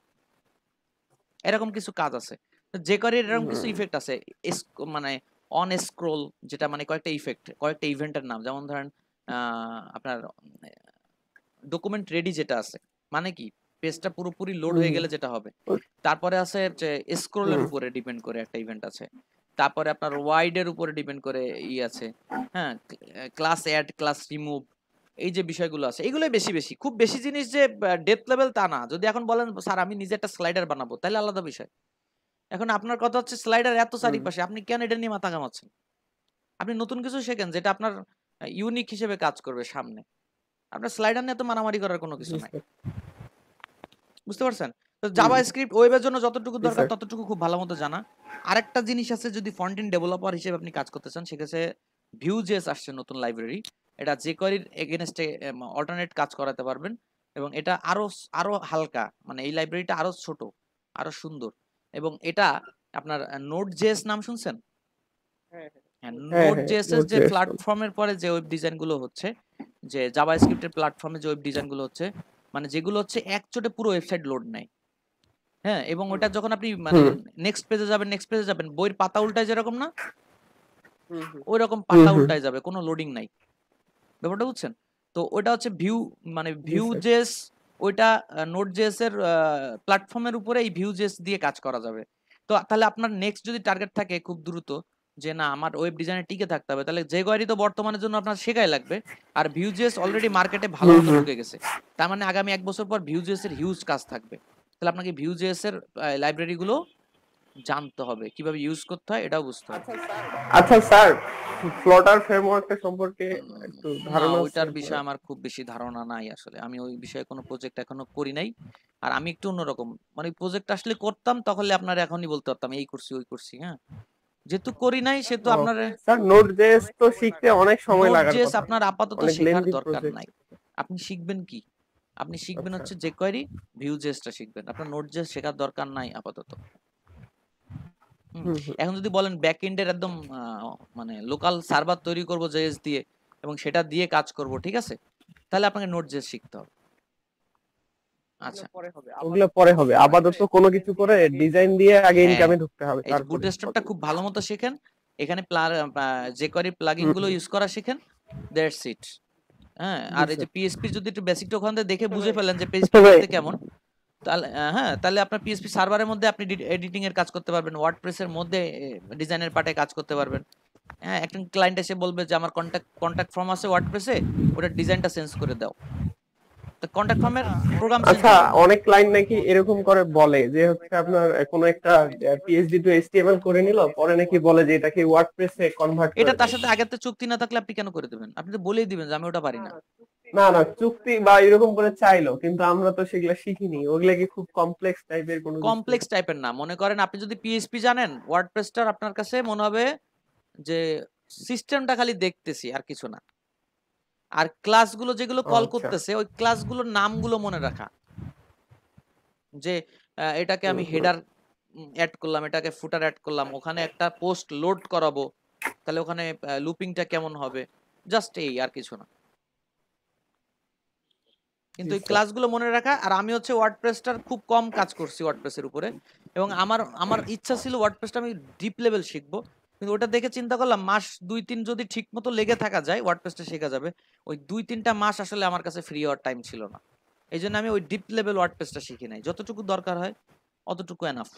এরকম কিছু কাজ আছে jQuery-র, এরকম কিছু ইফেক্ট আছে, মানে অন স্ক্রোল, যেটা মানে কয়েকটা ইফেক্ট, কয়েকটা ইভেন্টের নাম, যেমন ধরেন আপনার ডকুমেন্ট রেডি যেটা আছে, মানে কি পেজটা পুরোপুরি লোড হয়ে গেলে যেটা হবে। তারপরে আছে যে স্ক্রোলের উপরে ডিপেন্ড করে একটা ইভেন্ট আছে, তারপরে আপনার ওয়াইডের উপরে ডিপেন্ড করে আছে, হ্যাঁ, ক্লাস অ্যাড, ক্লাস রিমুভ, এই যে বিষয়গুলো আছে, এগুলোই বেশি বেশি, খুব বেশি জিনিস যে ডেপথ লেভেল তা না। যদি এখন বলেন স্যার আমি নিজে একটা স্লাইডার বানাবো, তাহলে আলাদা বিষয়। এখন আপনার কথা হচ্ছে স্লাইডার এত চারিপাশে, আপনি কেন এটা নিয়ে মাথা ঘামাচ্ছেন? আপনি নতুন কিছু শেখেন যেটা আপনার ইউনিক হিসেবে কাজ করবে সামনে। আপনার স্লাইডার নিয়ে তো মারামারি করার কোনো কিছু নাই, বুঝতে পারছেন? তো জাভা স্ক্রিপ্ট ওয়েবের জন্য যতটুকু দরকার ততটুকু খুব ভালো মতো জানা। আরেকটা জিনিস আছে, যদি ফ্রন্ট এন্ড ডেভেলপার হিসেবে আপনি কাজ করতে চান, সেক্ষেত্রে ভিউজেস আসছে নতুন লাইব্রেরি, এটা jQuery-র এগেইনস্টে অল্টারনেট কাজ করাতে পারবেন, এবং এটা আরো হালকা, মানে এই লাইব্রেরিটা আরো ছোট, আরো সুন্দর, এবং এটা আপনার নোড.js নাম শুনছেন? হ্যাঁ, নোড.js এর যে প্ল্যাটফর্মের পরে যে ওয়েব ডিজাইন গুলো হচ্ছে, যে জাভাস্ক্রিপ্টের প্ল্যাটফর্মে যে ওয়েব ডিজাইন গুলো হচ্ছে, মানে যেগুলো হচ্ছে একচোটে পুরো ওয়েবসাইট লোড নেয়। হ্যাঁ, এবং ওটা যখন আপনি মানে নেক্সট পেজে যাবেন, বইয়ের পাতা উল্টায় যেরকম না, ওই রকম পাতা উল্টায় যাবে, কোনো লোডিং নাই। ব্যাপারটা বুঝছেন? তো ওটা হচ্ছে মানে ভিউ.js, ওইটা নোড.js এর প্ল্যাটফর্মের উপরে এই ভিউ.js দিয়ে কাজ করা যাবে। তো তাহলে আপনার নেক্সট যদি টার্গেট থাকে খুব দ্রুত যে না আমার ওয়েব ডিজাইনে টিকে থাকতে হবে, তাহলে jQuery তো বর্তমানের জন্য আপনার শেখাই লাগবে, আর ভিউ.js অলরেডি মার্কেটে ভালো মতো ঢুকে গেছে, তার মানে আগামী 1 বছর পর ভিউ.js এর হিউজ কাজ থাকবে। তাহলে আপনাকে ভিউ.js এর লাইব্রেরি গুলো জানতে হবে, কিভাবে ইউজ করতে হয় এটাও বুঝতে হবে। আচ্ছা স্যার, ফ্লটার ফ্রেমওয়ার্কটা সম্পর্কে একটু ধারণা আছে? ওইটার বিষয়ে আমার খুব বেশি ধারণা নাই আসলে, আমি ওই বিষয়ে কোনো প্রজেক্ট এখনো করি নাই। আর আমি একটু অন্যরকম, মানে প্রজেক্ট আসলে করতাম তাহলে আপনারা এখনই বলতে পারতাম এই করছি ওই করছি। হ্যাঁ, যেহেতু করি নাই সেহেতু ও আপনার স্যার Node.js তো শিখতে অনেক সময় লাগার Node.js কথা, আপনার আপাতত অনেক শেখার লেন্দি দরকার প্রজেক্ট। নাই। আপনি শিখবেন কি? আপনি শিখবেন আচ্ছা হচ্ছে jQuery, Vue.js টা শিখবেন। আপনার Node.js শেখার দরকার নাই আপাতত। এখন যদি বলেন ব্যাক এন্ডের একদম মানে লোকাল সার্ভার তৈরি করব JS দিয়ে এবং সেটা দিয়ে কাজ করব, ঠিক আছে, তাহলে আপনাকে Node.js শিখতে হবে। আচ্ছা, ওগুলো পরে হবে, আপাতত কোনো কিছু করে ডিজাইন দিয়ে আগে হ্যাঁ, ইনকামে ঢুকতে হবে, এই তারপরে বুটস্ট্র্যাপটা খুব ভালো মতো শিখেন, এখানে jQuery প্লাগইন গুলো ইউজ করা শিখেন, দ্যাটস ইট। হ্যাঁ, আর এই যে PHP যদি একটু বেসিকটা ওখান থেকে দেখে বুঝে ফেলেন যে PHP লিখতে কেমন, তাহলে হ্যাঁ, তাহলে আপনার PHP সার্ভারের মধ্যে আপনি এডিটিং এর কাজ করতে পারবেন, ওয়ার্ডপ্রেস এর মধ্যে ডিজাইনের পার্টে কাজ করতে পারবেন। হ্যাঁ, একটা ক্লায়েন্ট এসে বলবে যে আমার কন্টাক্ট ফর্ম আছে ওয়ার্ডপ্রেসে, ওটার ডিজাইনটা চেঞ্জ করে দাও, তো কন্টাক্ট ফর্মের প্রোগ্রাম চেঞ্জ আচ্ছা, হবে। অনেক ক্লায়েন্ট নাকি এরকম করে বলে যে হচ্ছে আপনার কোনো একটা PhD টু HTML করে নিল, পরে নাকি বলে যে এটাকে ওয়ার্ডপ্রেসে কনভার্ট এটা করে তার দেয়। সাথে আগের থেকে চুক্তি না থাকলে আপনি কেন করে দেবেন? আপনি তো বলেই দিবেন যে আমি ওটা পারি না। না না, চুক্তি বা এরকম করে চাইলো, কিন্তু আমরা তো সেগুলা শিখিনি। ওগুলা কি খুব কমপ্লেক্স টাইপের কোনো কিছু? কমপ্লেক্স টাইপের না, মনে করেন আপনি যদি PHP জানেন, ওয়ার্ডপ্রেসটার আপনার কাছে মনে হবে যে সিস্টেমটা খালি দেখতেছি আর কিছু না। আর ক্লাসগুলো যেগুলো কল আচ্ছা। করতেছে ওই ক্লাসগুলোর নামগুলো মনে রাখা, যে এটাকে আমি হেডার অ্যাড করলাম, এটাকে ফুটার অ্যাড করলাম, ওখানে একটা পোস্ট লোড করাবো, তাহলে ওখানে লুপিংটা কেমন হবে, জাস্ট এই, আর কিছু না। কিন্তু এই ক্লাসগুলো মনে রাখা। আর আমি হচ্ছে ওয়ার্ডপ্রেসটার খুব কম কাজ করছি ওয়ার্ডপ্রেসের উপরে, এবং আমার ইচ্ছা ছিল ওয়ার্ডপ্রেসটা আমি ডিপ লেভেল শিখবো, কিন্তু ওটা দেখে চিন্তা করলাম মাস 2-3 যদি ঠিক মতো লেগে থাকা যায় ওয়ার্ডপ্রেসটা শেখা যাবে। ওই 2-3টা মাস আসলে আমার কাছে ফ্রি হওয়ার টাইম ছিল না, এই জন্য আমি ওই ডিপ লেভেল ওয়ার্ডপ্রেসটা শিখি নাই, যতটুকু দরকার হয় অতটুকু এনাফ।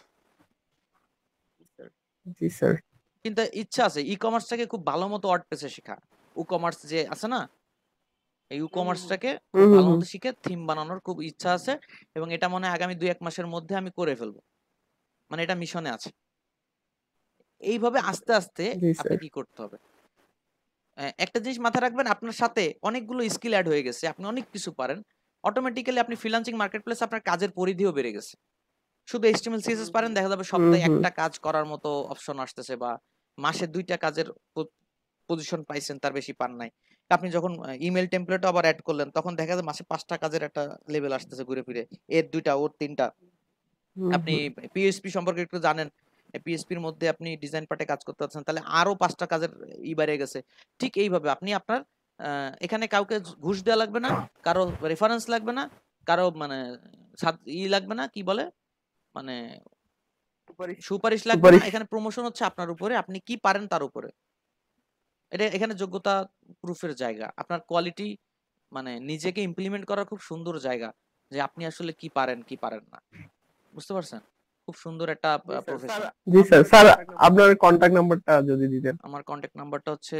জি স্যার। কিন্তু ইচ্ছা আছে ই কমার্সটাকে খুব ভালো মতো ওয়ার্ডপ্রেসে শেখা, ই কমার্স যে আছে না, এই ই কমার্সটাকে খুব ভালো মতো শিখে থিম বানানোর খুব ইচ্ছা আছে, এবং এটা মনে হয় আগামী 2-1 মাসের মধ্যে আমি করে ফেলবো, মানে এটা মিশনে আছে। এইভাবে আস্তে আস্তে আপনি কি করতে হবে, একটা জিনিস মাথায় রাখবেন, আপনার সাথে অনেকগুলো স্কিল অ্যাড হয়ে গেছে, আপনি অনেক কিছু পারেন, অটোমেটিক্যালি আপনি ফ্রিল্যান্সিং মার্কেটপ্লেস আপনার কাজের পরিধিও বেড়ে গেছে। শুধু HTML CSS পারেন, দেখা যাবে সপ্তাহে একটা কাজ করার মতো অপশন আসতেছে, বা মাসে 2টা কাজের পজিশন পাইছেন, তার বেশি পান নাই। আপনি যখন ইমেল টেমপ্লেটও আবার অ্যাড করলেন, তখন দেখা যায় মাসে 5টা কাজের একটা লেভেল আসতেছে ঘুরে ফিরে, এর 2টা ওর 3টা। আপনি PHP সম্পর্কে একটু জানেন, PHP এর মধ্যে আপনি ডিজাইন পার্টে কাজ করতে পারছেন, তাহলে আরো 5টা কাজের বেড়ে গেছে। ঠিক এইভাবে আপনি আপনার এখানে কাউকে ঘুষ দেওয়া লাগবে না, কারো রেফারেন্স লাগবে না, কারো মানে লাগবে না, কি বলে মানে সুপারিশ লাগবে না। এখানে প্রমোশন হচ্ছে আপনার উপরে, আপনি কি পারেন তার উপরে। এটা এখানে যোগ্যতা প্রুফের জায়গা, আপনার কোয়ালিটি মানে নিজেকে ইমপ্লিমেন্ট করার খুব সুন্দর জায়গা, যে আপনি আসলে কি পারেন কি পারেন না, বুঝতে পারছেন? খুব সুন্দর একটা প্রফেশন। জি স্যার। স্যার আপনার কন্টাক্ট নাম্বারটা যদি দিতেন। আমার কন্টাক্ট নাম্বারটা হচ্ছে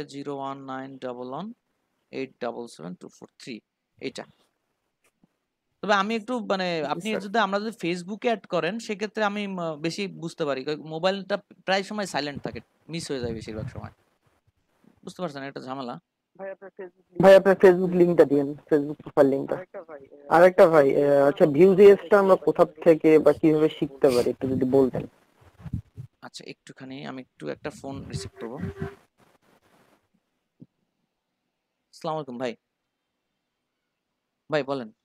01911877243, এইটা। তবে আমি একটু মানে আপনি যদি আমরা যদি ফেসবুকে অ্যাড করেন সেক্ষেত্রে আমি বেশি বুঝতে পারি, মোবাইলটা প্রায় সময় সাইলেন্ট থাকে, মিস হয়ে যায় বেশিরভাগ সময়, বুঝতে পারছেন? একটা ঝামেলা। ভাই আপনার ফেসবুক লিংকটা দিয়েন, ফেসবুক প্রোফাইল লিংকটা। আরেকটা ভাই, আচ্ছা Vue.js-টা আমরা কোথা থেকে বা কিভাবে শিখতে পারি একটু যদি বলতেন। আচ্ছা, একটুখানি আমি একটু একটা ফোন রিসিভ করব। আসসালামু আলাইকুম ভাই। ভাই বলেন।